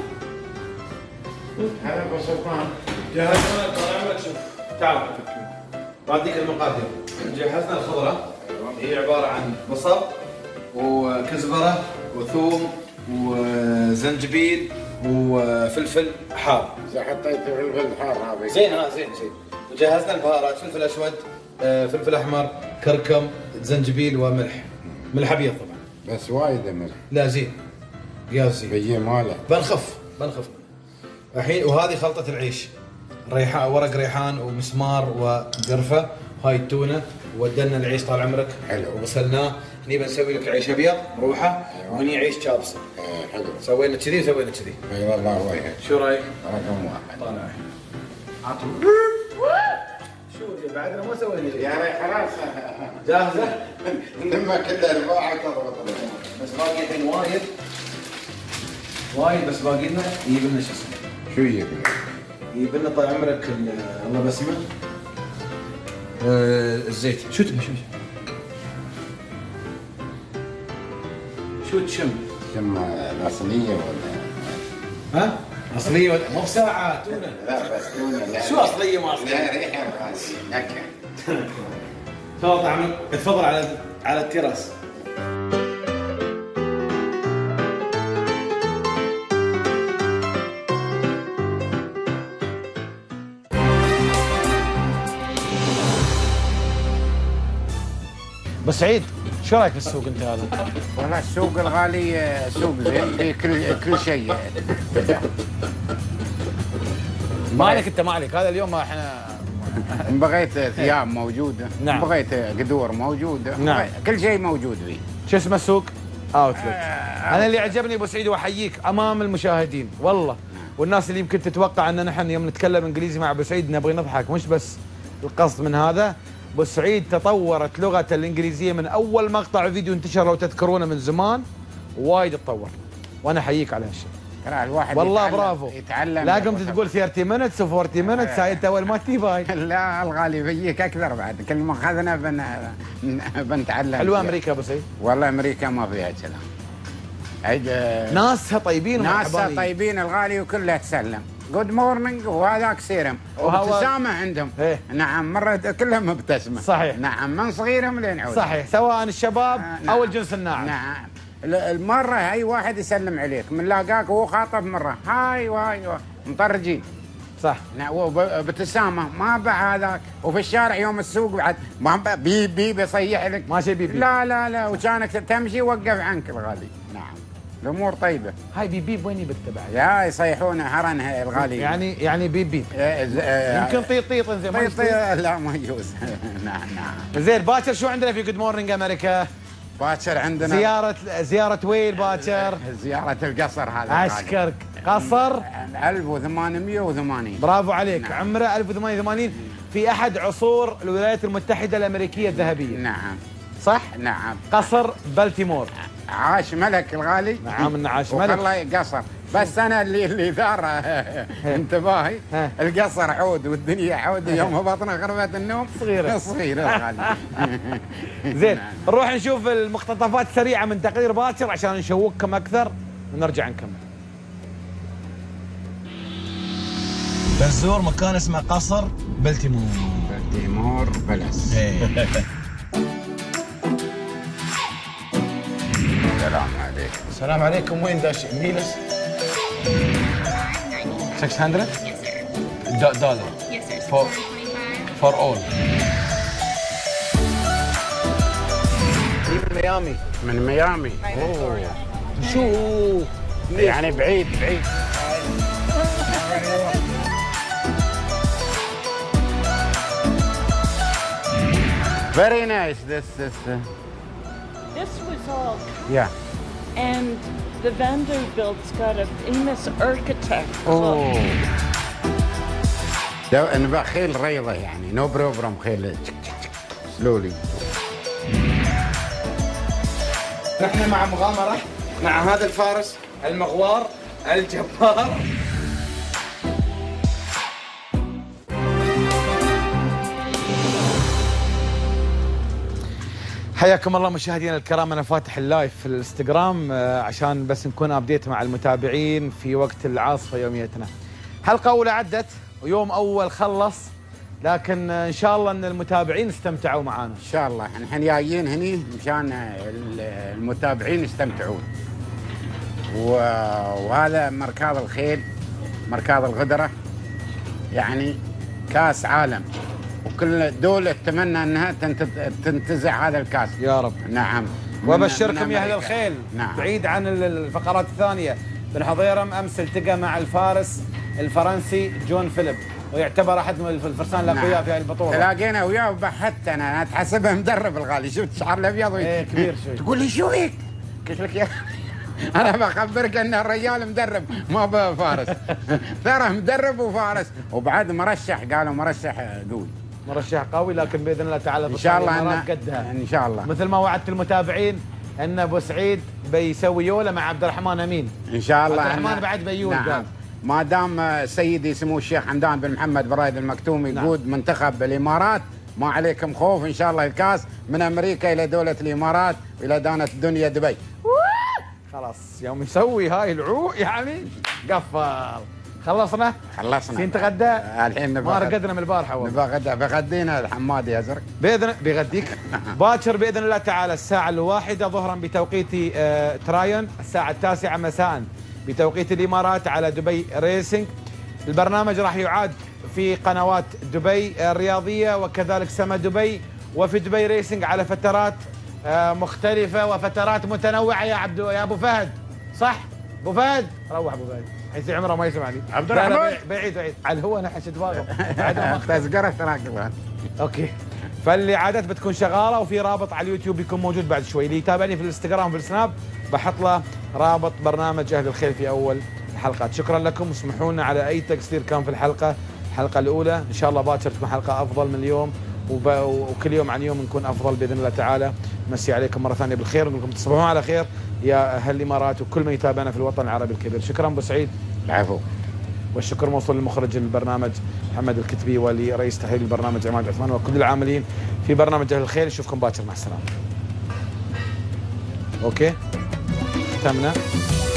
هلا ابو سلطان. جهزنا طال عمرك. شوف تعال بعطيك المقادير. جهزنا الخضره، هي عباره عن بصل وكزبره وثوم وزنجبيل وفلفل حار. اذا حطيت فلفل حار هذا زين. زين. وجهزنا البهارات: فلفل اسود، فلفل احمر، كركم، زنجبيل وملح. ملح ابيض طبعا. بس وايد ملح. لا زين. قياس زين. بيجي ماله. بنخف. الحين وهذه خلطة العيش. ورق ريحان ومسمار وقرفة. هاي التونة. ودلنا العيش طال عمرك. حلو. وغسلناه. هني بنسوي لك العيش ابيض مروحه. وهني عيش شابسه. حلو. سوينا كذي وسوينا كذي. اي والله وجهك. شو رايك؟ رقم واحد. طالع. شو بعدنا ما سوينا شيء. يعني خلاص جاهزه؟ لما كلها الباعة تضبط. بس باقي الحين وايد بس باقي لنا يجيب لنا شو اسمه. شو يجيب لنا؟ يجيب لنا طال عمرك الله بسمه. الزيت. شو تبي شو تشم؟ اصليه ولا؟ اصليه ولا مو بساعه تونه؟ لا بس تونه. لا. شو اصليه ما اصليه؟ لا ريحه بس نكهه. تفضل طعم. تفضل على التراس. ابو سعيد شو رايك في السوق انت هذا؟ والله السوق الغالي سوق زين في كل شيء. ما عليك انت، ما عليك، هذا اليوم احنا بغيت ثياب موجوده، نعم. بغيت قدور موجوده، نعم. كل شيء موجود فيه. شو اسمه السوق؟ اوتلت. انا اللي عجبني ابو سعيد واحييك امام المشاهدين والله، والناس اللي يمكن تتوقع ان نحن يوم نتكلم انجليزي مع ابو سعيد نبغي نضحك، مش بس القصد من هذا. ابو سعيد تطورت لغته الانجليزيه من اول مقطع فيديو انتشر لو تذكرونه من زمان، وايد تطور، وانا احييك على هالشيء. ترى الواحد والله يتعلم برافو. يتعلم. لا قمت تقول 30 minutes و 40 minutes، هاي انت اول ما تجيبها. لا الغالي بيجيك اكثر بعد، كل ما اخذنا بنتعلم. حلوه امريكا ابو سعيد؟ والله امريكا ما فيها كلام. ناسها طيبين ناسها طيبين الغالي وكلها تسلم. جود مورنينج وهذاك سيرم وابتسامه عندهم. إيه؟ نعم مره كلها مبتسمه. صحيح. نعم من صغيرهم لين عود. صحيح، سواء الشباب نعم. او الجنس الناعم. نعم. المره اي واحد يسلم عليك من لاقاك وهو خاطب مره هاي واي مطرجين. صح. وابتسامه ما باع هذاك، وفي الشارع يوم السوق بعد ما بيب بيب يصيح لك. ما شي بيب. لا لا لا، وكانك تمشي وقف عنك الغالي. نعم الامور طيبه. هاي بيب بيب وين يبتبع؟ يا يصيحون هرن الغالي. يعني بيب بيب. يمكن طيط طيط انزين ما طيط لا ما يجوز. نعم نعم. زين باكر شو عندنا في جود مورنينج امريكا؟ باكر عندنا زيارة وين باكر؟ زيارة القصر هذا. اشكرك. قصر 1880. برافو عليك. نعم. عمره 1880 في احد عصور الولايات المتحدة الامريكية الذهبية. نعم. صح؟ نعم. قصر بالتيمور. عاش ملك الغالي. نعم انه عاش ملك. والله قصر، بس انا اللي ثار انتباهي القصر عود والدنيا عود، يوم بطنه غرفة النوم صغيرة الغالي. زين نروح نشوف المقتطفات سريعة من تقرير باكر عشان نشوقكم اكثر ونرجع نكمل. بنزور مكان اسمه قصر بالتيمور. بالتيمور بلس. السلام عليكم. السلام عليكم. وين داش ميلس؟ 600 $. for all. من ميامي. من ميامي. اوه شو يعني بعيد. Very nice. This. This was all. Yeah. And the Vanderbilt's got a famous architect. Oh. ده نبغى خيل ريضة يعني نو بروبرام خيل سلولي. نحن مع مغامرة مع هذا الفارس المغوار الجبار. حياكم الله مشاهدينا الكرام. انا فاتح اللايف في الانستغرام عشان بس نكون ابديت مع المتابعين في وقت العاصفه يوميتنا. حلقه اولى عدت ويوم اول خلص، لكن ان شاء الله ان المتابعين استمتعوا معنا. ان شاء الله نحن جايين هني مشان المتابعين يستمتعون. وهذا مركاض الخيل، مركاض الغدره، يعني كاس عالم، وكل دولة تتمنى انها تنتزع هذا الكاس يا رب. نعم. وابشركم يا اهل الخيل. نعم. بعيد عن الفقرات الثانيه، بن حضيرم امس التقى مع الفارس الفرنسي جون فيليب، ويعتبر احد من الفرسان الاقوياء في هذه البطوله. تلاقينا وياه وبحثت انا اتحسبه مدرب الغالي، شفت شعر الابيض كبير شوي. تقول لي شو هيك؟ قلت لك يا انا بخبرك ان الرجال مدرب ما فارس. ترى مدرب وفارس، وبعد مرشح، قالوا مرشح قوي. مرشح قوي، لكن باذن الله تعالى ان شاء الله قدها ان شاء الله. مثل ما وعدت المتابعين ان ابو سعيد بيسوي يوله مع عبد الرحمن امين ان شاء الله. عبد الرحمن بعد بيول. نعم. ما دام سيدي سمو الشيخ حمدان بن محمد بن راشد المكتوم يقود منتخب الامارات، ما عليكم خوف، ان شاء الله الكاس من امريكا الى دوله الامارات والى دانه الدنيا دبي. خلاص يوم يسوي هاي العوق يعني قفل. خلصنا؟ نتغدى الحين. ما رقدنا من البارحه والله. بغدينا الحمادي يا زرق. بيغديك باكر باذن الله تعالى الساعه 1 ظهرا بتوقيت تراين، الساعه 9 مساء بتوقيت الامارات على دبي ريسنج. البرنامج راح يعاد في قنوات دبي الرياضيه وكذلك سما دبي وفي دبي ريسنج على فترات مختلفة وفترات متنوعة يا أبو فهد، صح؟ أبو فهد روح أبو فهد حيث عمره ما يسمعني. عبد الرحمن بعيد على الهواء نحن شدواغم تسقرة تراك. اوكي، فالإعادات بتكون شغالة وفي رابط على اليوتيوب بيكون موجود بعد شوي. اللي يتابعني في الانستغرام وفي السناب بحط له رابط برنامج أهل الخير في أول الحلقات. شكرا لكم، اسمحوا لنا على أي تقصير كان في الحلقة الأولى. إن شاء الله باكر تكون حلقة أفضل من اليوم، وكل يوم عن يوم نكون أفضل بإذن الله تعالى. مسي عليكم مرة ثانية بالخير، ونقول لكم تصبحون على خير يا أهل الإمارات وكل من يتابعنا في الوطن العربي الكبير. شكرا أبو سعيد. العفو. والشكر موصول للمخرج البرنامج محمد الكتبي، ولرئيس تحرير البرنامج عماد عثمان، وكل العاملين في برنامج أهل الخير. نشوفكم باكر، مع السلامة. اوكي، ختمنا.